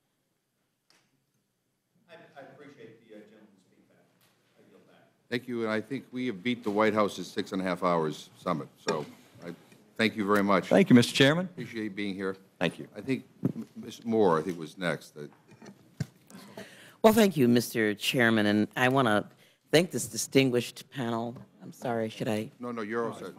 Thank you, and I think we have beat the White House's six and a half hours summit. So I thank you very much. Thank you, Mister Chairman. Appreciate being here. Thank you. I think Miz Moore, I think, was next. Well, thank you, Mister Chairman, and I want to thank this distinguished panel. I'm sorry, should I? No, no, you're all set.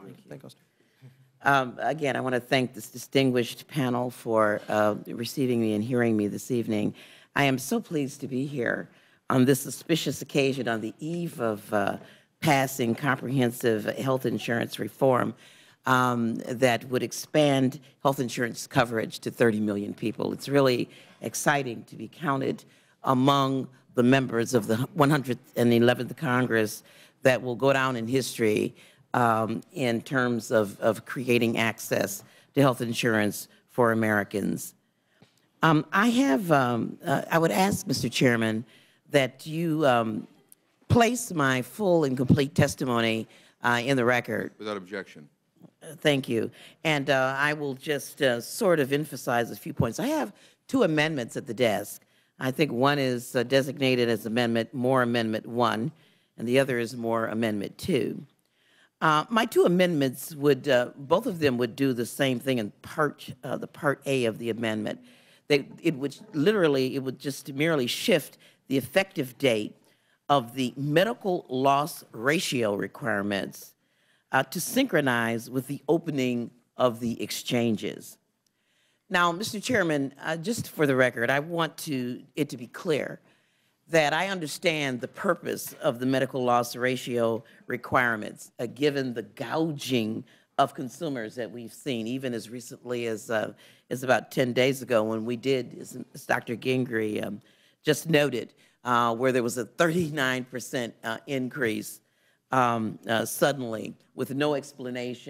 Um, again, I want to thank this distinguished panel for uh, receiving me and hearing me this evening. I am so pleased to be here on this auspicious occasion on the eve of uh, passing comprehensive health insurance reform um, that would expand health insurance coverage to thirty million people. It's really exciting to be counted among the members of the one hundred eleventh Congress that will go down in history um, in terms of, of creating access to health insurance for Americans. Um, I have, um, uh, I would ask, Mister Chairman, that you um, place my full and complete testimony uh, in the record. Without objection. Uh, thank you. And uh, I will just uh, sort of emphasize a few points. I have two amendments at the desk. I think one is uh, designated as Amendment Moore Amendment one, and the other is Moore Amendment two. Uh, my two amendments would, uh, both of them would do the same thing in part, uh, the Part A of the amendment. They, it would literally, it would just merely shift the effective date of the medical loss ratio requirements uh, to synchronize with the opening of the exchanges. Now, Mister Chairman, uh, just for the record, I want to, it to be clear that I understand the purpose of the medical loss ratio requirements, uh, given the gouging of consumers that we've seen, even as recently as, uh, as about ten days ago when we did, as, as Doctor Gingrey um, just noted, uh, where there was a thirty-nine percent uh, increase um, uh, suddenly with no explanation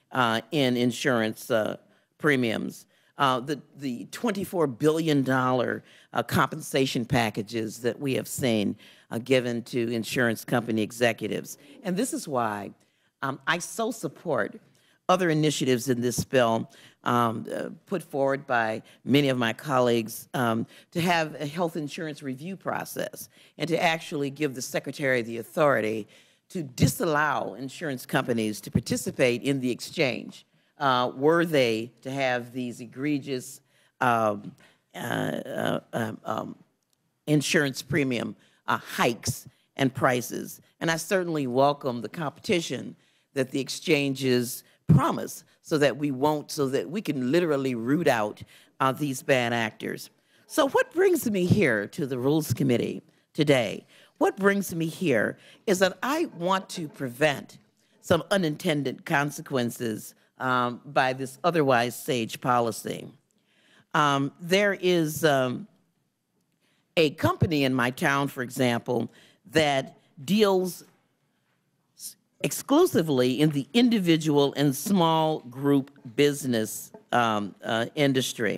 uh, in insurance uh, premiums. Uh, the, the twenty-four billion dollars uh, compensation packages that we have seen uh, given to insurance company executives. And this is why um, I so support other initiatives in this bill um, uh, put forward by many of my colleagues um, to have a health insurance review process and to actually give the Secretary the authority to disallow insurance companies to participate in the exchange uh, were they to have these egregious um, uh, uh, um, um, insurance premium uh, hikes and prices. And I certainly welcome the competition that the exchanges promise so that we won't, so that we can literally root out uh, these bad actors. So what brings me here to the Rules Committee today? What brings me here is that I want to prevent some unintended consequences um, by this otherwise sage policy. Um, there is um, a company in my town, for example, that deals exclusively in the individual and small group business um, uh, industry.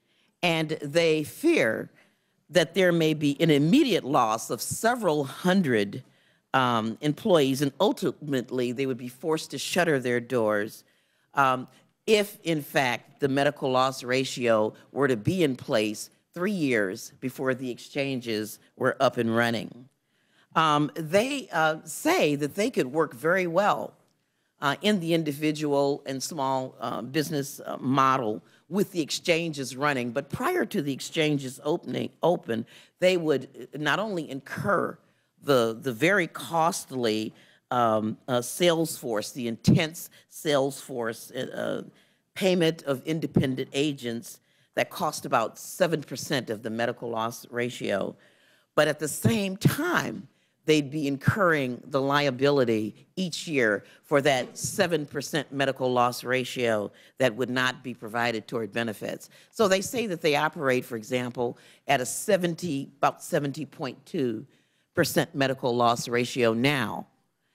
And they fear that there may be an immediate loss of several hundred um, employees, and ultimately they would be forced to shutter their doors um, if, in fact, the medical loss ratio were to be in place three years before the exchanges were up and running. Um, they uh, say that they could work very well uh, in the individual and small uh, business uh, model with the exchanges running, but prior to the exchanges opening open, they would not only incur the, the very costly um, uh, sales force, the intense sales force uh, payment of independent agents that cost about seven percent of the medical loss ratio, but at the same time, they'd be incurring the liability each year for that seven percent medical loss ratio that would not be provided toward benefits. So they say that they operate, for example, at a seventy, about seventy point two percent medical loss ratio now.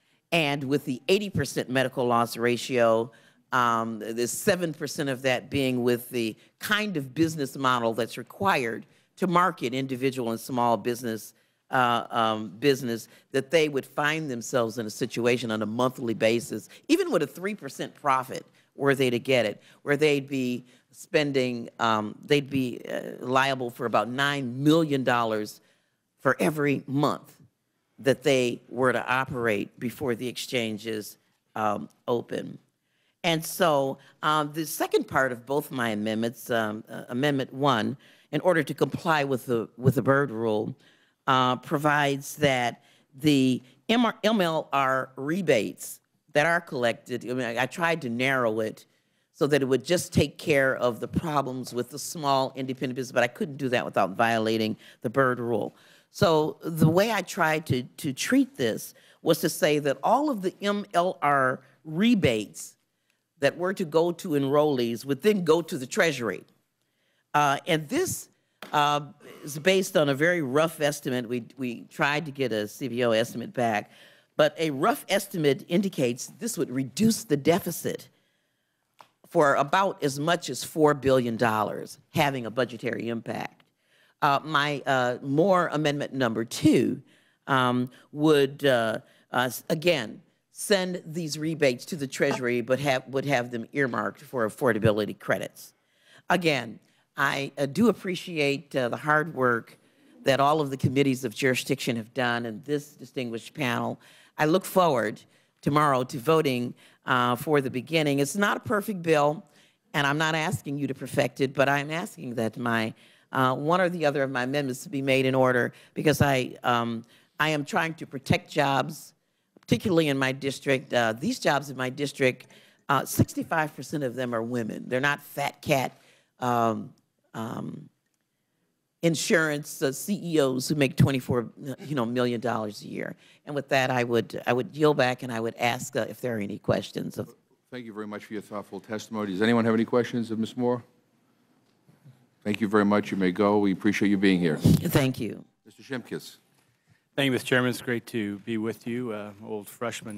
And with the eighty percent medical loss ratio, um, there's seven percent of that being with the kind of business model that's required to market individual and small business Uh, um, business, that they would find themselves in a situation on a monthly basis, even with a three percent profit, were they to get it, where they'd be spending, um, they'd be uh, liable for about nine million dollars for every month that they were to operate before the exchanges um, open. And so um, the second part of both my amendments, um, uh, Amendment one, in order to comply with the, with the Byrd Rule, Uh, provides that the M L R rebates that are collected, I mean, I, I tried to narrow it so that it would just take care of the problems with the small independent business, but I couldn't do that without violating the Byrd Rule. So the way I tried to, to treat this was to say that all of the M L R rebates that were to go to enrollees would then go to the Treasury. Uh, and this Uh, is based on a very rough estimate. We, we tried to get a C B O estimate back, but a rough estimate indicates this would reduce the deficit for about as much as four billion dollars, having a budgetary impact. Uh, my uh, Moore Amendment number two um, would, uh, uh, again, send these rebates to the Treasury, but have, would have them earmarked for affordability credits. Again, I uh, do appreciate uh, the hard work that all of the committees of jurisdiction have done and this distinguished panel. I look forward tomorrow to voting uh, for the beginning. It's not a perfect bill, and I'm not asking you to perfect it, but I'm asking that my uh, one or the other of my amendments be made in order, because I, um, I am trying to protect jobs, particularly in my district. Uh, these jobs in my district, sixty-five percent uh, of them are women. They're not fat cat um, Um, insurance uh, C E Os who make twenty-four, you know, million dollars a year. And with that, I would I would yield back, and I would ask uh, if there are any questions. Of Thank you very much for your thoughtful testimony. Does anyone have any questions of Miz Moore? Thank you very much. You may go. We appreciate you being here. Thank you, Mister Shimkus. Thank you, Mister Chairman. It's great to be with you, uh, old freshman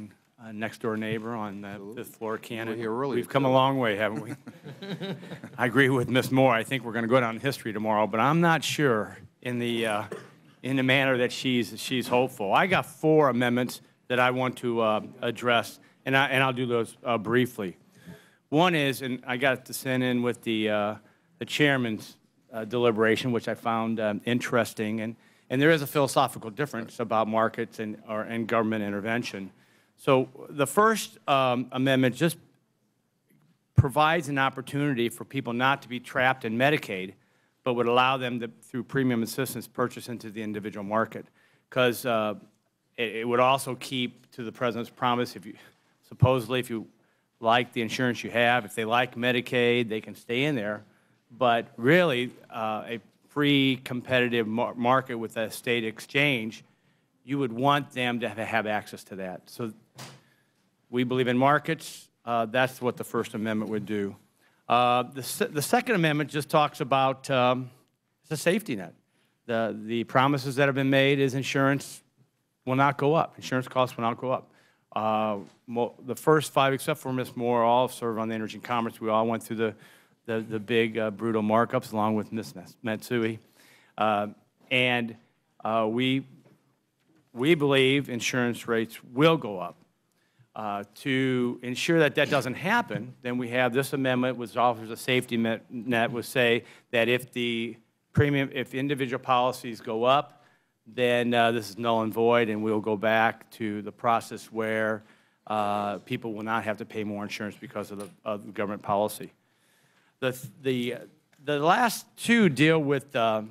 uh, next-door neighbor on the fifth floor Cannon. here earlier, We've come a too. long way, haven't we? I agree with Miz Moore. I think we're going to go down in history tomorrow, but I'm not sure in the, uh, in the manner that she's, she's hopeful. I got four amendments that I want to uh, address, and, I, and I'll do those uh, briefly. One is, and I got to send in with the, uh, the chairman's uh, deliberation, which I found um, interesting, and, and there is a philosophical difference about markets and, or, and government intervention. So the first um, amendment just provides an opportunity for people not to be trapped in Medicaid, but would allow them to, through premium assistance, purchase into the individual market. Because uh, it, it would also keep to the President's promise, if you, supposedly if you like the insurance you have, if they like Medicaid, they can stay in there. But really, uh, a free competitive mar market with a state exchange, you would want them to have access to that. So we believe in markets. Uh, that's what the First Amendment would do. Uh, the, se the Second Amendment just talks about um, it's a safety net. The, the promises that have been made is insurance will not go up. Insurance costs will not go up. Uh, the first five, except for Miz Moore, all serve on the Energy and Commerce. We all went through the, the, the big, uh, brutal markups along with Miz Matsui. Uh, and uh, we, we believe insurance rates will go up. Uh, to ensure that that doesn't happen, then we have this amendment, which offers a safety net, would say that if the premium, if individual policies go up, then uh, this is null and void, and we'll go back to the process where uh, people will not have to pay more insurance because of the, of the government policy. The, the, the last two deal with uh,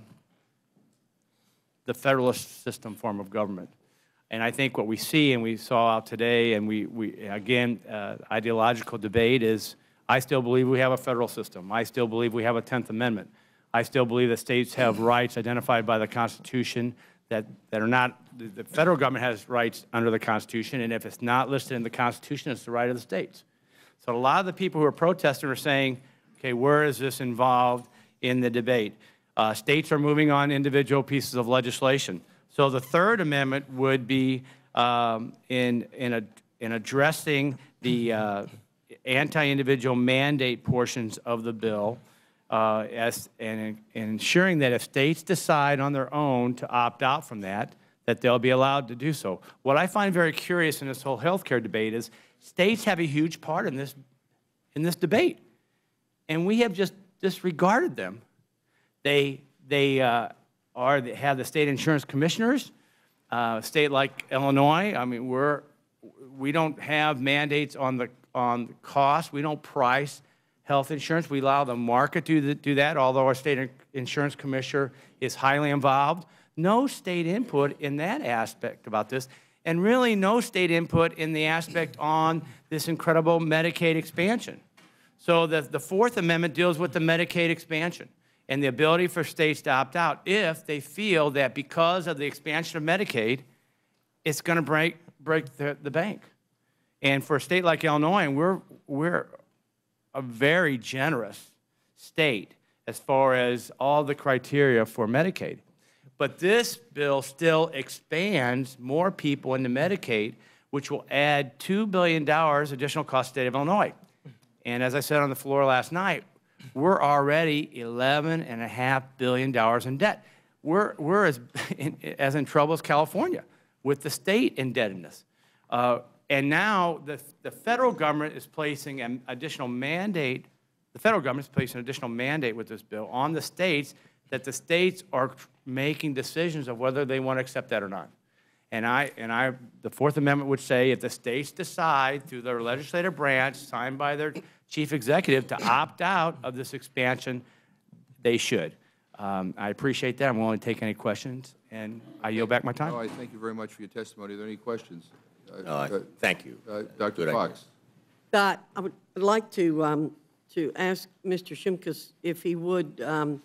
the federalist system form of government. And I think what we see and we saw out today, and we, we again, uh, ideological debate is, I still believe we have a federal system. I still believe we have a tenth Amendment. I still believe that states have rights identified by the Constitution that, that are not, the, the federal government has rights under the Constitution, and if it's not listed in the Constitution, it's the right of the states. So a lot of the people who are protesting are saying, okay, where is this involved in the debate? Uh, states are moving on individual pieces of legislation. So the Third Amendment would be um, in, in, a, in addressing the uh, anti-individual mandate portions of the bill, uh, as, and, and ensuring that if states decide on their own to opt out from that, that they'll be allowed to do so. What I find very curious in this whole health care debate is states have a huge part in this, in this debate, and we have just disregarded them. They, they, uh, are they have the state insurance commissioners, uh, a state like Illinois. I mean, we're, we don't have mandates on the, on the cost. We don't price health insurance. We allow the market to do, the, do that, although our state insurance commissioner is highly involved. No state input in that aspect about this, and really no state input in the aspect on this incredible Medicaid expansion. So the, the Fourth Amendment deals with the Medicaid expansion and the ability for states to opt out if they feel that because of the expansion of Medicaid, it's going to break, break the, the bank. And for a state like Illinois, and we're, we're a very generous state as far as all the criteria for Medicaid. But this bill still expands more people into Medicaid, which will add two billion dollars additional cost to the state of Illinois. And as I said on the floor last night, we're already eleven point five billion dollars in debt. We're, we're as, in, as in trouble as California with the state indebtedness. Uh, and now the, the federal government is placing an additional mandate, the federal government is placing an additional mandate with this bill on the states, that the states are making decisions of whether they want to accept that or not. And I, and I, the Fourth Amendment would say if the states decide through their legislative branch, signed by their chief executive, to opt out of this expansion, they should. Um, I appreciate that. I'm willing to take any questions, and I yield back my time. No, I thank you very much for your testimony. Are there any questions? Uh, No, I- uh, thank you. Uh, Doctor Good Fox. Scott, I would I'd like to, um, to ask Mister Shimkus if he would, um,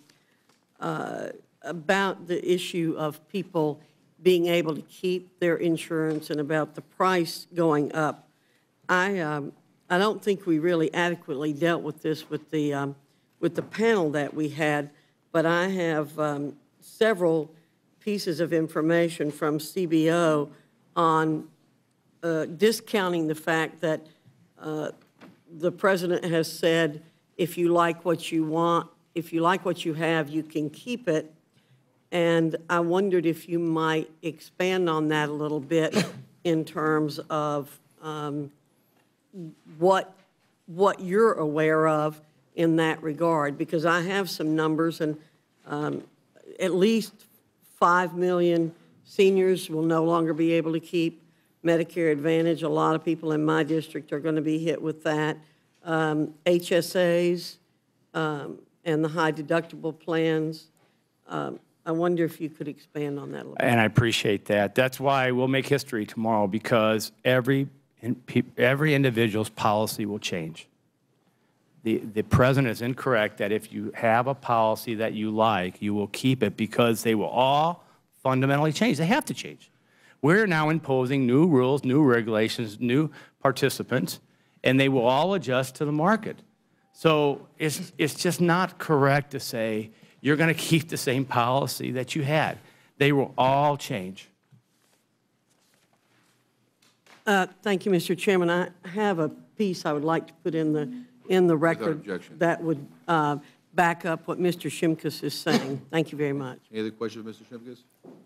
uh, about the issue of people being able to keep their insurance and about the price going up. I, um, I don't think we really adequately dealt with this with the, um, with the panel that we had, but I have um, several pieces of information from C B O on uh, discounting the fact that uh, the president has said, if you like what you want, if you like what you have, you can keep it. And I wondered if you might expand on that a little bit in terms of um, what, what you're aware of in that regard, because I have some numbers, and um, at least five million seniors will no longer be able to keep Medicare Advantage. A lot of people in my district are going to be hit with that. Um, H S As um, and the high deductible plans. Um, I wonder if you could expand on that a little bit. And I appreciate that. That's why we'll make history tomorrow, because every, every individual's policy will change. The, the president is incorrect that if you have a policy that you like, you will keep it, because they will all fundamentally change. They have to change. We're now imposing new rules, new regulations, new participants, and they will all adjust to the market. So it's, it's just not correct to say you're going to keep the same policy that you had. They will all change. Uh, thank you, Mister Chairman. I have a piece I would like to put in the in the record that would uh, back up what Mister Shimkus is saying. Thank you very much. Any other questions, Mister Shimkus?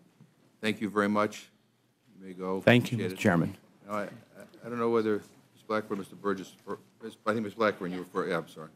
Thank you very much. You may go. Thank you, Appreciate Mister it. Chairman. Now, I, I don't know whether Miz Blackburn, Mister Burgess, or, I think Miz Blackburn, you were for, yeah, I'm sorry.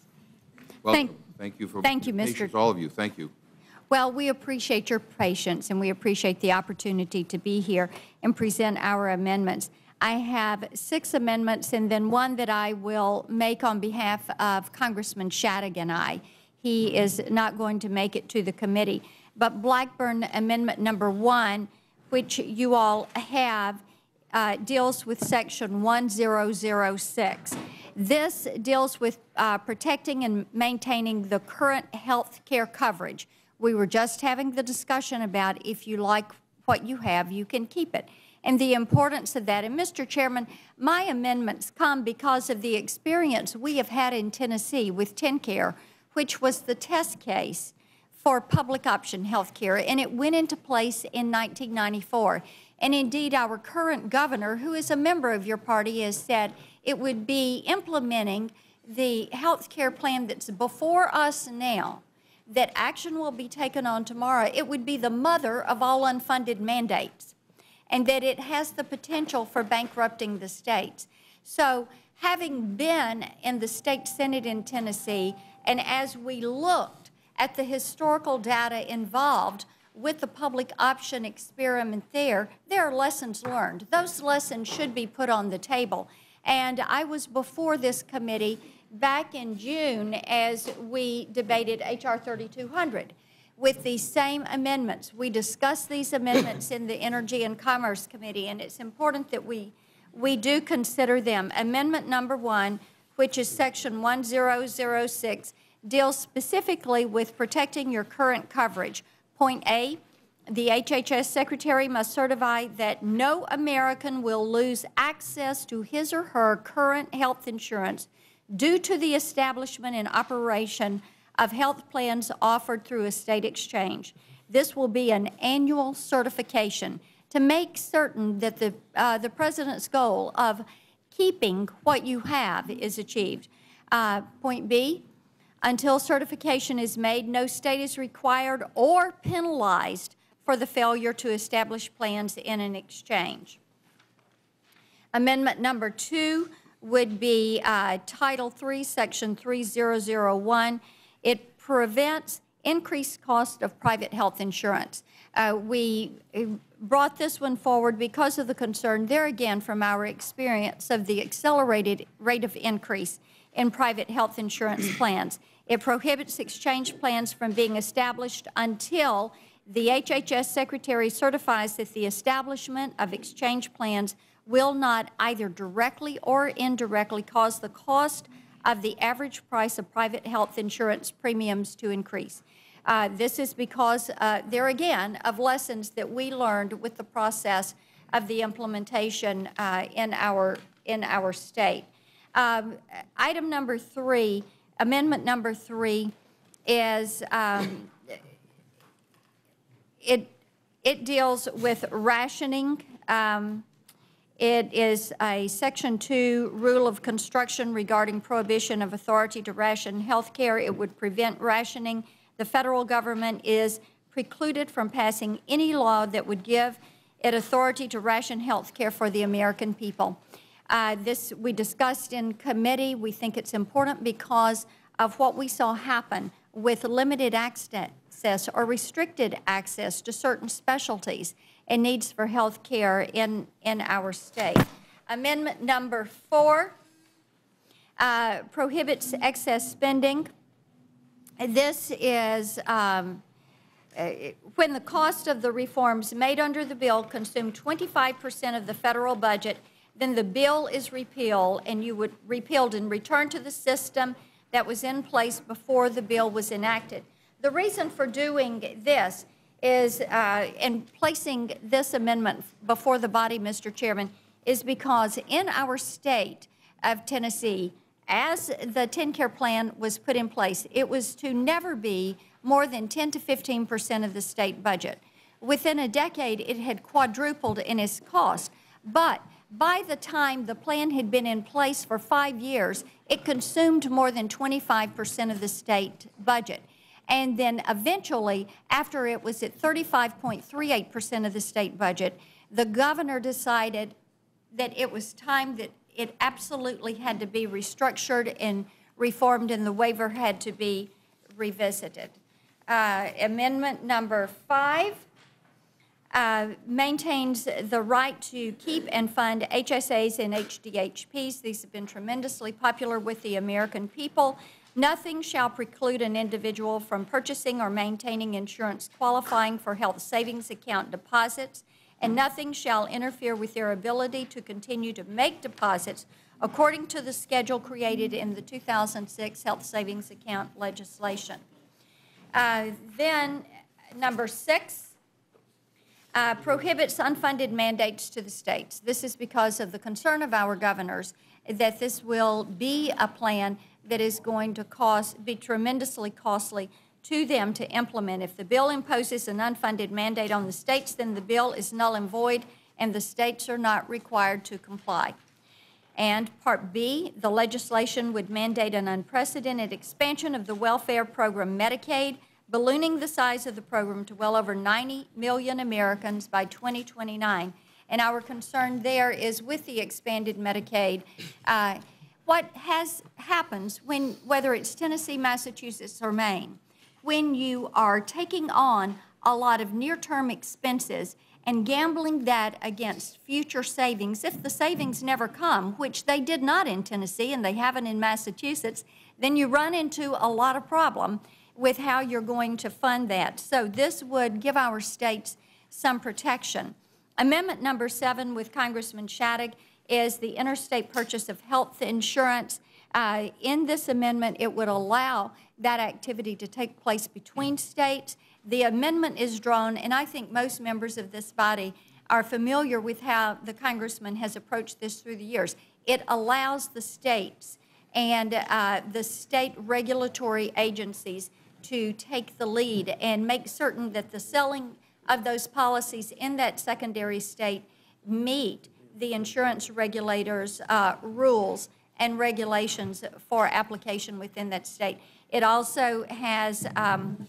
Welcome. Thank, thank you for thank you, your Mister patience, all of you. Thank you. Well, we appreciate your patience, and we appreciate the opportunity to be here and present our amendments. I have six amendments, and then one that I will make on behalf of Congressman Shattuck and I. He is not going to make it to the committee. But Blackburn Amendment number one, which you all have, uh, deals with Section one thousand six. This deals with uh, protecting and maintaining the current health care coverage. We were just having the discussion about if you like what you have, you can keep it, and the importance of that. And, Mister Chairman, my amendments come because of the experience we have had in Tennessee with TennCare, which was the test case for public option health care, and it went into place in nineteen ninety-four. And indeed, our current governor, who is a member of your party, has said it would be implementing the health care plan that's before us now, that action will be taken on tomorrow. It would be the mother of all unfunded mandates, and that it has the potential for bankrupting the states. So, having been in the state Senate in Tennessee, and as we looked at the historical data involved with the public option experiment there, there are lessons learned. Those lessons should be put on the table. And I was before this committee back in June as we debated H R thirty-two hundred with these same amendments. We discussed these amendments in the Energy and Commerce Committee, and it's important that we, we do consider them. Amendment number one, which is Section one thousand six, deals specifically with protecting your current coverage. Point A, the H H S Secretary must certify that no American will lose access to his or her current health insurance due to the establishment and operation of health plans offered through a state exchange. This will be an annual certification to make certain that the, uh, the President's goal of keeping what you have is achieved. Uh, point B, until certification is made, no state is required or penalized for the failure to establish plans in an exchange. Amendment number two would be uh, Title three, Section three thousand one. It prevents increased cost of private health insurance. Uh, we brought this one forward because of the concern, there again from our experience, of the accelerated rate of increase in private health insurance plans. It prohibits exchange plans from being established until the H H S Secretary certifies that the establishment of exchange plans will not either directly or indirectly cause the cost of the average price of private health insurance premiums to increase. Uh, this is because, uh, there again, of lessons that we learned with the process of the implementation uh, in our in our state. Um, item number three, amendment number three, is um, it it deals with rationing. Um, It is a Section two rule of construction regarding prohibition of authority to ration health care. It would prevent rationing. The federal government is precluded from passing any law that would give it authority to ration health care for the American people. Uh, this we discussed in committee. We think it's important because of what we saw happen with limited access or restricted access to certain specialties and needs for health care in, in our state. Amendment number four uh, prohibits excess spending. This is um, uh, when the cost of the reforms made under the bill consume twenty-five percent of the federal budget, then the bill is repealed and you would repealed and return to the system that was in place before the bill was enacted. The reason for doing this is, uh, and placing this amendment before the body, Mister Chairman, is because in our state of Tennessee, as the TennCare plan was put in place, it was to never be more than ten to fifteen percent of the state budget. Within a decade, it had quadrupled in its cost, but by the time the plan had been in place for five years, it consumed more than twenty-five percent of the state budget. And then eventually, after it was at thirty-five point three eight percent of the state budget, the governor decided that it was time that it absolutely had to be restructured and reformed, and the waiver had to be revisited. Uh, amendment number five uh, maintains the right to keep and fund H S As and H D H Ps. These have been tremendously popular with the American people. Nothing shall preclude an individual from purchasing or maintaining insurance qualifying for health savings account deposits, and nothing shall interfere with their ability to continue to make deposits according to the schedule created in the two thousand six Health Savings Account legislation. Uh, then, number six, uh, prohibits unfunded mandates to the states. This is because of the concern of our governors that this will be a plan that is going to cost, be tremendously costly to them to implement. If the bill imposes an unfunded mandate on the states, then the bill is null and void, and the states are not required to comply. And Part B, the legislation would mandate an unprecedented expansion of the welfare program Medicaid, ballooning the size of the program to well over ninety million Americans by twenty twenty-nine. And our concern there is with the expanded Medicaid, uh, what has happens when, whether it's Tennessee, Massachusetts, or Maine, when you are taking on a lot of near-term expenses and gambling that against future savings, if the savings never come, which they did not in Tennessee and they haven't in Massachusetts, then you run into a lot of problem with how you're going to fund that. So this would give our states some protection. Amendment number seven with Congressman Shattuck is the interstate purchase of health insurance. Uh, in this amendment, it would allow that activity to take place between states. The amendment is drawn, and I think most members of this body are familiar with how the congressman has approached this through the years. It allows the states and uh, the state regulatory agencies to take the lead and make certain that the selling of those policies in that secondary state meet the insurance regulators' uh, rules and regulations for application within that state. It also has, um,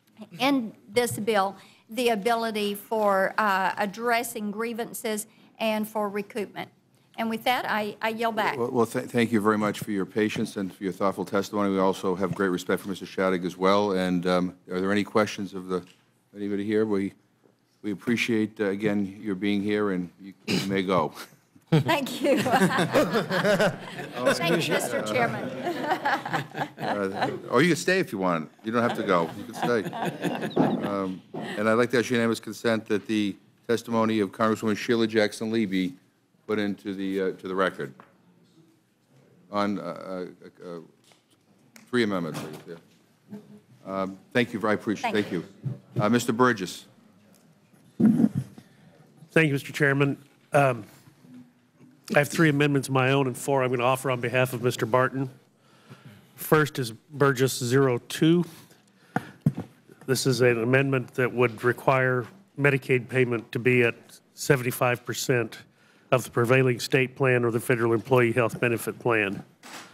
in this bill, the ability for uh, addressing grievances and for recoupment. And with that, I, I yield back. Well, well th thank you very much for your patience and for your thoughtful testimony. We also have great respect for Mister Shattuck as well. And um, are there any questions of the anybody here? We we appreciate uh, again your being here, and you, you may go. Thank you. Thank you, Mister Chairman. uh, or you can stay if you want. You don't have to go. You can stay. Um, and I'd like to ask unanimous consent that the testimony of Congresswoman Sheila Jackson Lee be put into the uh, to the record on uh, uh, uh, three amendments. Yeah. Um, thank you. I appreciate. Thank, thank you, uh, Mister Burgess. Thank you, Mister Chairman. Um, I have three amendments of my own and four I'm going to offer on behalf of Mister Barton. First is Burgess zero two. This is an amendment that would require Medicaid payment to be at seventy-five percent of the prevailing state plan or the federal employee health benefit plan.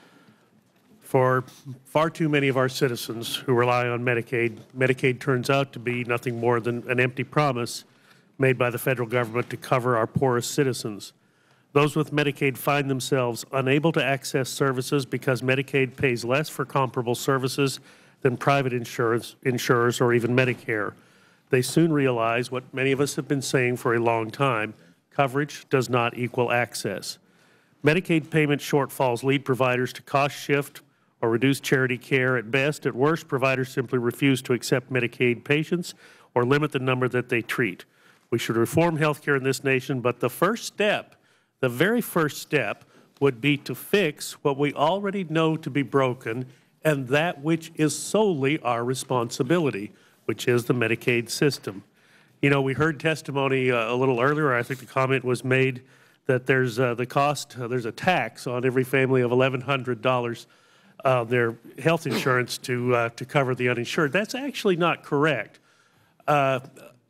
For far too many of our citizens who rely on Medicaid, Medicaid turns out to be nothing more than an empty promise made by the federal government to cover our poorest citizens. Those with Medicaid find themselves unable to access services because Medicaid pays less for comparable services than private insurance, insurers or even Medicare. They soon realize what many of us have been saying for a long time: coverage does not equal access. Medicaid payment shortfalls lead providers to cost shift or reduce charity care. At best, at worst, providers simply refuse to accept Medicaid patients or limit the number that they treat. We should reform health care in this nation, but the first step, the very first step, would be to fix what we already know to be broken, and that which is solely our responsibility, which is the Medicaid system. You know, we heard testimony uh, a little earlier. I think the comment was made that there's uh, the cost, uh, there's a tax on every family of eleven hundred dollars uh, their health insurance to, uh, to cover the uninsured. That's actually not correct. Uh,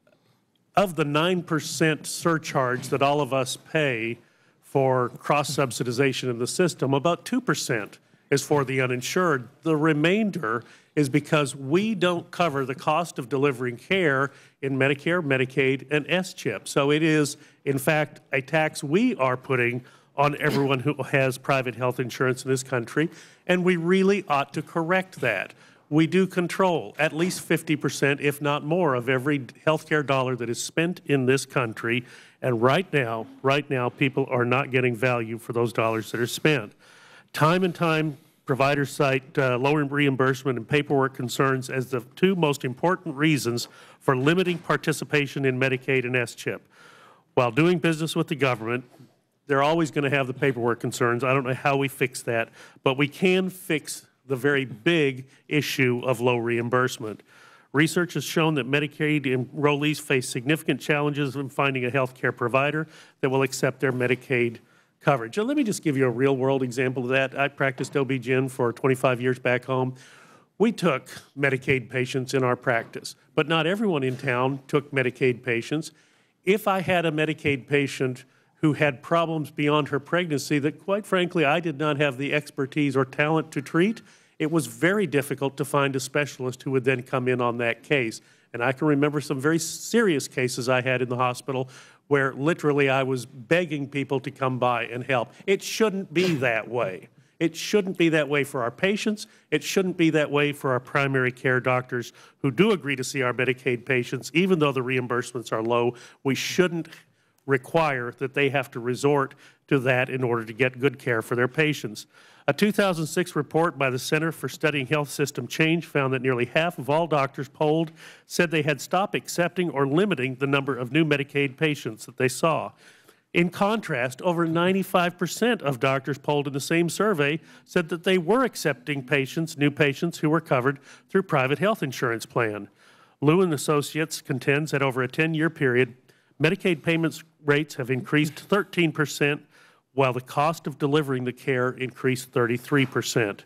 of the nine percent surcharge that all of us pay for cross-subsidization in the system, about two percent is for the uninsured. The remainder is because we don't cover the cost of delivering care in Medicare, Medicaid, and S chip. So it is, in fact, a tax we are putting on everyone who has private health insurance in this country, and we really ought to correct that. We do control at least fifty percent, if not more, of every healthcare dollar that is spent in this country. And right now, right now, people are not getting value for those dollars that are spent. Time and time, providers cite uh, lower reimbursement and paperwork concerns as the two most important reasons for limiting participation in Medicaid and S chip. While doing business with the government, they're always going to have the paperwork concerns. I don't know how we fix that, but we can fix the very big issue of low reimbursement. Research has shown that Medicaid enrollees face significant challenges in finding a health care provider that will accept their Medicaid coverage. And let me just give you a real-world example of that. I practiced O B G Y N for twenty-five years back home. We took Medicaid patients in our practice, but not everyone in town took Medicaid patients. If I had a Medicaid patient who had problems beyond her pregnancy that, quite frankly, I did not have the expertise or talent to treat, it was very difficult to find a specialist who would then come in on that case. And I can remember some very serious cases I had in the hospital where literally I was begging people to come by and help. It shouldn't be that way. It shouldn't be that way for our patients. It shouldn't be that way for our primary care doctors who do agree to see our Medicaid patients, even though the reimbursements are low. We shouldn't require that they have to resort to that in order to get good care for their patients. A two thousand six report by the Center for Studying Health System Change found that nearly half of all doctors polled said they had stopped accepting or limiting the number of new Medicaid patients that they saw. In contrast, over ninety-five percent of doctors polled in the same survey said that they were accepting patients, new patients who were covered through private health insurance plan. Liu and Associates contends that over a ten-year period, Medicaid payments rates have increased thirteen percent, while the cost of delivering the care increased thirty-three percent.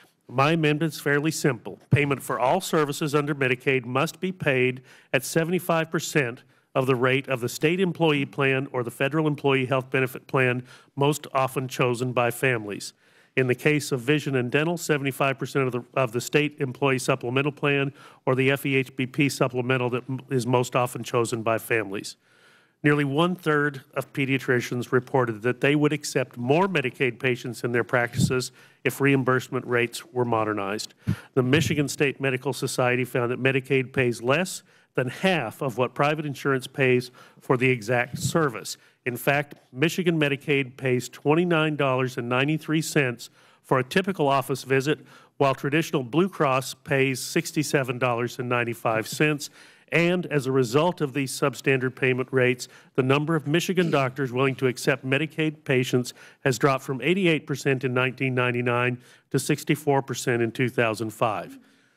My amendment is fairly simple. Payment for all services under Medicaid must be paid at seventy-five percent of the rate of the state employee plan or the federal employee health benefit plan, most often chosen by families. In the case of vision and dental, seventy-five percent of the, of the state employee supplemental plan or the F E H B P supplemental that is most often chosen by families. Nearly one-third of pediatricians reported that they would accept more Medicaid patients in their practices if reimbursement rates were modernized. The Michigan State Medical Society found that Medicaid pays less than half of what private insurance pays for the exact service. In fact, Michigan Medicaid pays twenty-nine dollars and ninety-three cents for a typical office visit, while traditional Blue Cross pays sixty-seven dollars and ninety-five cents. And as a result of these substandard payment rates, the number of Michigan doctors willing to accept Medicaid patients has dropped from eighty-eight percent in nineteen ninety-nine to sixty-four percent in two thousand five.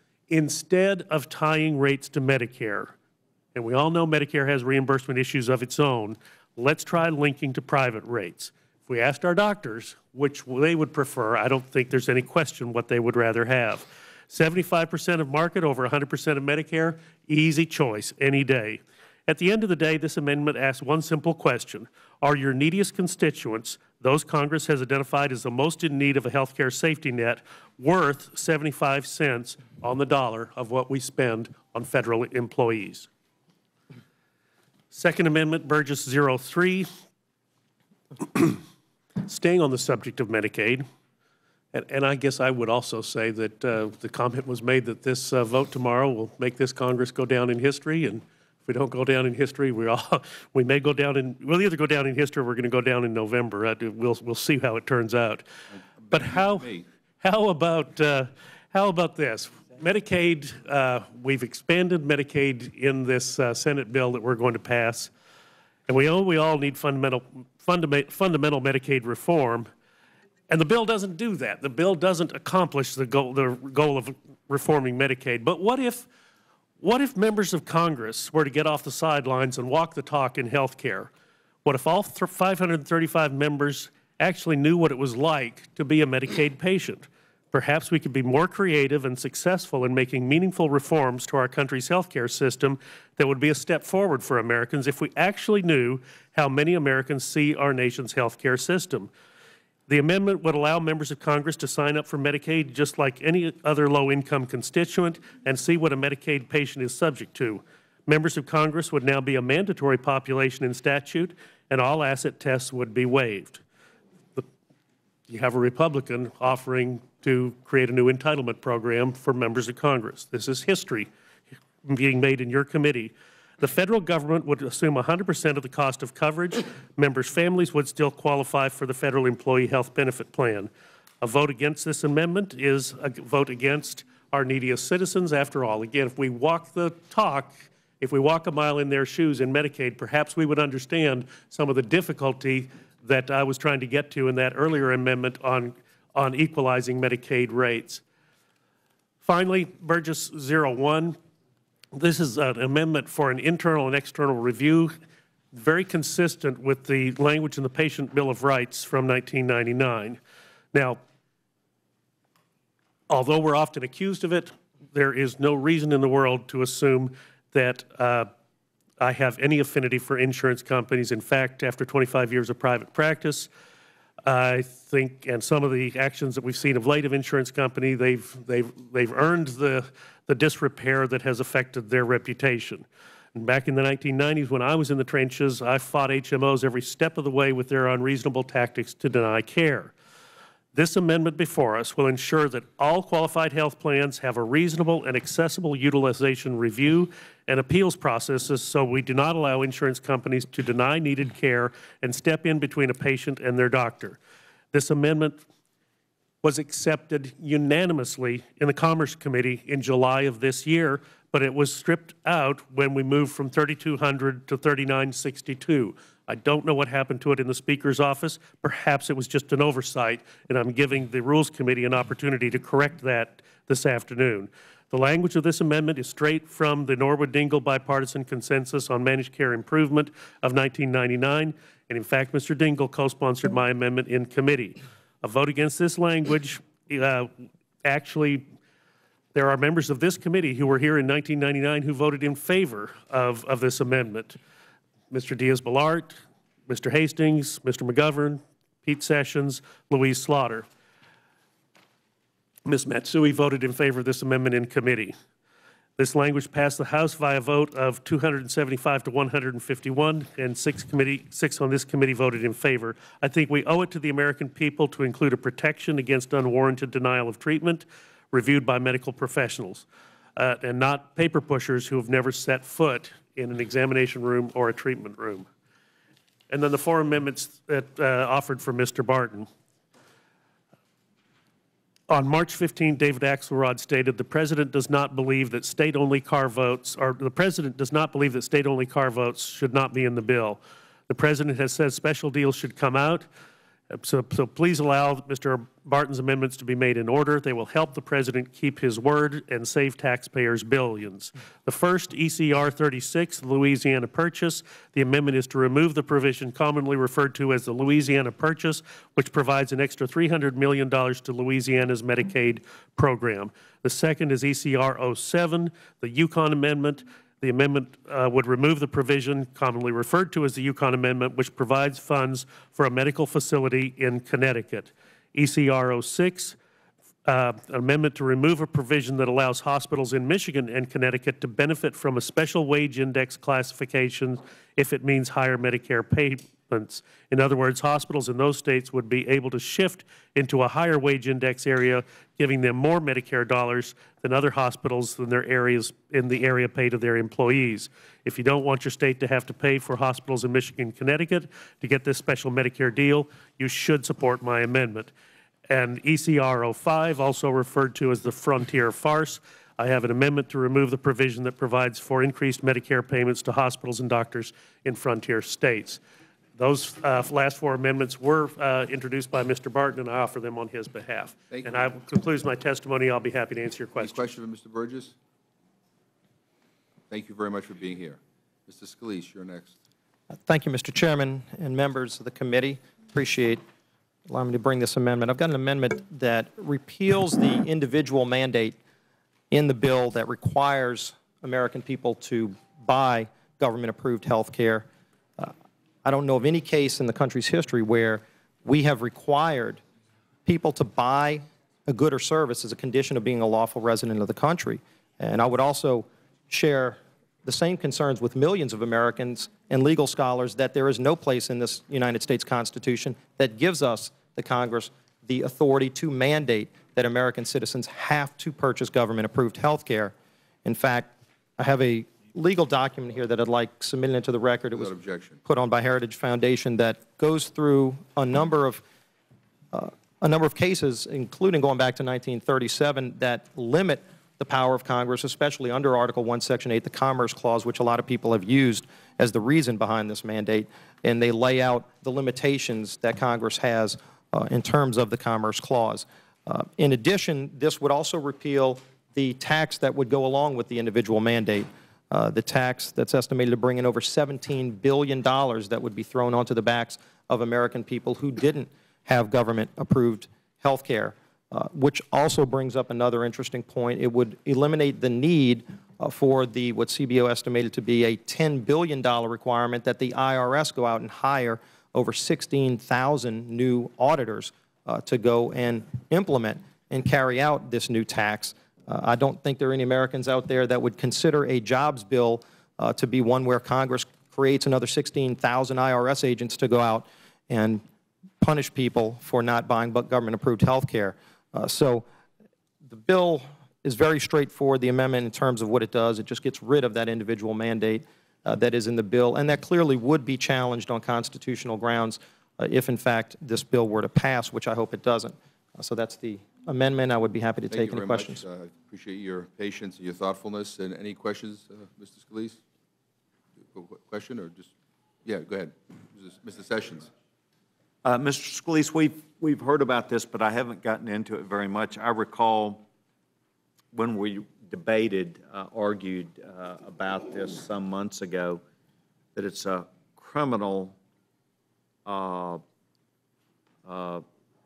Instead of tying rates to Medicare, and we all know Medicare has reimbursement issues of its own, let's try linking to private rates. If we asked our doctors which they would prefer, I don't think there's any question what they would rather have. seventy-five percent of market over one hundred percent of Medicare, easy choice any day. At the end of the day, this amendment asks one simple question. Are your neediest constituents, those Congress has identified as the most in need of a health care safety net, worth seventy-five cents on the dollar of what we spend on federal employees? Second Amendment, Burgess zero three. Staying on the subject of Medicaid, and, and I guess I would also say that uh, the comment was made that this uh, vote tomorrow will make this Congress go down in history, and if we don't go down in history, we all we may go down in we'll either go down in history or we're going to go down in November. Uh, we'll we'll see how it turns out. But how how about uh, how about this? Medicaid, uh, we've expanded Medicaid in this uh, Senate bill that we're going to pass, and we all we all need fundamental fundamental fundamental Medicaid reform. And the bill doesn't do that. The bill doesn't accomplish the goal, the goal of reforming Medicaid. But what if, what if members of Congress were to get off the sidelines and walk the talk in health care? What if all five hundred thirty-five members actually knew what it was like to be a Medicaid patient? Perhaps we could be more creative and successful in making meaningful reforms to our country's health care system that would be a step forward for Americans if we actually knew how many Americans see our nation's health care system. The amendment would allow members of Congress to sign up for Medicaid just like any other low-income constituent and see what a Medicaid patient is subject to. Members of Congress would now be a mandatory population in statute, and all asset tests would be waived. You have a Republican offering to create a new entitlement program for members of Congress. This is history being made in your committee. The federal government would assume one hundred percent of the cost of coverage. Members' families would still qualify for the federal employee health benefit plan. A vote against this amendment is a vote against our neediest citizens. After all, again, if we walk the talk, if we walk a mile in their shoes in Medicaid, perhaps we would understand some of the difficulty that I was trying to get to in that earlier amendment on, on equalizing Medicaid rates. Finally, Burgess zero one. This is an amendment for an internal and external review, very consistent with the language in the Patient Bill of Rights from nineteen ninety-nine. Now, although we're often accused of it, there is no reason in the world to assume that uh, I have any affinity for insurance companies. In fact, after twenty-five years of private practice, I think, and some of the actions that we've seen of late of insurance company, they've, they've, they've earned the, the disrepair that has affected their reputation. And back in the nineteen nineties, when I was in the trenches, I fought H M Os every step of the way with their unreasonable tactics to deny care. This amendment before us will ensure that all qualified health plans have a reasonable and accessible utilization review and appeals processes so we do not allow insurance companies to deny needed care and step in between a patient and their doctor. This amendment was accepted unanimously in the Commerce Committee in July of this year, but it was stripped out when we moved from thirty-two hundred to thirty-nine sixty-two. I don't know what happened to it in the Speaker's office. Perhaps it was just an oversight, and I'm giving the Rules Committee an opportunity to correct that this afternoon. The language of this amendment is straight from the Norwood Dingell Bipartisan Consensus on Managed Care Improvement of nineteen ninety-nine, and in fact, Mister Dingell co-sponsored my amendment in committee. A vote against this language, uh, actually, there are members of this committee who were here in nineteen ninety-nine who voted in favor of, of this amendment. Mister Diaz-Balart, Mister Hastings, Mister McGovern, Pete Sessions, Louise Slaughter. Miz Matsui voted in favor of this amendment in committee. This language passed the House via vote of two hundred seventy-five to one hundred fifty-one, and six, committee, six on this committee voted in favor. I think we owe it to the American people to include a protection against unwarranted denial of treatment reviewed by medical professionals, uh, and not paper pushers who have never set foot in an examination room or a treatment room. And then the four amendments that uh, offered for Mister Barton. On March fifteenth, David Axelrod stated, the President does not believe that state-only car votes, or the President does not believe that state-only car votes should not be in the bill. The President has said special deals should come out. So, so please allow Mister Barton's amendments to be made in order. They will help the President keep his word and save taxpayers billions. The first, E C R thirty-six, the Louisiana Purchase. The amendment is to remove the provision commonly referred to as the Louisiana Purchase, which provides an extra three hundred million dollars to Louisiana's Medicaid program. The second is E C R oh seven, the Yukon Amendment. The amendment uh, would remove the provision commonly referred to as the Yukon Amendment, which provides funds for a medical facility in Connecticut. E C R oh six, uh, an amendment to remove a provision that allows hospitals in Michigan and Connecticut to benefit from a special wage index classification if it means higher Medicare payments. In other words, hospitals in those states would be able to shift into a higher wage index area, giving them more Medicare dollars than other hospitals in their areas in the area pay to their employees. If you don't want your state to have to pay for hospitals in Michigan and Connecticut to get this special Medicare deal, you should support my amendment. And E C R oh five, also referred to as the Frontier Farce, I have an amendment to remove the provision that provides for increased Medicare payments to hospitals and doctors in frontier states. Those uh, last four amendments were uh, introduced by Mister Barton, and I offer them on his behalf. Thank and you. I concludes my testimony. I'll be happy to answer your questions. Any question for Mister Burgess? Thank you very much for being here. Mister Scalise, you're next. Thank you, Mister Chairman and members of the committee. Appreciate allowing me to bring this amendment. I've got an amendment that repeals the individual mandate in the bill that requires American people to buy government-approved health care. Uh, I don't know of any case in the country's history where we have required people to buy a good or service as a condition of being a lawful resident of the country. And I would also share the same concerns with millions of Americans and legal scholars that there is no place in this United States Constitution that gives us, the Congress, the authority to mandate that American citizens have to purchase government-approved health care. In fact, I have a legal document here that I'd like submitted into the record. It was objection. put on by Heritage Foundation that goes through a number of uh, a number of cases, including going back to nineteen thirty-seven, that limit the power of Congress, especially under Article one, Section eight, the Commerce Clause, which a lot of people have used as the reason behind this mandate, and they lay out the limitations that Congress has uh, in terms of the Commerce Clause. Uh, in addition, this would also repeal the tax that would go along with the individual mandate, uh, the tax that's estimated to bring in over seventeen billion dollars that would be thrown onto the backs of American people who didn't have government-approved health care. Uh, which also brings up another interesting point. It would eliminate the need uh, for the what C B O estimated to be a ten billion dollar requirement that the I R S go out and hire over sixteen thousand new auditors uh, to go and implement and carry out this new tax. Uh, I don't think there are any Americans out there that would consider a jobs bill uh, to be one where Congress creates another sixteen thousand I R S agents to go out and punish people for not buying government-approved health care. Uh, so the bill is very straightforward, the amendment, in terms of what it does. It just gets rid of that individual mandate uh, that is in the bill, and that clearly would be challenged on constitutional grounds uh, if, in fact, this bill were to pass, which I hope it doesn't. Uh, so that's the amendment. I would be happy to Thank take you any very questions. much. I uh, appreciate your patience and your thoughtfulness. And any questions, uh, Mister Scalise? Question or just, yeah, go ahead. Mister Sessions. Uh, Mister Scalise, we've, we've heard about this, but I haven't gotten into it very much. I recall when we debated, uh, argued uh, about this some months ago, that it's a criminal, uh, uh,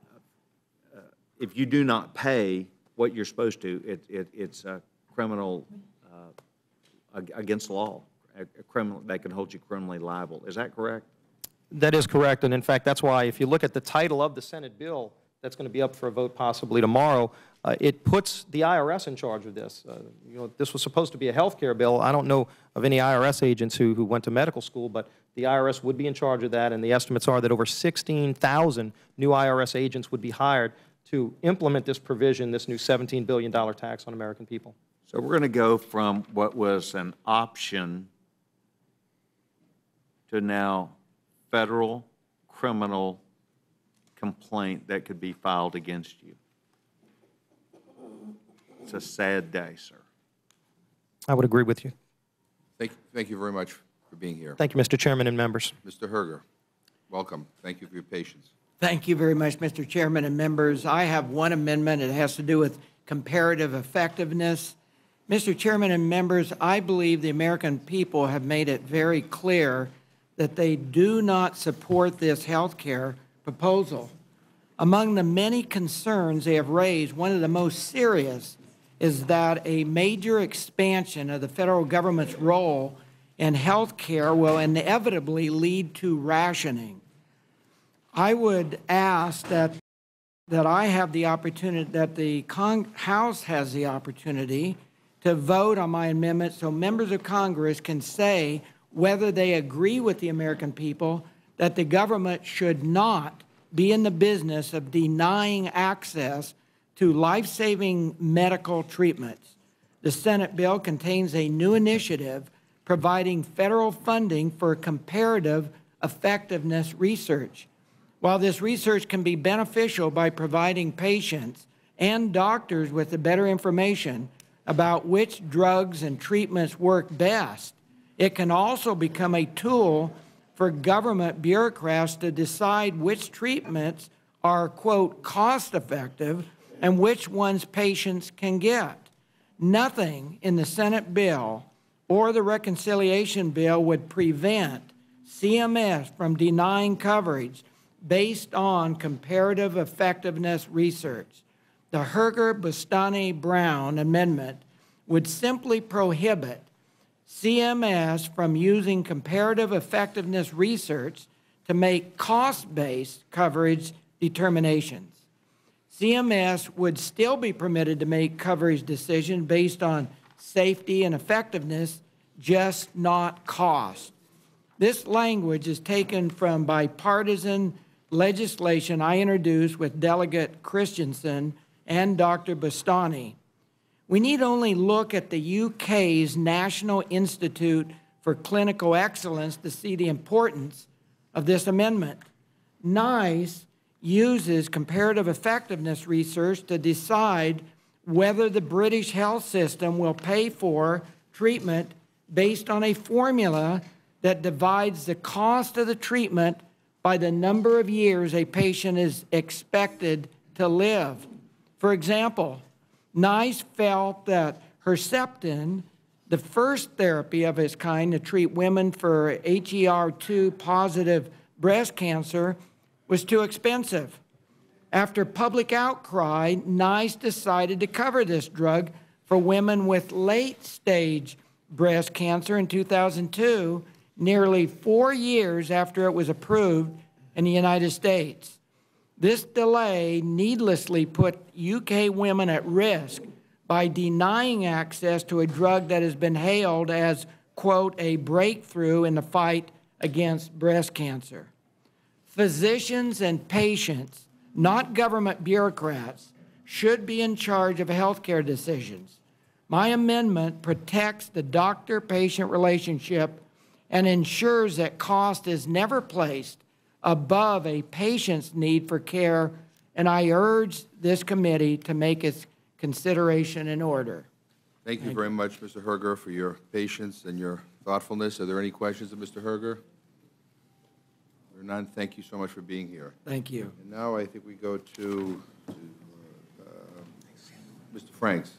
if you do not pay what you're supposed to, it, it, it's a criminal uh, against the law. A, a criminal, they can hold you criminally liable. Is that correct? That is correct, and in fact, that's why if you look at the title of the Senate bill that's going to be up for a vote possibly tomorrow, uh, it puts the I R S in charge of this. Uh, you know, this was supposed to be a health care bill. I don't know of any I R S agents who, who went to medical school, but the I R S would be in charge of that, and the estimates are that over sixteen thousand new I R S agents would be hired to implement this provision, this new seventeen billion dollar tax on American people. So we're going to go from what was an option to now federal criminal complaint that could be filed against you. It's a sad day, sir. I would agree with you. Thank, thank you very much for being here. Thank you, Mister Chairman and members. Mister Herger, welcome. Thank you for your patience. Thank you very much, Mister Chairman and members. I have one amendment. It has to do with comparative effectiveness. Mister Chairman and members, I believe the American people have made it very clear that they do not support this health care proposal. Among the many concerns they have raised, one of the most serious is that a major expansion of the federal government's role in health care will inevitably lead to rationing. I would ask that, that I have the opportunity, that the Cong- House has the opportunity to vote on my amendment so members of Congress can say whether they agree with the American people that the government should not be in the business of denying access to life-saving medical treatments. The Senate bill contains a new initiative providing federal funding for comparative effectiveness research. While this research can be beneficial by providing patients and doctors with the better information about which drugs and treatments work best, it can also become a tool for government bureaucrats to decide which treatments are, quote, cost-effective and which ones patients can get. Nothing in the Senate bill or the reconciliation bill would prevent C M S from denying coverage based on comparative effectiveness research. The Herger-Bustani-Brown amendment would simply prohibit C M S from using comparative effectiveness research to make cost-based coverage determinations. C M S would still be permitted to make coverage decisions based on safety and effectiveness, just not cost. This language is taken from bipartisan legislation I introduced with Delegate Christensen and Doctor Bustani. We need only look at the U K's National Institute for Clinical Excellence to see the importance of this amendment. NICE uses comparative effectiveness research to decide whether the British health system will pay for treatment based on a formula that divides the cost of the treatment by the number of years a patient is expected to live. For example, NICE felt that Herceptin, the first therapy of its kind to treat women for H E R two positive breast cancer, was too expensive. After public outcry, NICE decided to cover this drug for women with late-stage breast cancer in two thousand two, nearly four years after it was approved in the United States. This delay needlessly put U K women at risk by denying access to a drug that has been hailed as, quote, a breakthrough in the fight against breast cancer. Physicians and patients, not government bureaucrats, should be in charge of health care decisions. My amendment protects the doctor-patient relationship and ensures that cost is never placed above a patient's need for care, and I urge this committee to make its consideration in order. Thank you very much, Mister Herger, for your patience and your thoughtfulness. Are there any questions of Mister Herger? There are none. Thank you so much for being here. Thank you. And now I think we go to, to uh, Mister Franks.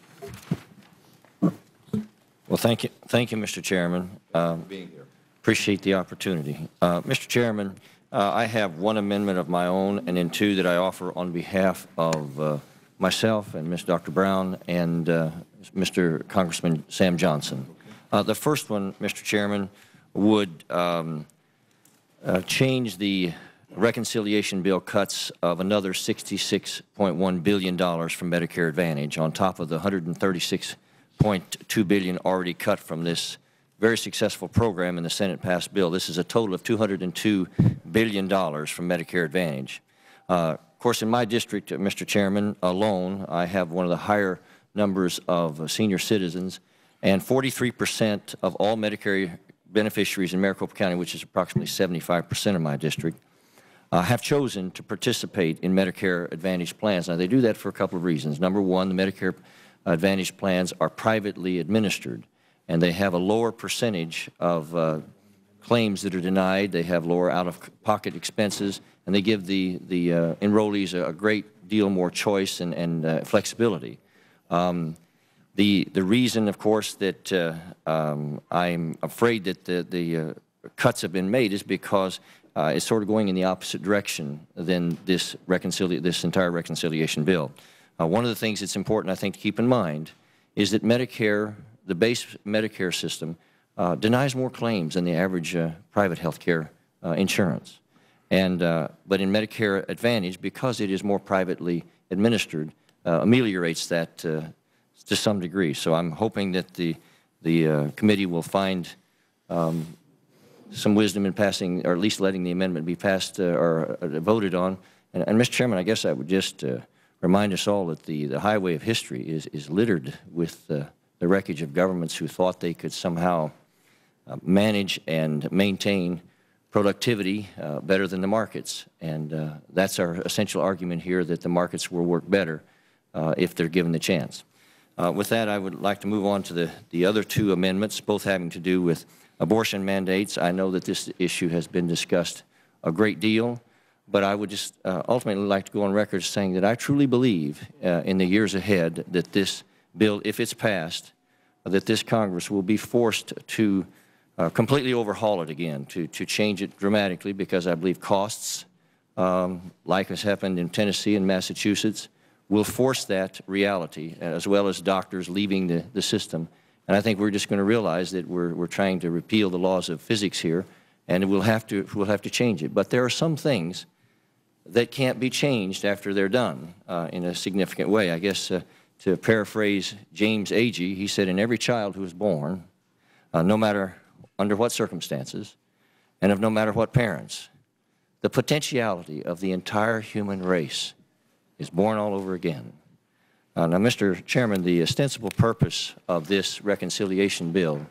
Well, thank you, thank you, Mister Chairman. Um, being here. Appreciate the opportunity. Uh, Mister Chairman, uh, I have one amendment of my own and then two that I offer on behalf of uh, myself and Miz Doctor Brown and uh, Mister Congressman Sam Johnson. Uh, the first one, Mister Chairman, would um, uh, change the reconciliation bill cuts of another sixty-six point one billion dollars from Medicare Advantage on top of the one hundred thirty-six point two billion dollars already cut from this very successful program in the Senate-passed bill. This is a total of two hundred two billion dollars from Medicare Advantage. Uh, of course, in my district, uh, Mister Chairman, alone, I have one of the higher numbers of uh, senior citizens, and forty-three percent of all Medicare beneficiaries in Maricopa County, which is approximately seventy-five percent of my district, uh, have chosen to participate in Medicare Advantage plans. Now, they do that for a couple of reasons. Number one, the Medicare Advantage plans are privately administered, and they have a lower percentage of uh, claims that are denied. They have lower out-of-pocket expenses, and they give the, the uh, enrollees a, a great deal more choice and, and uh, flexibility. Um, the, the reason, of course, that uh, um, I'm afraid that the, the uh, cuts have been made is because uh, it's sort of going in the opposite direction than this, reconcilia this entire reconciliation bill. Uh, one of the things that's important, I think, to keep in mind is that Medicare, the base Medicare system, uh, denies more claims than the average uh, private health care uh, insurance. And, uh, but in Medicare Advantage, because it is more privately administered, uh, ameliorates that uh, to some degree. So I'm hoping that the, the uh, committee will find um, some wisdom in passing, or at least letting the amendment be passed uh, or uh, voted on. And, and Mister Chairman, I guess I would just uh, remind us all that the, the highway of history is, is littered with uh, the wreckage of governments who thought they could somehow uh, manage and maintain productivity uh, better than the markets. And uh, that's our essential argument here, that the markets will work better uh, if they're given the chance. Uh, with that, I would like to move on to the, the other two amendments, both having to do with abortion mandates. I know that this issue has been discussed a great deal, but I would just uh, ultimately like to go on record saying that I truly believe uh, in the years ahead that this bill, if it's passed, uh, that this Congress will be forced to uh, completely overhaul it again, to, to change it dramatically, because I believe costs, um, like has happened in Tennessee and Massachusetts, will force that reality, as well as doctors leaving the, the system. And I think we're just going to realize that we're, we're trying to repeal the laws of physics here, and we'll have to, we'll have to change it. But there are some things that can't be changed after they're done uh, in a significant way. I guess uh, to paraphrase James Agee, he said, in every child who is born, uh, no matter under what circumstances, and of no matter what parents, the potentiality of the entire human race is born all over again. Uh, now, Mister Chairman, the ostensible purpose of this reconciliation bill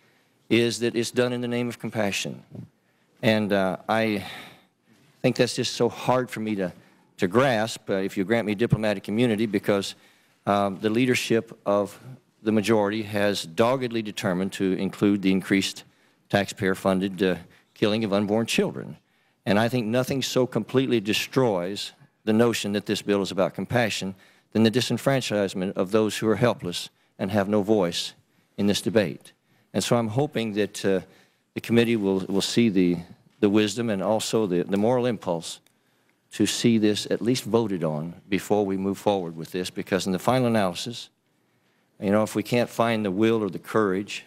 is that it's done in the name of compassion. And uh, I think that's just so hard for me to, to grasp, uh, if you grant me diplomatic immunity, because um, the leadership of the majority has doggedly determined to include the increased taxpayer-funded uh, killing of unborn children. And I think nothing so completely destroys the notion that this bill is about compassion than the disenfranchisement of those who are helpless and have no voice in this debate. And so I'm hoping that uh, the committee will, will see the, the wisdom and also the, the moral impulse to see this at least voted on before we move forward with this, because in the final analysis, you know, if we can't find the will or the courage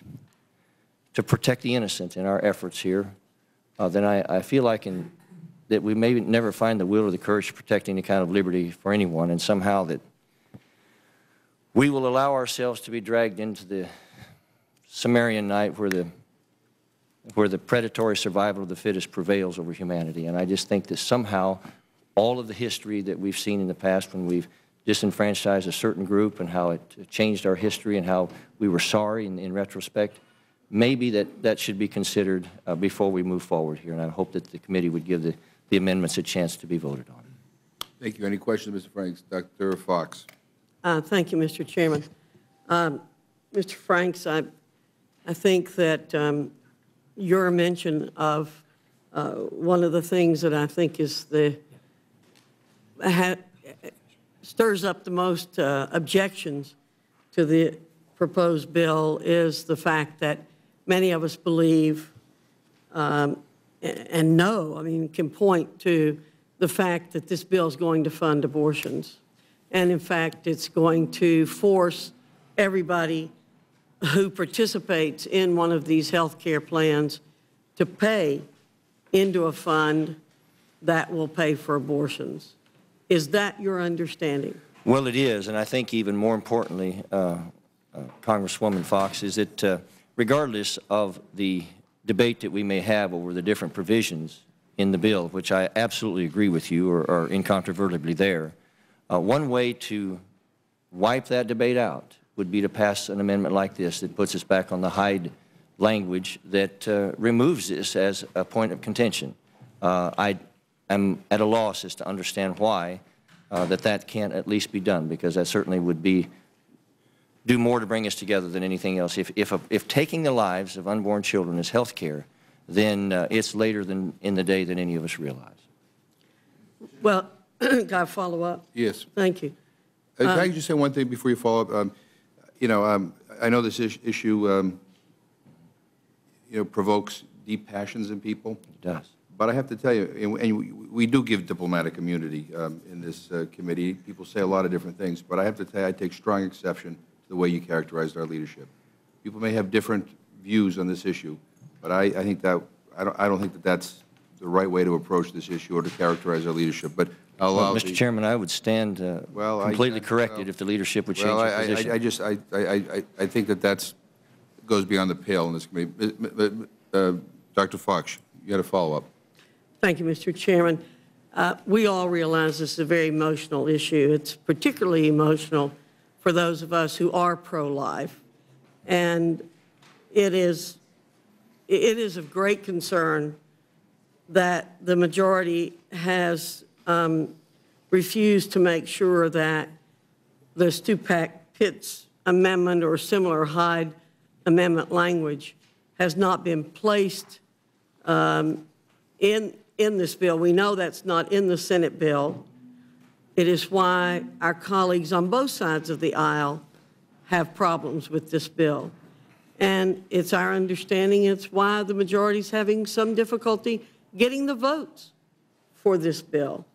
to protect the innocent in our efforts here, uh, then I, I feel like in, that we may never find the will or the courage to protect any kind of liberty for anyone, and somehow that we will allow ourselves to be dragged into the Sumerian night where the, where the predatory survival of the fittest prevails over humanity. And I just think that somehow all of the history that we've seen in the past when we've disenfranchised a certain group and how it changed our history and how we were sorry in, in retrospect, maybe that, that should be considered uh, before we move forward here. And I hope that the committee would give the, the amendments a chance to be voted on. Thank you. Any questions, Mister Franks? Doctor Fox. Uh, thank you, Mister Chairman. Um, Mister Franks, I, I think that um, your mention of uh, one of the things that I think is the ha, stirs up the most uh, objections to the proposed bill is the fact that many of us believe um, and know, I mean, can point to the fact that this bill is going to fund abortions. And in fact, it's going to force everybody who participates in one of these health care plans to pay into a fund that will pay for abortions. Is that your understanding? Well, it is, and I think even more importantly, uh, uh, Congresswoman Fox, is that uh, regardless of the debate that we may have over the different provisions in the bill, which I absolutely agree with you are, are incontrovertibly there, uh, one way to wipe that debate out would be to pass an amendment like this that puts us back on the Hyde language that uh, removes this as a point of contention. Uh, I am at a loss as to understand why uh, that that can't at least be done, because that certainly would be do more to bring us together than anything else. If, if, a, if taking the lives of unborn children is health care, then uh, it's later than in the day than any of us realize. Well, got to follow up? Yes. Thank you. Uh, can Um, I just say one thing before you follow up? Um, you know, um, I know this is issue, um, you know, provokes deep passions in people. It does. but I have to tell you, and, and we, we do give diplomatic immunity um, in this uh, committee. People say a lot of different things, but I have to tell you, I take strong exception to the way you characterized our leadership. People may have different views on this issue, but I, I think that I don't, I don't think that that's the right way to approach this issue or to characterize our leadership. But I'll Well, allow Mister the, Chairman, I would stand uh, Well, I- completely I- corrected well- if the leadership would change well, their I, position. I, I just I, I, I, I think that that's goes beyond the pale in this committee. Uh, Doctor Fox, you had a follow up. Thank you, Mister Chairman. Uh, we all realize this is a very emotional issue. It's particularly emotional for those of us who are pro-life. And it is, it is of great concern that the majority has um, refused to make sure that the Stupak-Pitts amendment or similar Hyde amendment language has not been placed um, in, in this bill. We know that's not in the Senate bill. It is why our colleagues on both sides of the aisle have problems with this bill. And it's our understanding it's why the majority is having some difficulty getting the votes for this bill.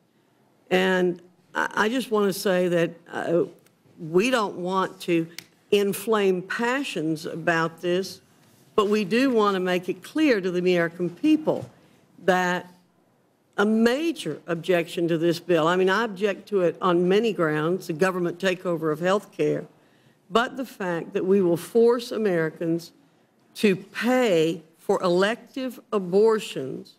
And I, I just want to say that uh, we don't want to inflame passions about this, but we do want to make it clear to the American people that a major objection to this bill, I mean, I object to it on many grounds, the government takeover of health care, but the fact that we will force Americans to pay for elective abortions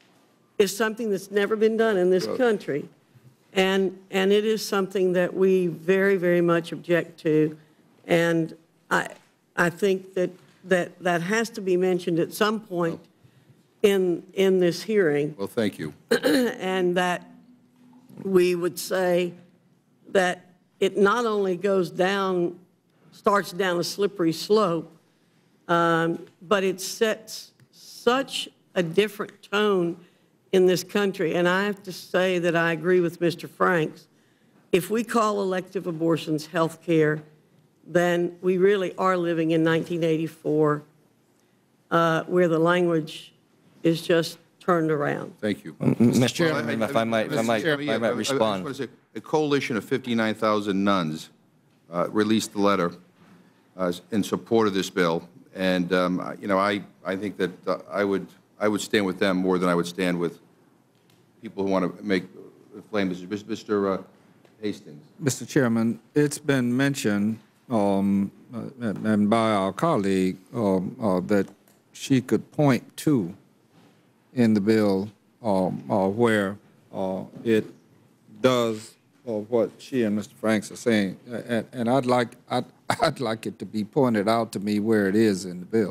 is something that's never been done in this country. And, and it is something that we very, very much object to. And I, I think that, that that has to be mentioned at some point in, in this hearing. Well, thank you. And that we would say that it not only goes down, starts down a slippery slope, um, but it sets such a different tone in this country. And I have to say that I agree with Mister Franks. If we call elective abortions health care, then we really are living in nineteen eighty-four, uh, where the language is just turned around. Thank you. Mister Chairman, if I might, if I might, if I might I respond. just want to say, a coalition of fifty-nine thousand nuns uh, released a letter uh, in support of this bill, and um, I- you know, I I think that uh, I would I would stand with them more than I would stand with people who want to make flame this. Mister Uh, Hastings. Mister Chairman, it's been mentioned, um, uh, and and by our colleague, um, uh, that she could point to in the bill um, uh, where uh, it does uh, what she and Mister Franks are saying, and, and I'd like I'd, I'd like it to be pointed out to me where it is in the bill.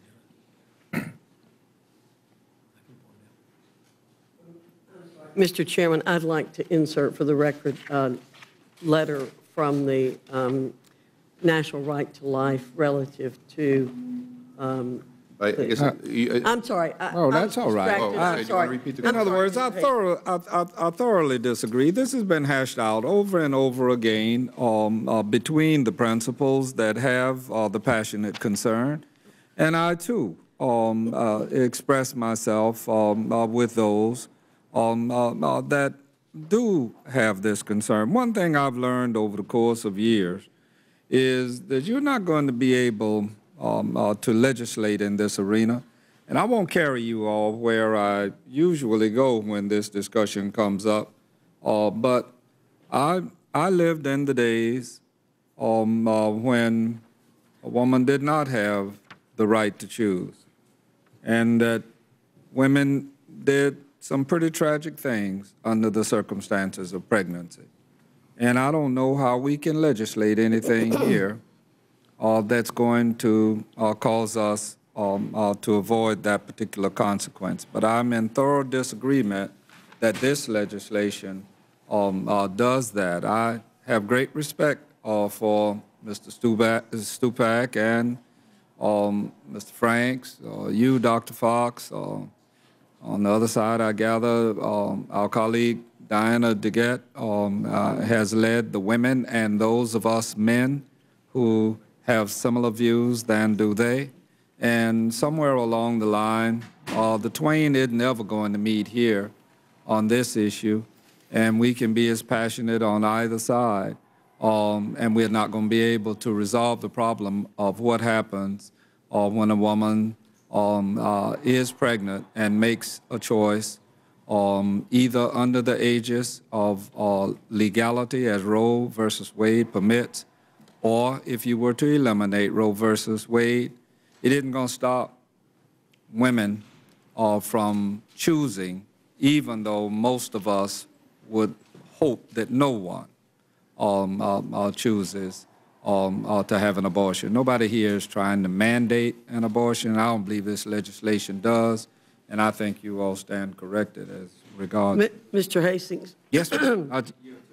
Mister Chairman, I'd like to insert for the record a letter from the um, National Right to Life relative to. Um, I, I the- guess, uh, you- I'm sorry. I, Oh, I that's was all right. distracted. Oh, okay. I'm Do you sorry. wanna repeat the In I'm other sorry, words, I, Mister thorough, I, I, I thoroughly disagree. This has been hashed out over and over again um, uh, between the principals that have uh, the passionate concern, and I too um, uh, express myself um, uh, with those um, uh, uh, that do have this concern. One thing I've learned over the course of years is that you're not going to be able um, uh, to legislate in this arena. And I won't carry you all where I usually go when this discussion comes up, uh, but I, I lived in the days um, uh, when a woman did not have the right to choose, and that women did some pretty tragic things under the circumstances of pregnancy. And I don't know how we can legislate anything here uh, that's going to uh, cause us Um, uh, to avoid that particular consequence. But I'm in thorough disagreement that this legislation um, uh, does that. I have great respect uh, for Mister Stupak, Stupak and um, Mister Franks, uh, you, Doctor Fox. Uh, on the other side, I gather um, our colleague Diana DeGette um, uh, has led the women and those of us men who have similar views than do they. And somewhere along the line, Uh, the twain isn't ever going to meet here on this issue, and we can be as passionate on either side, um, and we're not going to be able to resolve the problem of what happens uh, when a woman um, uh, is pregnant and makes a choice um, either under the aegis of uh, legality as Roe versus Wade permits, or if you were to eliminate Roe versus Wade, it isn't going to stop women uh, from choosing, even though most of us would hope that no one um, uh, uh, chooses um, uh, to have an abortion. Nobody here is trying to mandate an abortion. I don't believe this legislation does, and I think you all stand corrected as regards. M- Mister Hastings. Yes, ma'am. I-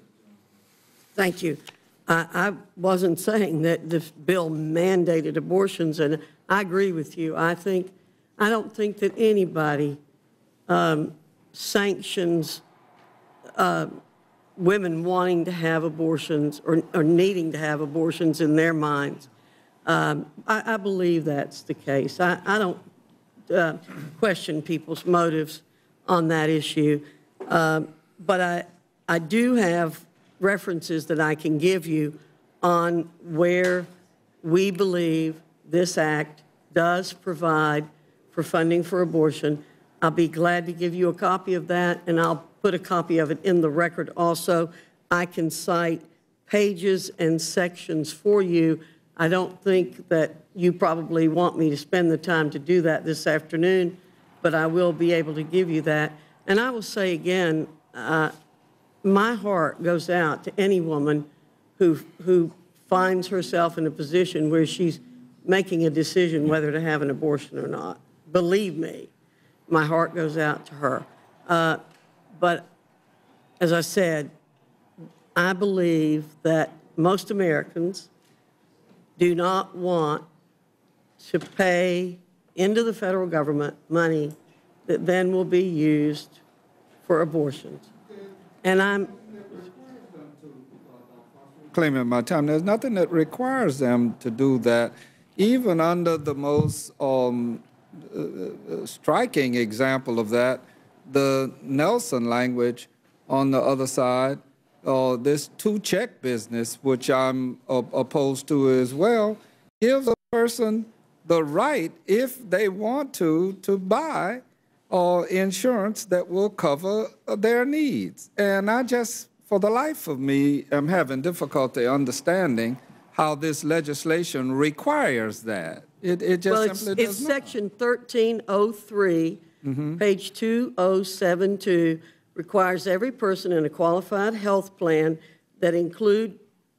Thank you. I, I wasn't saying that this bill mandated abortions, and I agree with you. I think, I don't think that anybody um, sanctions uh, women wanting to have abortions or, or needing to have abortions in their minds. Um, I, I believe that's the case. I, I don't uh, question people's motives on that issue, um, but I, I do have references that I can give you on where we believe this act does provide for funding for abortion. I'll be glad to give you a copy of that, and I'll put a copy of it in the record also. I can cite pages and sections for you. I don't think that you probably want me to spend the time to do that this afternoon, but I will be able to give you that. And I will say again, uh, my heart goes out to any woman who, who finds herself in a position where she's making a decision whether to have an abortion or not. Believe me, my heart goes out to her. Uh, but as I said, I believe that most Americans do not want to pay into the federal government money that then will be used for abortions. And I'm claiming my time. There's nothing that requires them to do that, even under the most um, uh, striking example of that, the Nelson language on the other side, uh, this two-check business, which I'm uh, opposed to as well, gives a person the right, if they want to, to buy uh, insurance that will cover their needs. And I just, for the life of me, am having difficulty understanding how this legislation requires that. It, it just well, simply it's, does it's not. section thirteen oh three, Mm-hmm. page two oh seven two, requires every person in a qualified health plan that includes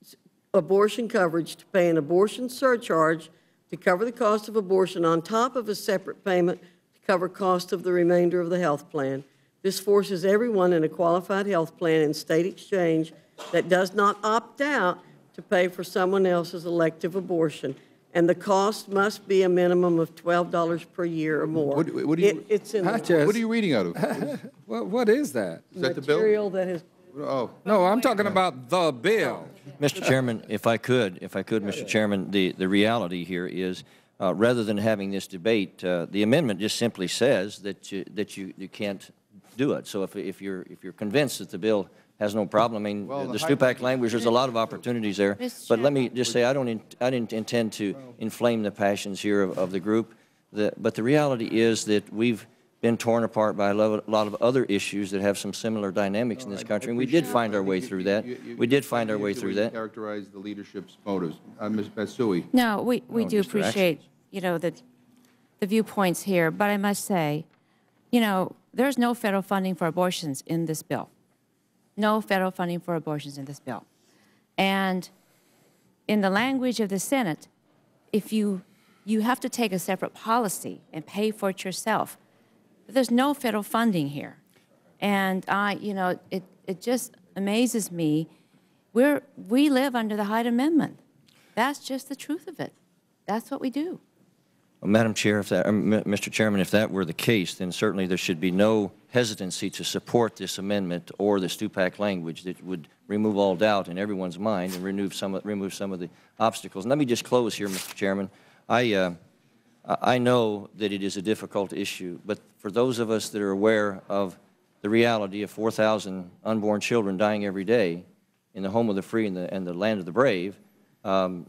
abortion coverage to pay an abortion surcharge to cover the cost of abortion on top of a separate payment to cover cost of the remainder of the health plan. This forces everyone in a qualified health plan and state exchange that does not opt out to pay for someone else's elective abortion. And the cost must be a minimum of twelve dollars per year or more. What, what, are you, It, it's in I the just- what are you reading out of? What, what is that? Is that the bill? material that has. Oh. No, I'm talking about the bill. Mister Chairman, if I could, if I could, Mister Chairman, the, the reality here is, uh, rather than having this debate, uh, the amendment just simply says that you, that you, you can't do it. So if, if you're if you're convinced that the bill has no problem, I mean, Well, the, the Stupak language, there's a lot of opportunities there. Mister But let me just say, I don't in, I didn't intend to inflame the passions here of, of the group. The, but the reality is that we've been torn apart by a lo- lot of other issues that have some similar dynamics in this country, and we did find our way through that. We did find our way through that. Characterize the leadership's motives. Uh, Miz Matsui. No, we, we No, do just their appreciate, you know, the, the viewpoints here, but I must say, you know, there's no federal funding for abortions in this bill. No federal funding for abortions in this bill. And in the language of the Senate, if you, you have to take a separate policy and pay for it yourself. But there's no federal funding here. And I, you know, it, it just amazes me. We're, we live under the Hyde Amendment. That's just the truth of it. That's what we do. Well, Madam Chair, if that, um, Mister Chairman, if that were the case, then certainly there should be no hesitancy to support this amendment or the Stupak language that would remove all doubt in everyone's mind and remove some, remove some of the obstacles. And let me just close here, Mister Chairman. I, uh, I know that it is a difficult issue, but for those of us that are aware of the reality of four thousand unborn children dying every day in the home of the free and the, and the land of the brave, um,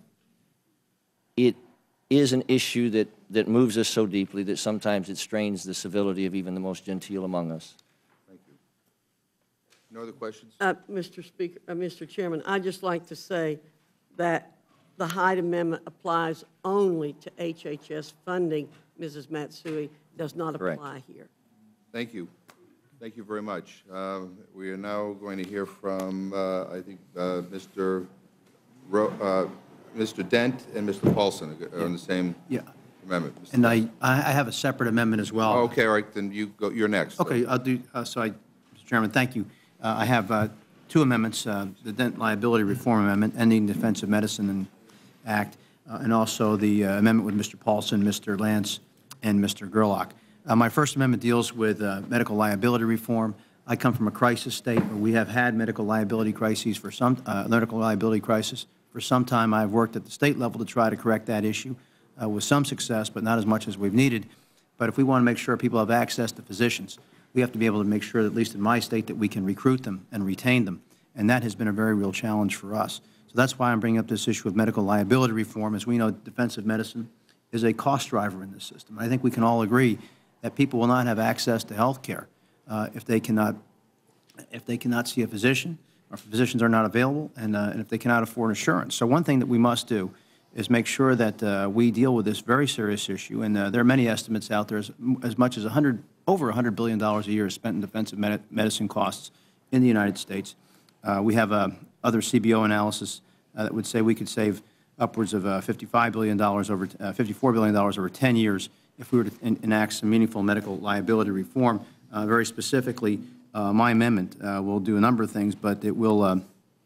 it is an issue that, that moves us so deeply that sometimes it strains the civility of even the most genteel among us. Thank you. No other questions? Uh, Mister Speaker, uh, Mister Chairman, I'd just like to say that the Hyde Amendment applies only to H H S funding. Missus Matsui does not Correct. apply here. Thank you. Thank you very much. Uh, we are now going to hear from, uh, I think, uh, Mister Ro uh, Mister Dent and Mister Paulson are on the same Yeah. amendment. Mister And I, I have a separate amendment as well. Okay, all right, then you go, you're next. Okay, I'll do, uh, so I, Mister Chairman, thank you. Uh, I have uh, two amendments, uh, the Dent Liability Reform Amendment, Ending Defensive Medicine and Act, uh, and also the uh, amendment with Mister Paulson, Mister Lance, and Mister Gerlach. Uh, my first amendment deals with uh, medical liability reform. I come from a crisis state where we have had medical liability crises for some, uh, medical liability crisis. For some time, I've worked at the state level to try to correct that issue uh, with some success, but not as much as we've needed. But if we want to make sure people have access to physicians, we have to be able to make sure, that, at least in my state, that we can recruit them and retain them. And that has been a very real challenge for us. So that's why I'm bringing up this issue of medical liability reform. As we know, defensive medicine is a cost driver in this system. I think we can all agree that people will not have access to health care uh, if they cannot if they cannot see a physician, or if physicians are not available, and, uh, and if they cannot afford insurance. So one thing that we must do is make sure that uh, we deal with this very serious issue. And uh, there are many estimates out there, as, as much as one hundred, over one hundred billion dollars a year is spent in defensive med medicine costs in the United States. Uh, we have uh, other C B O analysis uh, that would say we could save upwards of uh, fifty-five billion dollars over, uh, fifty-four billion dollars over ten years if we were to en enact some meaningful medical liability reform. Uh, very specifically, uh, my amendment uh, will do a number of things, but it will, uh,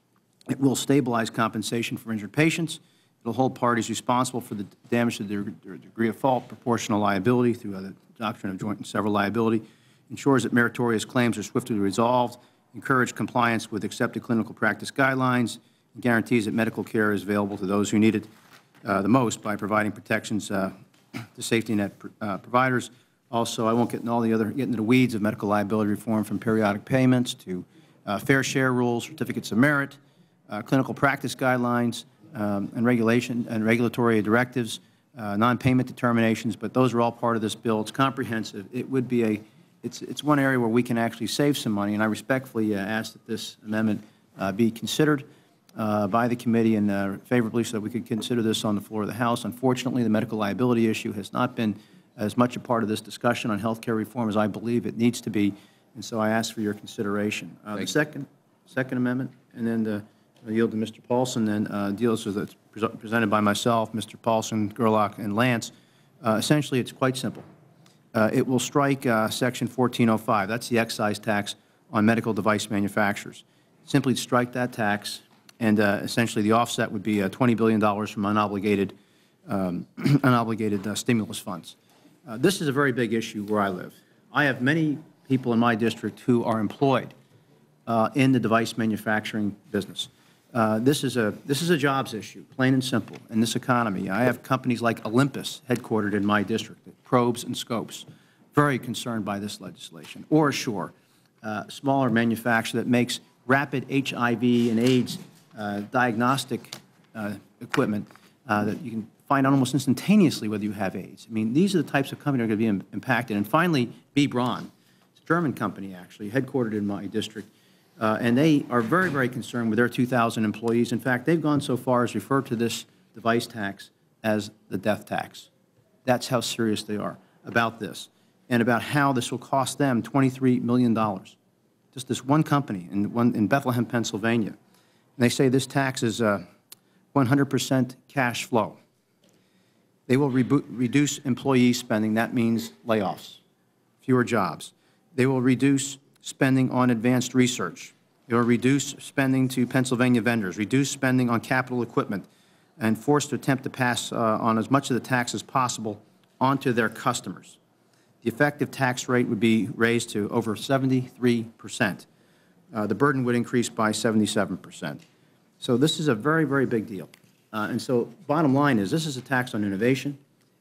it will stabilize compensation for injured patients. It will hold parties responsible for the damage to their, their degree of fault, proportional liability through uh, the doctrine of joint and several liability, ensures that meritorious claims are swiftly resolved, encourage compliance with accepted clinical practice guidelines, and guarantees that medical care is available to those who need it uh, the most by providing protections uh, to safety net uh, providers. Also, I won't get into all the other, get into the weeds of medical liability reform, from periodic payments to uh, fair share rules, certificates of merit, uh, clinical practice guidelines, um, and regulation and regulatory directives, uh, non-payment determinations. But those are all part of this bill. It's comprehensive. It would be a, it's it's one area where we can actually save some money. And I respectfully uh, ask that this amendment uh, be considered uh, by the committee and uh, favorably, so that we could consider this on the floor of the House. Unfortunately, the medical liability issue has not been as much a part of this discussion on health care reform as I believe it needs to be, and so I ask for your consideration. Uh, the second, second amendment, and then the, I yield to Mister Paulson, then uh, deals with it presented by myself, Mister Paulson, Gerlach, and Lance. Uh, essentially, it's quite simple. Uh, it will strike uh, Section fourteen oh five. That's the excise tax on medical device manufacturers. Simply strike that tax, and uh, essentially the offset would be uh, twenty billion dollars from unobligated, um, unobligated uh, stimulus funds. Uh, this is a very big issue where I live. I have many people in my district who are employed uh, in the device manufacturing business. Uh, this is a this is a jobs issue, plain and simple, in this economy. I have companies like Olympus, headquartered in my district, Probes and Scopes, very concerned by this legislation. Or Shore, uh, smaller manufacturer that makes rapid H I V and AIDS uh, diagnostic uh, equipment uh, that you can find out almost instantaneously whether you have AIDS. I mean, these are the types of companies that are going to be impacted. And finally, B. Braun, it's a German company, actually, headquartered in my district. Uh, and they are very, very concerned with their two thousand employees. In fact, they've gone so far as to refer to this device tax as the death tax. That's how serious they are about this, and about how this will cost them twenty-three million dollars. Just this one company in, one, in Bethlehem, Pennsylvania. And they say this tax is uh, one hundred percent cash flow. They will reduce employee spending. That means layoffs, fewer jobs. They will reduce spending on advanced research. They will reduce spending to Pennsylvania vendors, reduce spending on capital equipment, and force to attempt to pass uh, on as much of the tax as possible onto their customers. The effective tax rate would be raised to over seventy-three percent. Uh, the burden would increase by seventy-seven percent. So this is a very, very big deal. Uh, and so bottom line is, this is a tax on innovation.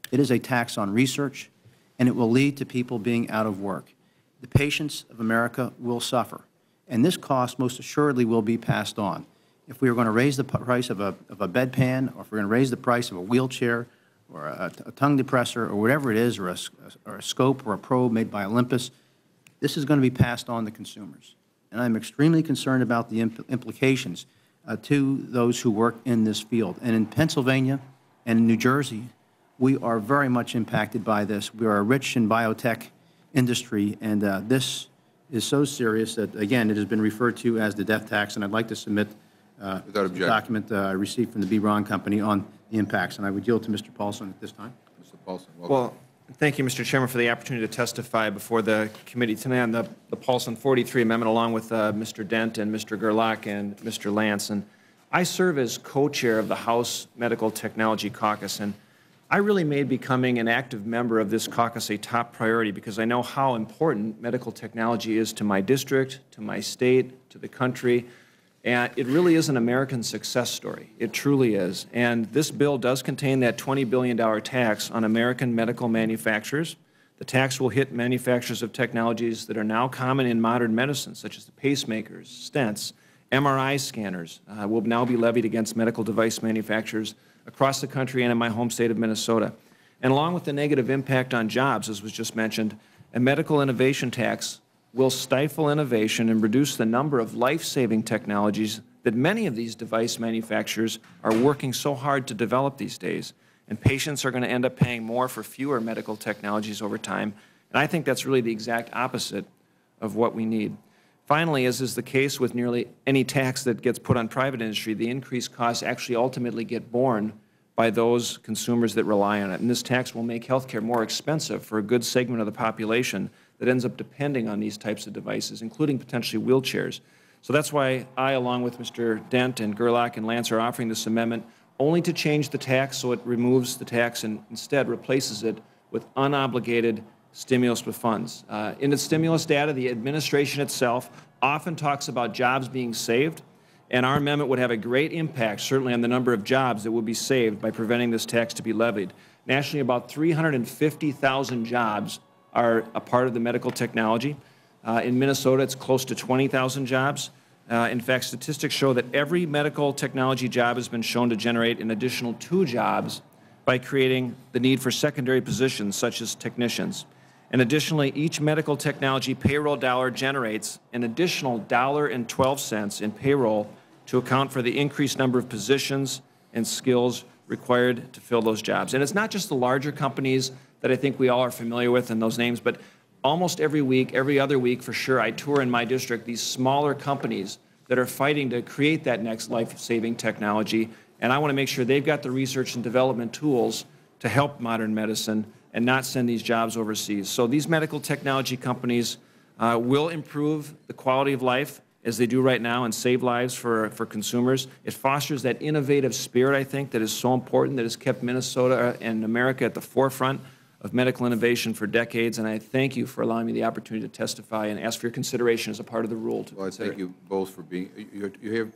It is a tax on research, and it will lead to people being out of work. The patients of America will suffer, and this cost most assuredly will be passed on. If we are going to raise the price of a, of a bedpan, or if we're going to raise the price of a wheelchair, or a, a tongue depressor, or whatever it is, or a, or a scope or a probe made by Olympus, this is going to be passed on to consumers. And I'm extremely concerned about the impl implications uh, to those who work in this field. And in Pennsylvania and in New Jersey, we are very much impacted by this. We are rich in biotech industry, and uh, this is so serious that, again, it has been referred to as the death tax, and I'd like to submit uh, a document uh, I received from the B. Ron Company on the impacts, and I would yield to Mister Paulson at this time. Mister Paulson, welcome. Well, thank you, Mister Chairman, for the opportunity to testify before the committee tonight on the, the Paulson forty-three amendment, along with uh, Mister Dent and Mister Gerlach and Mister Lance. And I serve as co-chair of the House Medical Technology Caucus, and I really made becoming an active member of this caucus a top priority because I know how important medical technology is to my district, to my state, to the country, and it really is an American success story. It truly is. And this bill does contain that twenty billion dollar tax on American medical manufacturers. The tax will hit manufacturers of technologies that are now common in modern medicine, such as the pacemakers, stents, M R I scanners, uh, will now be levied against medical device manufacturers across the country and in my home state of Minnesota. And along with the negative impact on jobs, as was just mentioned, a medical innovation tax will stifle innovation and reduce the number of life-saving technologies that many of these device manufacturers are working so hard to develop these days. And patients are going to end up paying more for fewer medical technologies over time. And I think that's really the exact opposite of what we need. Finally, as is the case with nearly any tax that gets put on private industry, the increased costs actually ultimately get borne by those consumers that rely on it. And this tax will make health care more expensive for a good segment of the population that ends up depending on these types of devices, including potentially wheelchairs. So that's why I, along with Mister Dent and Gerlach and Lance, are offering this amendment only to change the tax so it removes the tax and instead replaces it with unobligated stimulus with funds. Uh, in its stimulus data, the administration itself often talks about jobs being saved, and our amendment would have a great impact, certainly on the number of jobs that would be saved by preventing this tax to be levied. Nationally, about three hundred fifty thousand jobs are a part of the medical technology. Uh, in Minnesota, it's close to twenty thousand jobs. Uh, in fact, statistics show that every medical technology job has been shown to generate an additional two jobs by creating the need for secondary positions, such as technicians. And additionally, each medical technology payroll dollar generates an additional one dollar and twelve cents in payroll to account for the increased number of positions and skills required to fill those jobs. And it's not just the larger companies that I think we all are familiar with in those names, but almost every week, every other week for sure, I tour in my district these smaller companies that are fighting to create that next life-saving technology. And I want to make sure they've got the research and development tools to help modern medicine and not send these jobs overseas. So these medical technology companies uh, will improve the quality of life as they do right now and save lives for, for consumers. It fosters that innovative spirit, I think, that is so important, that has kept Minnesota and America at the forefront of medical innovation for decades, and I thank you for allowing me the opportunity to testify and ask for your consideration as a part of the rule. To well, I thank you both for being, you, you have,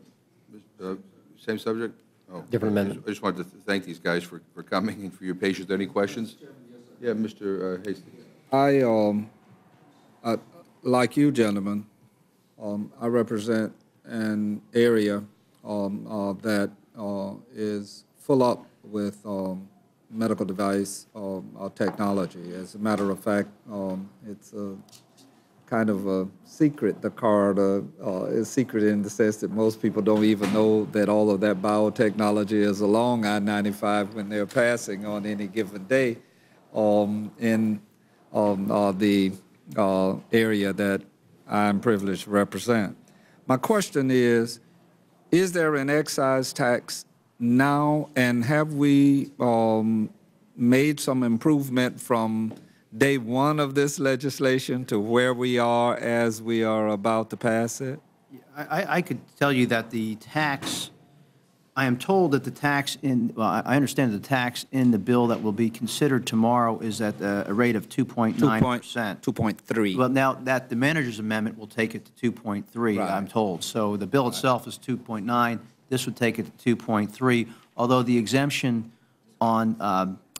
uh, uh, same subject? Oh, Different amendment. I just wanted to thank these guys for, for coming and for your patience. Any questions? Yeah, Mister Uh, Hastings. I, um, I, like you gentlemen, um, I represent an area um, uh, that uh, is full up with um, medical device um, uh, technology. As a matter of fact, um, it's a kind of a secret. The card uh, uh, is secret in the sense that most people don't even know that all of that biotechnology is along I ninety-five when they're passing on any given day um, in um, uh, the uh, area that I'm privileged to represent. My question is, is there an excise tax now, and have we um, made some improvement from day one of this legislation to where we are as we are about to pass it? I, I could tell you that the tax, I am told that the tax in, well, I understand the tax in the bill that will be considered tomorrow is at a rate of two point nine percent. two point three. Well, now that the manager's amendment will take it to two point three, right. I'm told. So the bill itself is two point nine. This would take it to two point three, although the exemption on um,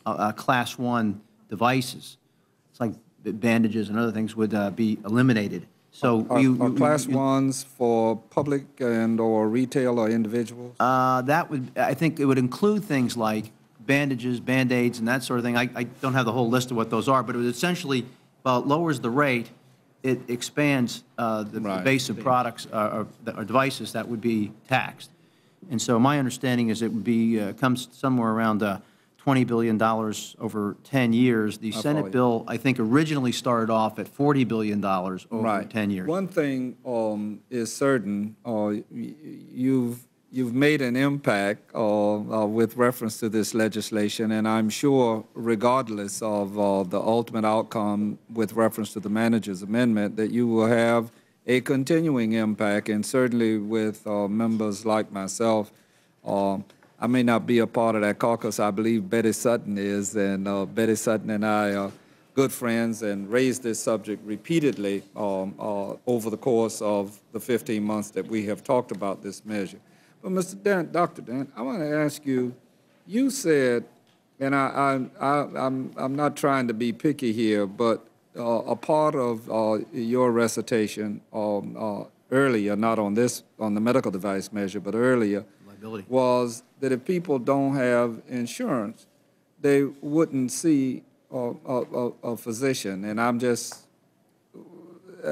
uh, uh, class one devices. It's like bandages and other things would uh, be eliminated. So Are, you, are you- class you- ones for public and or retail or individuals? Uh, that would, I think it would include things like bandages, Band-Aids, and that sort of thing. I, I don't have the whole list of what those are, but it would essentially, while it lowers the rate, it expands uh, the, the base of products uh, or, or devices that would be taxed. And so my understanding is it would be, uh, comes somewhere around uh, twenty billion dollars over ten years. The I follow Senate you. bill, I think, originally started off at forty billion dollars over Right. ten years. One thing um, is certain, uh, y- you've, you've made an impact uh, uh, with reference to this legislation, and I'm sure regardless of uh, the ultimate outcome with reference to the manager's amendment, that you will have a continuing impact, and certainly with uh, members like myself. Um, I may not be a part of that caucus. I believe Betty Sutton is, and uh, Betty Sutton and I are good friends and raised this subject repeatedly um, uh, over the course of the fifteen months that we have talked about this measure. But Mister Dent, Doctor Dent, I want to ask you, you said, and I, I, I, I'm, I'm not trying to be picky here, but uh, a part of uh, your recitation um, uh, earlier, not on this, on the medical device measure, but earlier, was that if people don't have insurance, they wouldn't see a, a, a, a physician. And I'm just, uh,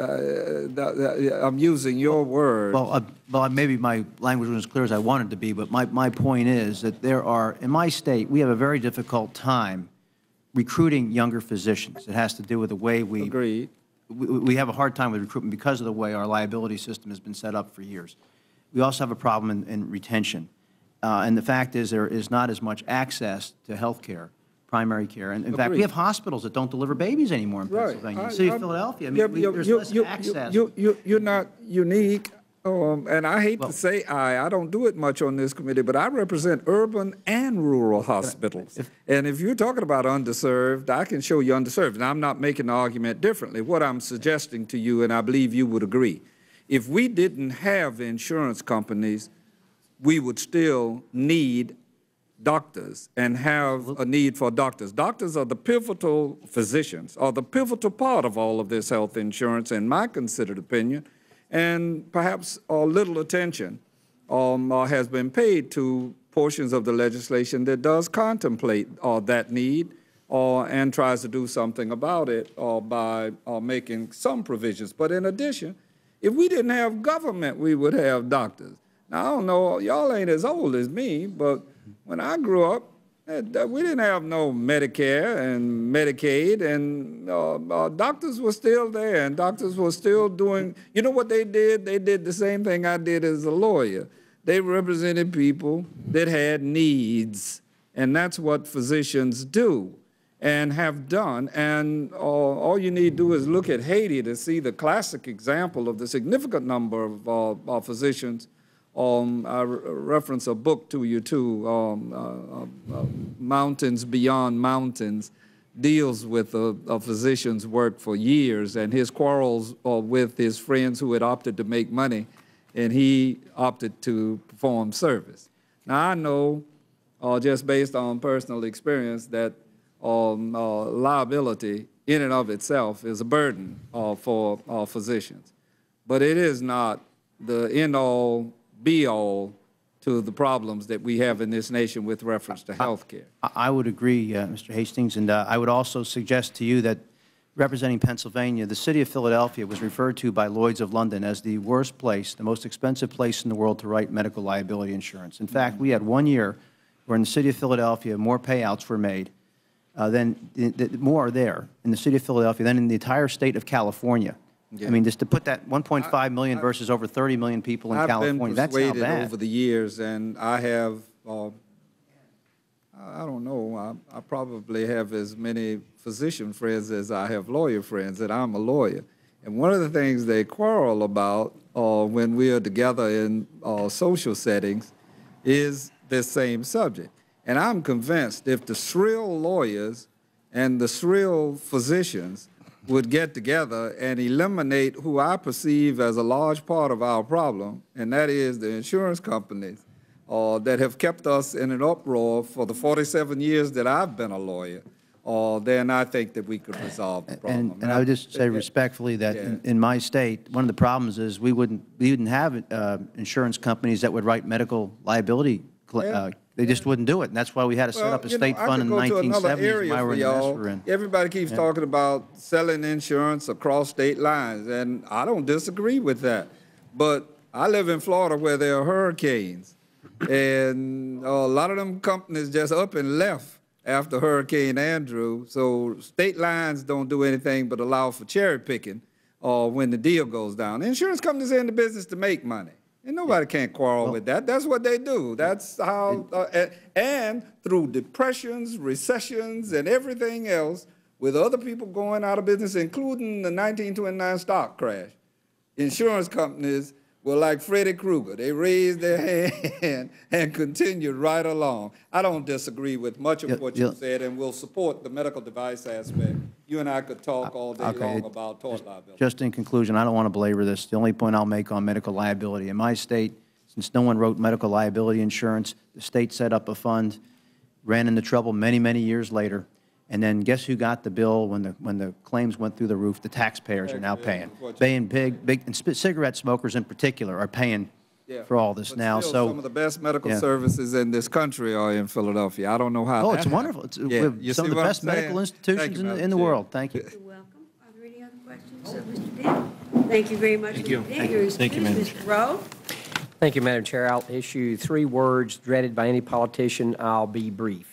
I'm using your word. Well, uh, well, maybe my language wasn't as clear as I wanted to be, but my, my point is that there are, in my state, we have a very difficult time recruiting younger physicians. It has to do with the way we... Agreed. We, we have a hard time with recruitment because of the way our liability system has been set up for years. We also have a problem in, in retention. Uh, and the fact is there is not as much access to health care, primary care. And in fact, we Agreed. have hospitals that don't deliver babies anymore in Right. Pennsylvania. I- the city I- of Philadelphia, I mean, yeah, we, you- there's you- less you- access. You, you, you're not unique, um, and I hate to say I, I don't do it much on this committee, but I represent urban and rural hospitals. And if you're talking about underserved, I can show you underserved. And I'm not making the argument differently. What I'm suggesting to you, and I believe you would agree, if we didn't have insurance companies, we would still need doctors and have a need for doctors. Doctors are the pivotal physicians, are the pivotal part of all of this health insurance, in my considered opinion, and perhaps uh, little attention um, uh, has been paid to portions of the legislation that does contemplate uh, that need uh, and tries to do something about it uh, by uh, making some provisions. But in addition, if we didn't have government, we would have doctors. Now, I don't know, y'all ain't as old as me, but when I grew up, eh, we didn't have no Medicare and Medicaid, and uh, uh, doctors were still there, and doctors were still doing, you know what they did? They did the same thing I did as a lawyer. They represented people that had needs, and that's what physicians do and have done. And uh, all you need to do is look at Haiti to see the classic example of the significant number of uh, uh, physicians. Um, I re reference a book to you too, um, uh, uh, uh, Mountains Beyond Mountains, deals with a, a physician's work for years and his quarrels uh, with his friends who had opted to make money, and he opted to perform service. Now, I know, uh, just based on personal experience, that um, uh, liability in and of itself is a burden uh, for uh, physicians, but it is not the end-all, be-all to the problems that we have in this nation with reference to health care. I, I would agree, uh, Mister Hastings, and uh, I would also suggest to you that representing Pennsylvania, the city of Philadelphia was referred to by Lloyd's of London as the worst place, the most expensive place in the world to write medical liability insurance. In fact, we had one year where in the city of Philadelphia more payouts were made uh, than, th more are there in the city of Philadelphia than in the entire state of California. Yeah. I mean, just to put that one point five million versus over thirty million people in I've California, been that's how persuaded bad. over the years, and I have, uh, I don't know, I, I probably have as many physician friends as I have lawyer friends, and I'm a lawyer. And one of the things they quarrel about uh, when we are together in uh, social settings is this same subject. And I'm convinced if the shrill lawyers and the shrill physicians would get together and eliminate who I perceive as a large part of our problem, and that is the insurance companies, uh, that have kept us in an uproar for the forty-seven years that I've been a lawyer, uh, then I think that we could resolve the problem. And, and I would just say respectfully that in, in my state, one of the problems is we wouldn't, we wouldn't have uh, insurance companies that would write medical liability. Uh, Yeah. They just wouldn't do it, and that's why we had to set Well, up a you know, state I fund could in go the to nineteen another seventies. area Myra for and y'all. Vanessa were in. Everybody keeps Yeah. talking about selling insurance across state lines, and I don't disagree with that. But I live in Florida where there are hurricanes, and uh, a lot of them companies just up and left after Hurricane Andrew. So state lines don't do anything but allow for cherry picking uh, when the deal goes down. Insurance companies are in the business to make money. And nobody can't quarrel with that. That's what they do. That's how, uh, and, and through depressions, recessions, and everything else, with other people going out of business, including the nineteen twenty-nine stock crash, insurance companies were like Freddy Krueger. They raised their hand and continued right along. I don't disagree with much of Yeah, what yeah. you said, and we'll support the medical device aspect. You and I could talk all day Okay, long it- about tort liability. Just in conclusion, I don't want to belabor this. The only point I'll make on medical liability, in my state, since no one wrote medical liability insurance, the state set up a fund, ran into trouble many, many years later, and then guess who got the bill when the, when the claims went through the roof? The taxpayers are now paying. Paying big, big, and sp- cigarette smokers in particular are paying Yeah, for all this but now. still, So some of the best medical yeah. services in this country are in Philadelphia. I don't know how. Oh, that it's wonderful. It's, happened. we Yeah, have you some see of the what I'm best medical saying? institutions Thank you, in the, Madam in the Chair. world. Thank you. You're welcome. Are there any other questions of Mister Dent? Thank you very much, Thank Mister you. Dent. Thank You're you. Thank you, excused. Madam Mister Rowe? Thank you, Madam Chair. I'll issue three words dreaded by any politician. I'll be brief.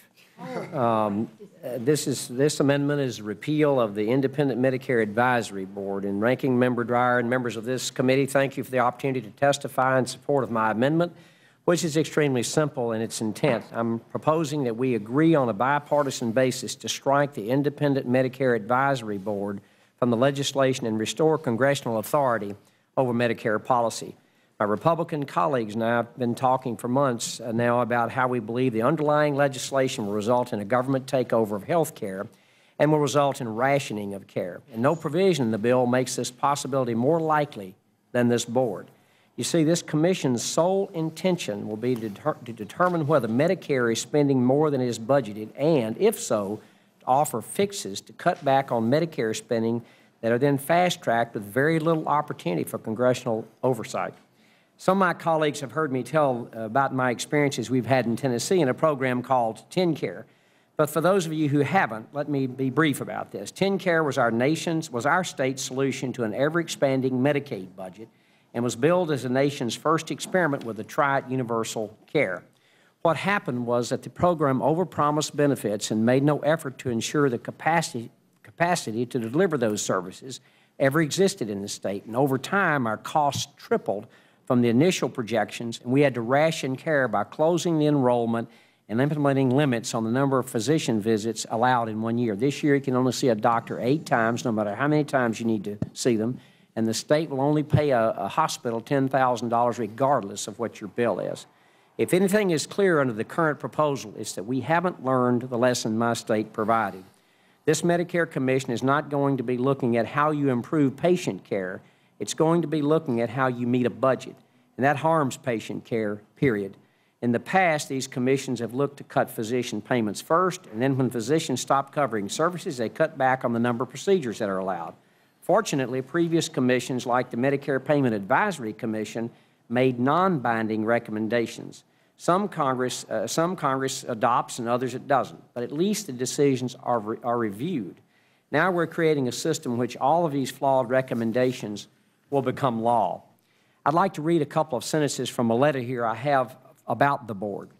Um, uh, this is this amendment is a repeal of the Independent Medicare Advisory Board. And Ranking Member Dreyer and members of this committee, thank you for the opportunity to testify in support of my amendment, which is extremely simple in its intent. I'm proposing that we agree on a bipartisan basis to strike the Independent Medicare Advisory Board from the legislation and restore congressional authority over Medicare policy. My Republican colleagues and I have been talking for months uh, now about how we believe the underlying legislation will result in a government takeover of health care and will result in rationing of care. And no provision in the bill makes this possibility more likely than this board. You see, this commission's sole intention will be to, deter to determine whether Medicare is spending more than is budgeted and, if so, to offer fixes to cut back on Medicare spending that are then fast-tracked with very little opportunity for congressional oversight. Some of my colleagues have heard me tell uh, about my experiences we've had in Tennessee in a program called TennCare. But for those of you who haven't, let me be brief about this. TennCare was our nation's, was our state's solution to an ever-expanding Medicaid budget and was billed as the nation's first experiment with a Tried universal care. What happened was that the program overpromised benefits and made no effort to ensure the capacity, capacity to deliver those services ever existed in the state. And over time, our costs tripled from the initial projections, and we had to ration care by closing the enrollment and implementing limits on the number of physician visits allowed in one year. This year, you can only see a doctor eight times, no matter how many times you need to see them, and the state will only pay a, a hospital ten thousand dollars regardless of what your bill is. If anything is clear under the current proposal, it's that we haven't learned the lesson my state provided. This Medicare Commission is not going to be looking at how you improve patient care. It's going to be looking at how you meet a budget, and that harms patient care, period. In the past, these commissions have looked to cut physician payments first, and then when physicians stop covering services, they cut back on the number of procedures that are allowed. Fortunately, previous commissions, like the Medicare Payment Advisory Commission, made non-binding recommendations. Some Congress, uh, some Congress adopts and others it doesn't, but at least the decisions are, re are reviewed. Now we're creating a system in which all of these flawed recommendations will become law. I'd like to read a couple of sentences from a letter here I have about the board,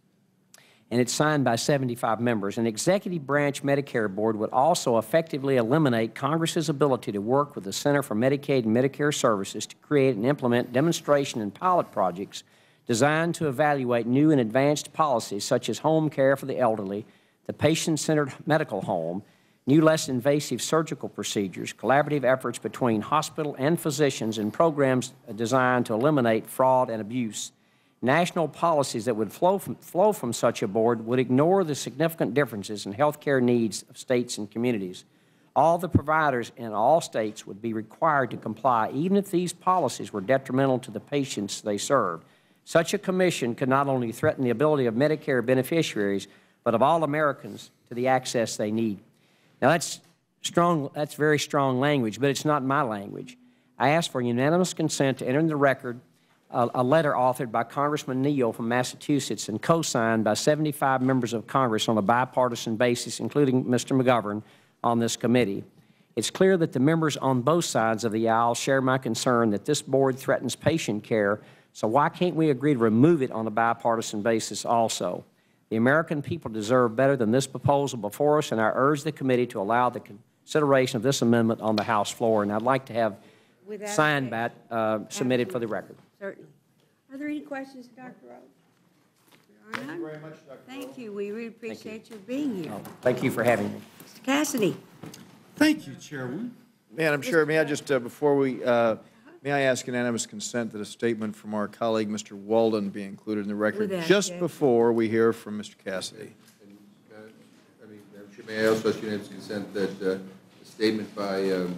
and it's signed by seventy-five members. An executive branch Medicare board would also effectively eliminate Congress's ability to work with the Center for Medicaid and Medicare Services to create and implement demonstration and pilot projects designed to evaluate new and advanced policies such as home care for the elderly, the patient-centered medical home, new less invasive surgical procedures, collaborative efforts between hospital and physicians, and programs designed to eliminate fraud and abuse. National policies that would flow from, flow from such a board would ignore the significant differences in health care needs of states and communities. All the providers in all states would be required to comply, even if these policies were detrimental to the patients they served. Such a commission could not only threaten the ability of Medicare beneficiaries, but of all Americans to the access they need. Now, that's strong, that's very strong language, but it's not my language. I ask for unanimous consent to enter in the record a, a letter authored by Congressman Neal from Massachusetts and co-signed by seventy-five members of Congress on a bipartisan basis, including Mister McGovern, on this committee. It's clear that the members on both sides of the aisle share my concern that this board threatens patient care, so why can't we agree to remove it on a bipartisan basis also? The American people deserve better than this proposal before us, and I urge the committee to allow the consideration of this amendment on the House floor, and I'd like to have Without signed that uh, submitted for the record. Certainly. Are there any questions, Doctor Rhodes? There are none. Thank you very much, Doctor Thank you. We really appreciate you. you being here. Oh, thank you for having me. Mister Cassidy. Thank you, Chairwoman. Madam Chair, may I just, uh, before we, uh, may I ask unanimous consent that a statement from our colleague, Mister Walden, be included in the record Without just objection. before we hear from Mister Cassidy? And, uh, I mean, Madam Chair, may I also ask unanimous consent that uh, a statement by um,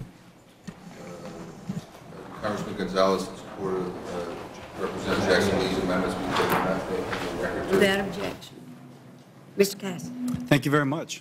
uh, Congressman Gonzalez in support of uh, Representative Jackson Lee's amendments be taken back to the record? Without objection. Mister Cassidy. Thank you very much.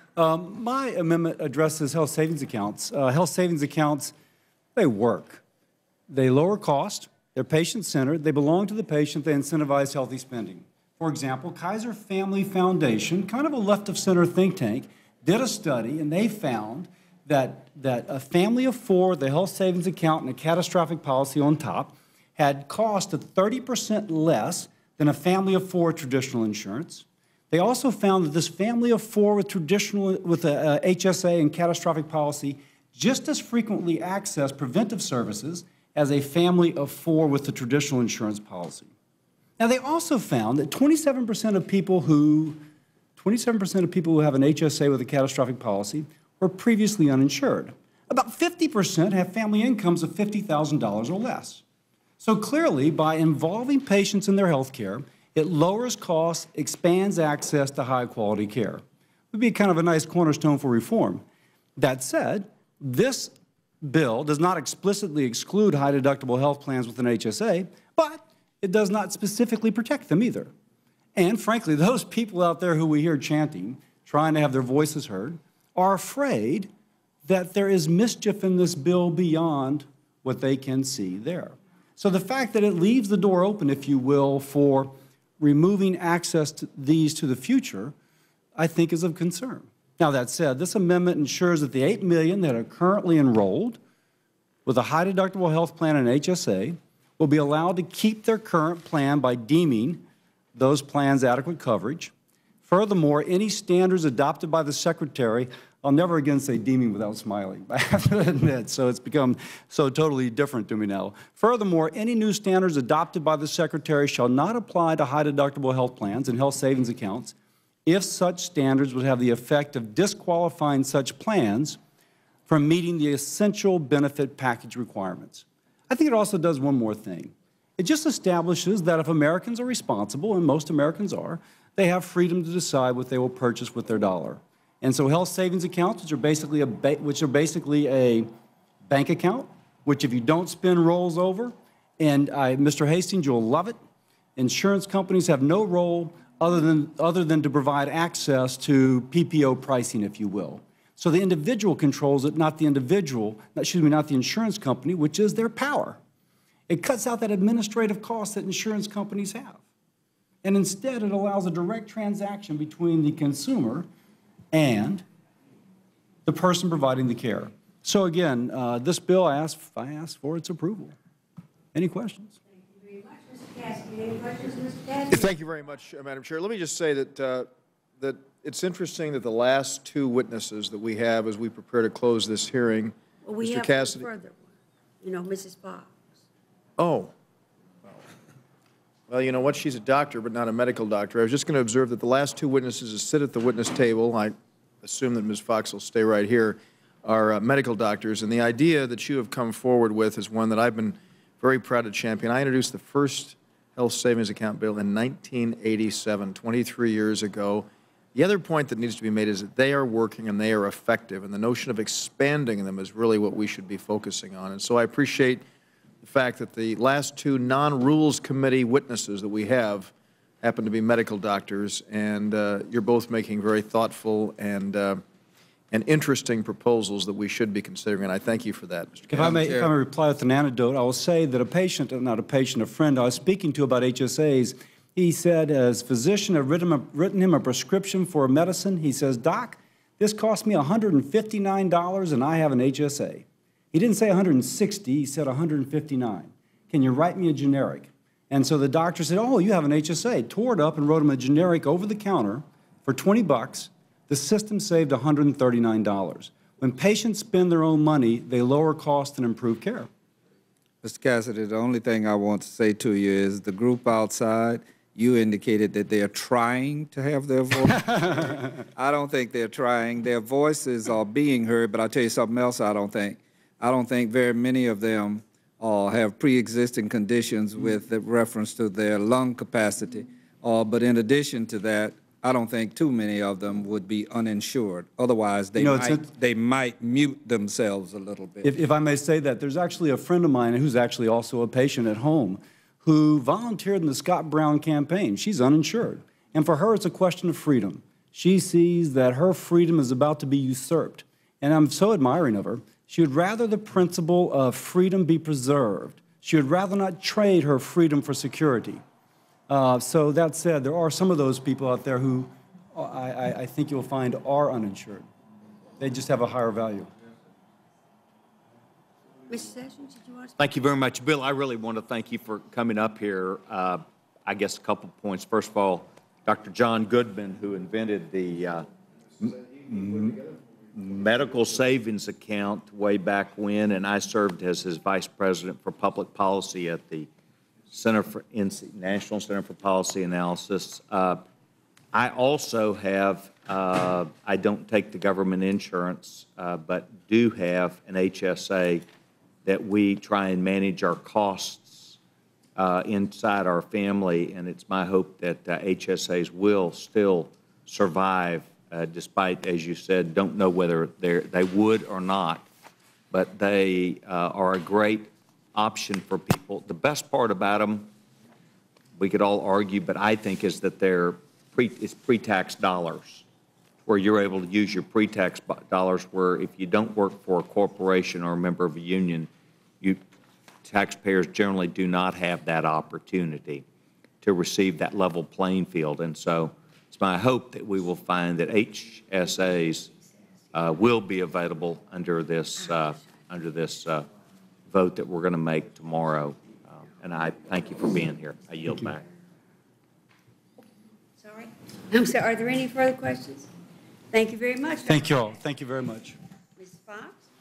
Um, my amendment addresses health savings accounts. Uh, health savings accounts, they work. They lower cost, they're patient-centered, they belong to the patient, they incentivize healthy spending. For example, Kaiser Family Foundation, kind of a left-of-center think tank, did a study, and they found that, that a family of four, the health savings account and a catastrophic policy on top, had cost of thirty percent less than a family of four traditional insurance. They also found that this family of four with traditional, with a, a H S A and catastrophic policy just as frequently access preventive services as a family of four with the traditional insurance policy. Now, they also found that twenty-seven percent of people who, twenty-seven percent of people who have an H S A with a catastrophic policy were previously uninsured. About fifty percent have family incomes of fifty thousand dollars or less. So clearly, by involving patients in their health care, it lowers costs, expands access to high-quality care. It would be kind of a nice cornerstone for reform. That said, this bill does not explicitly exclude high-deductible health plans with an H S A, but it does not specifically protect them either. And frankly, those people out there who we hear chanting, trying to have their voices heard, are afraid that there is mischief in this bill beyond what they can see there. So the fact that it leaves the door open, if you will, for removing access to these to the future, I think is of concern. Now, that said, this amendment ensures that the eight million that are currently enrolled with a high-deductible health plan and H S A will be allowed to keep their current plan by deeming those plans adequate coverage. Furthermore, any standards adopted by the Secretary, I'll never again say deeming without smiling, I have to admit, so it's become so totally different to me now. Furthermore, any new standards adopted by the Secretary shall not apply to high-deductible health plans and health savings accounts if such standards would have the effect of disqualifying such plans from meeting the essential benefit package requirements. I think it also does one more thing. It just establishes that if Americans are responsible, and most Americans are, they have freedom to decide what they will purchase with their dollar. And so health savings accounts, which are basically a, ba which are basically a bank account, which if you don't spend rolls over, and I, Mister Hastings, you'll love it, insurance companies have no role other than, other than to provide access to P P O pricing, if you will. So the individual controls it, not the individual, excuse me, not the insurance company, which is their power. It cuts out that administrative cost that insurance companies have. And instead, it allows a direct transaction between the consumer and the person providing the care. So again, uh, this bill, I ask, I ask for its approval. Any questions? Thank you very much, Mister Cassidy. Any questions, Mister Cassidy? Thank you very much, uh, Madam Chair. Let me just say that, uh, that it's interesting that the last two witnesses that we have as we prepare to close this hearing, Well, we Mister have Cassidy. one further one. You know, Missus Fox. Oh. Well, you know what? She's a doctor, but not a medical doctor. I was just going to observe that the last two witnesses that sit at the witness table, I assume that Miz Fox will stay right here, are uh, medical doctors. And the idea that you have come forward with is one that I've been very proud to champion. I introduced the first health savings account bill in nineteen eighty-seven, twenty-three years ago. The other point that needs to be made is that they are working and they are effective, and the notion of expanding them is really what we should be focusing on. And so I appreciate the the fact that the last two non-Rules Committee witnesses that we have happen to be medical doctors, and uh, you're both making very thoughtful and uh, and interesting proposals that we should be considering, and I thank you for that, Mister If I may, if I may reply with an anecdote, I will say that a patient, not a patient, a friend I was speaking to about H S As, he said his physician had written, a, written him a prescription for a medicine. He says, "Doc, this cost me one hundred fifty-nine dollars and I have an H S A." He didn't say one hundred sixty, he said one hundred fifty-nine. "Can you write me a generic?" And so the doctor said, "Oh, you have an H S A." Tore it up and wrote him a generic over the counter for twenty bucks. The system saved one hundred thirty-nine dollars. When patients spend their own money, they lower cost and improve care. Mister Cassidy, the only thing I want to say to you is the group outside, you indicated that they're trying to have their voice. I don't think they're trying. Their voices are being heard, but I'll tell you something else I don't think. I don't think very many of them uh, have pre-existing conditions with reference to their lung capacity. Uh, but in addition to that, I don't think too many of them would be uninsured. Otherwise, they, You know, might, they might mute themselves a little bit. If, if I may say that, there's actually a friend of mine who's actually also a patient at home who volunteered in the Scott Brown campaign. She's uninsured. And for her, it's a question of freedom. She sees that her freedom is about to be usurped. And I'm so admiring of her. She would rather the principle of freedom be preserved. She would rather not trade her freedom for security. Uh, so that said, there are some of those people out there who I, I, I think you'll find are uninsured. They just have a higher value. Mister Sessions, did you want to speak? Thank you very much. Bill, I really want to thank you for coming up here. Uh, I guess a couple points. First of all, Doctor John Goodman, who invented the uh, m medical savings account way back when, and I served as his vice president for public policy at the Center for National Center for Policy Analysis. Uh, I also have, uh, I don't take the government insurance, uh, but do have an H S A that we try and manage our costs uh, inside our family, and it's my hope that uh, H S As will still survive, uh, despite, as you said, don't know whether they would or not, but they uh, are a great option for people. The best part about them, we could all argue, but I think is that they're pre, it's pre-tax dollars, where you're able to use your pre-tax dollars, where if you don't work for a corporation or a member of a union, you taxpayers generally do not have that opportunity to receive that level playing field. And so it's my hope that we will find that H S As uh, will be available under this uh, under this uh, vote that we're going to make tomorrow. Uh, and I thank you for being here. I yield back. Sorry. I'm sorry. Are there any further questions? Thank you very much. Thank you all. Thank you very much. Miz Fox?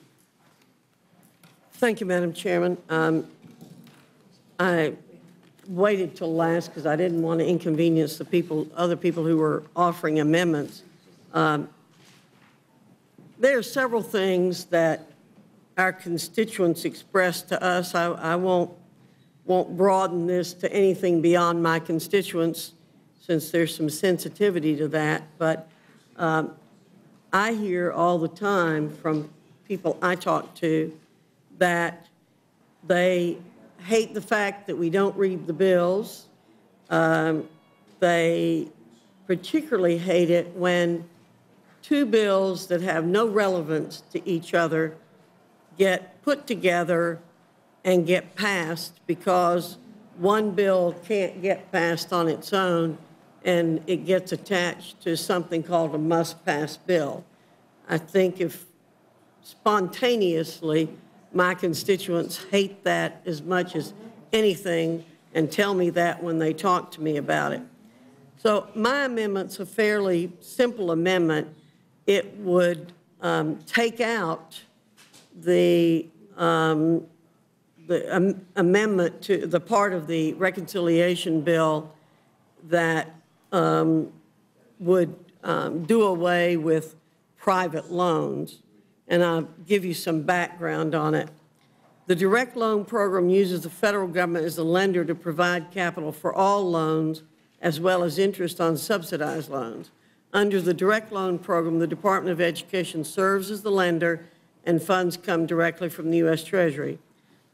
Thank you, Madam Chairman. Um, I waited till last because I didn't want to inconvenience the people, other people who were offering amendments. Um, there are several things that our constituents expressed to us. I, I won't, won't broaden this to anything beyond my constituents, since there's some sensitivity to that. But um, I hear all the time from people I talk to that they hate the fact that we don't read the bills. Um, they particularly hate it when two bills that have no relevance to each other get put together and get passed because one bill can't get passed on its own and it gets attached to something called a must-pass bill. I think if spontaneously my constituents hate that as much as anything and tell me that when they talk to me about it. So my amendment's a fairly simple amendment. It would um, take out the, um, the um, amendment to the part of the reconciliation bill that um, would um, do away with private loans. And I'll give you some background on it. The direct loan program uses the federal government as the lender to provide capital for all loans as well as interest on subsidized loans. Under the direct loan program, the Department of Education serves as the lender and funds come directly from the U S Treasury.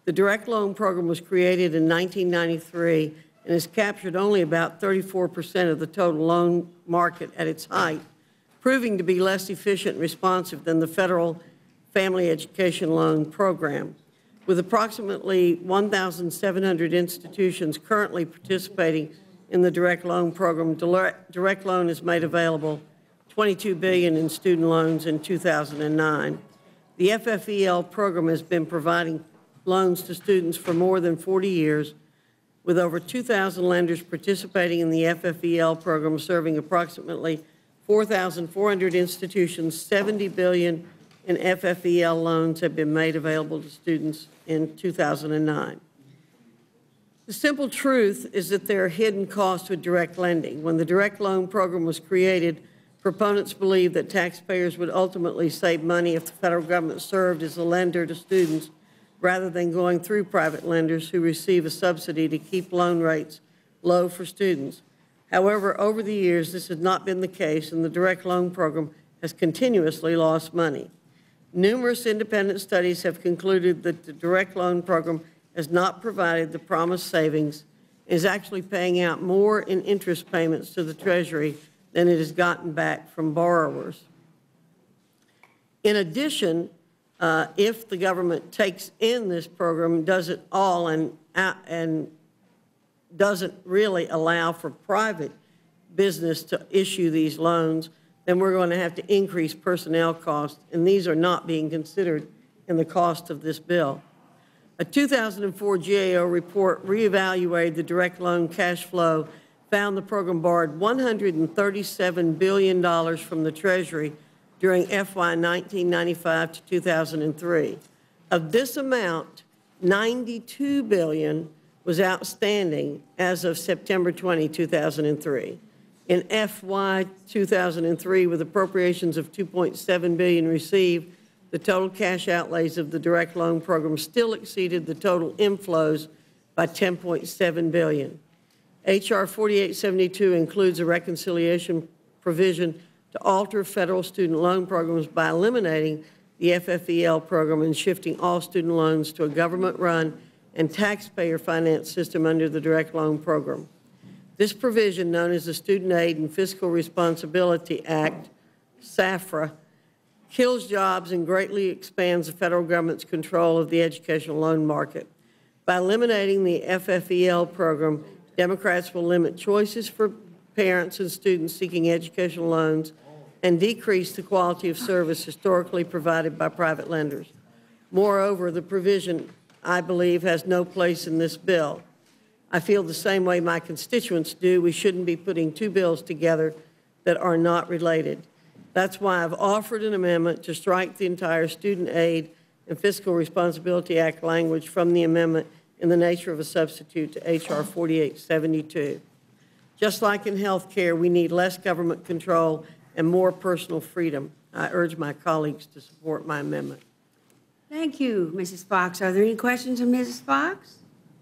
The direct loan program was created in nineteen ninety-three and has captured only about thirty-four percent of the total loan market at its height, proving to be less efficient and responsive than the federal Family Education Loan Program. With approximately one thousand seven hundred institutions currently participating in the direct loan program, direct loan is made available twenty-two billion dollars in student loans in two thousand nine. The F F E L program has been providing loans to students for more than forty years, with over two thousand lenders participating in the F F E L program, serving approximately four thousand four hundred institutions. seventy billion dollars in F F E L loans have been made available to students in two thousand nine. The simple truth is that there are hidden costs with direct lending. When the direct loan program was created, proponents believed that taxpayers would ultimately save money if the federal government served as a lender to students rather than going through private lenders who receive a subsidy to keep loan rates low for students. However, over the years, this has not been the case, and the direct loan program has continuously lost money. Numerous independent studies have concluded that the direct loan program has not provided the promised savings, and is actually paying out more in interest payments to the Treasury than it has gotten back from borrowers. In addition, uh, if the government takes in this program, does it all, and, uh, and doesn't really allow for private business to issue these loans, then we're going to have to increase personnel costs, and these are not being considered in the cost of this bill. A two thousand four G A O report reevaluated the direct loan cash flow, found the program borrowed one hundred thirty-seven billion dollars from the Treasury during F Y nineteen ninety-five to two thousand three. Of this amount, ninety-two billion dollars was outstanding as of September twentieth, two thousand three. In F Y two thousand three, with appropriations of two point seven billion dollars received, the total cash outlays of the direct loan program still exceeded the total inflows by ten point seven billion dollars. H R forty-eight seventy-two includes a reconciliation provision to alter federal student loan programs by eliminating the F F E L program and shifting all student loans to a government-run and taxpayer-financed system under the direct loan program. This provision, known as the Student Aid and Fiscal Responsibility Act, SAFRA, kills jobs and greatly expands the federal government's control of the educational loan market. By eliminating the F F E L program, Democrats will limit choices for parents and students seeking educational loans and decrease the quality of service historically provided by private lenders. Moreover, the provision, I believe, has no place in this bill. I feel the same way my constituents do. We shouldn't be putting two bills together that are not related. That's why I've offered an amendment to strike the entire Student Aid and Fiscal Responsibility Act language from the amendment in the nature of a substitute to H R forty-eight seventy-two. Just like in health care, we need less government control and more personal freedom. I urge my colleagues to support my amendment. Thank you, Missus Fox. Are there any questions of Missus Fox?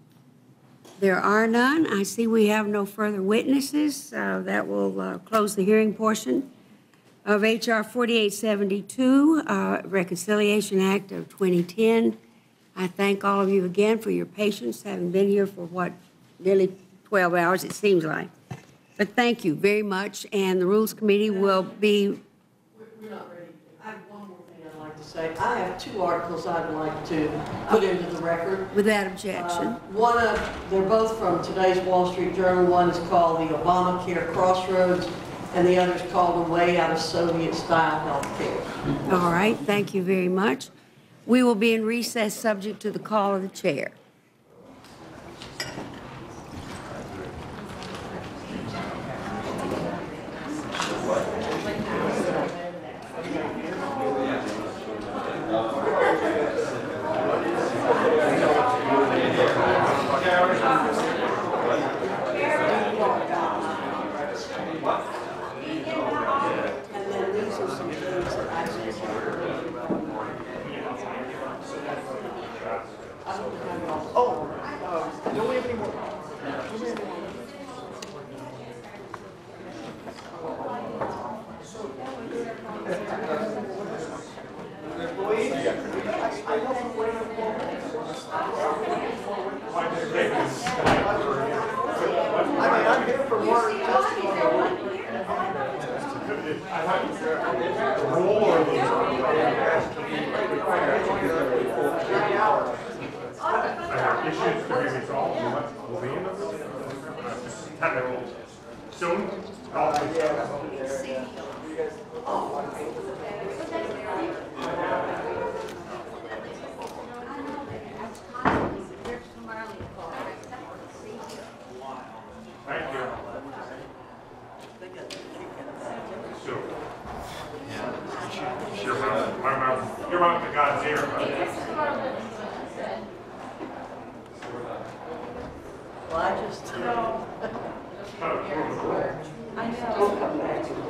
There are none. I see we have no further witnesses. Uh, that will uh, close the hearing portion of H R forty-eight seventy-two, uh, Reconciliation Act of twenty ten. I thank all of you again for your patience, having been here for, what, nearly twelve hours, it seems like. But thank you very much, and the Rules Committee will be... We're not ready. I have one more thing I'd like to say. I have two articles I'd like to put into the record. Without objection. Uh, one of, they're both from today's Wall Street Journal. One is called The Obamacare Crossroads, and the other is called A Way Out of Soviet-Style Health Care. All right, thank you very much. We will be in recess subject to the call of the chair. I don't have all I'm here for more Issues to be resolved, will be in the technical soon. Thank you. Sure. Sure, my mouth, your mouth to God's ear. Well, I just. I know. We'll come back to it.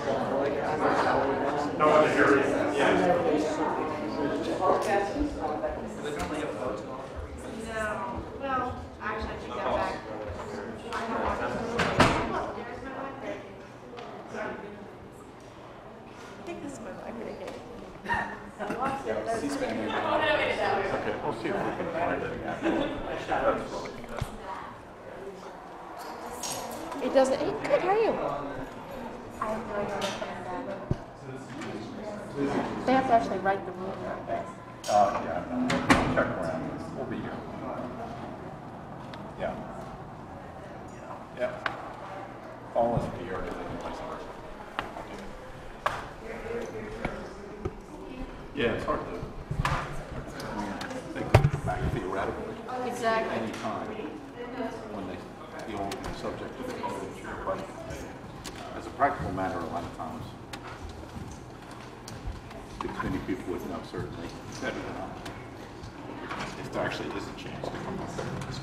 No one to hear you. Yes. No, well, actually, I take that back. I think this is my mic right here. C-SPAN. Okay, we'll see if we can find it. It doesn't, it could, how are you? They have to actually write the rule. Uh, yeah, no, check around. We'll be here. Yeah. Yeah. Phone us be here. Yeah, it's hard to, I mean, they could go back theoretically. Exactly. Any time when they feel subject to the code, but as a practical matter, a lot of times, the committee people would know certainly better than I. If there actually is a chance to come up with this.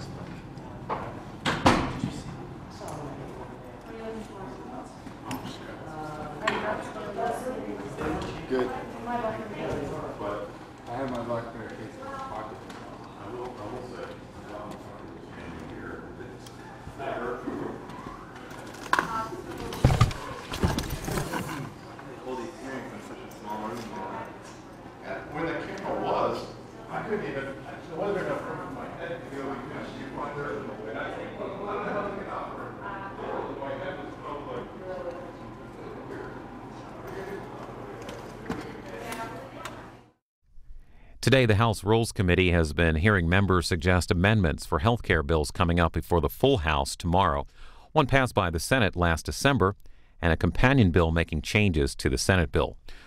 Good. But I have my blackberry case in my pocket. I will, I will say. When the camera was, I couldn't even, there wasn't enough room in my head to go because you wonder the way I think. Today, the House Rules Committee has been hearing members suggest amendments for health care bills coming up before the full House tomorrow. One passed by the Senate last December, and a companion bill making changes to the Senate bill.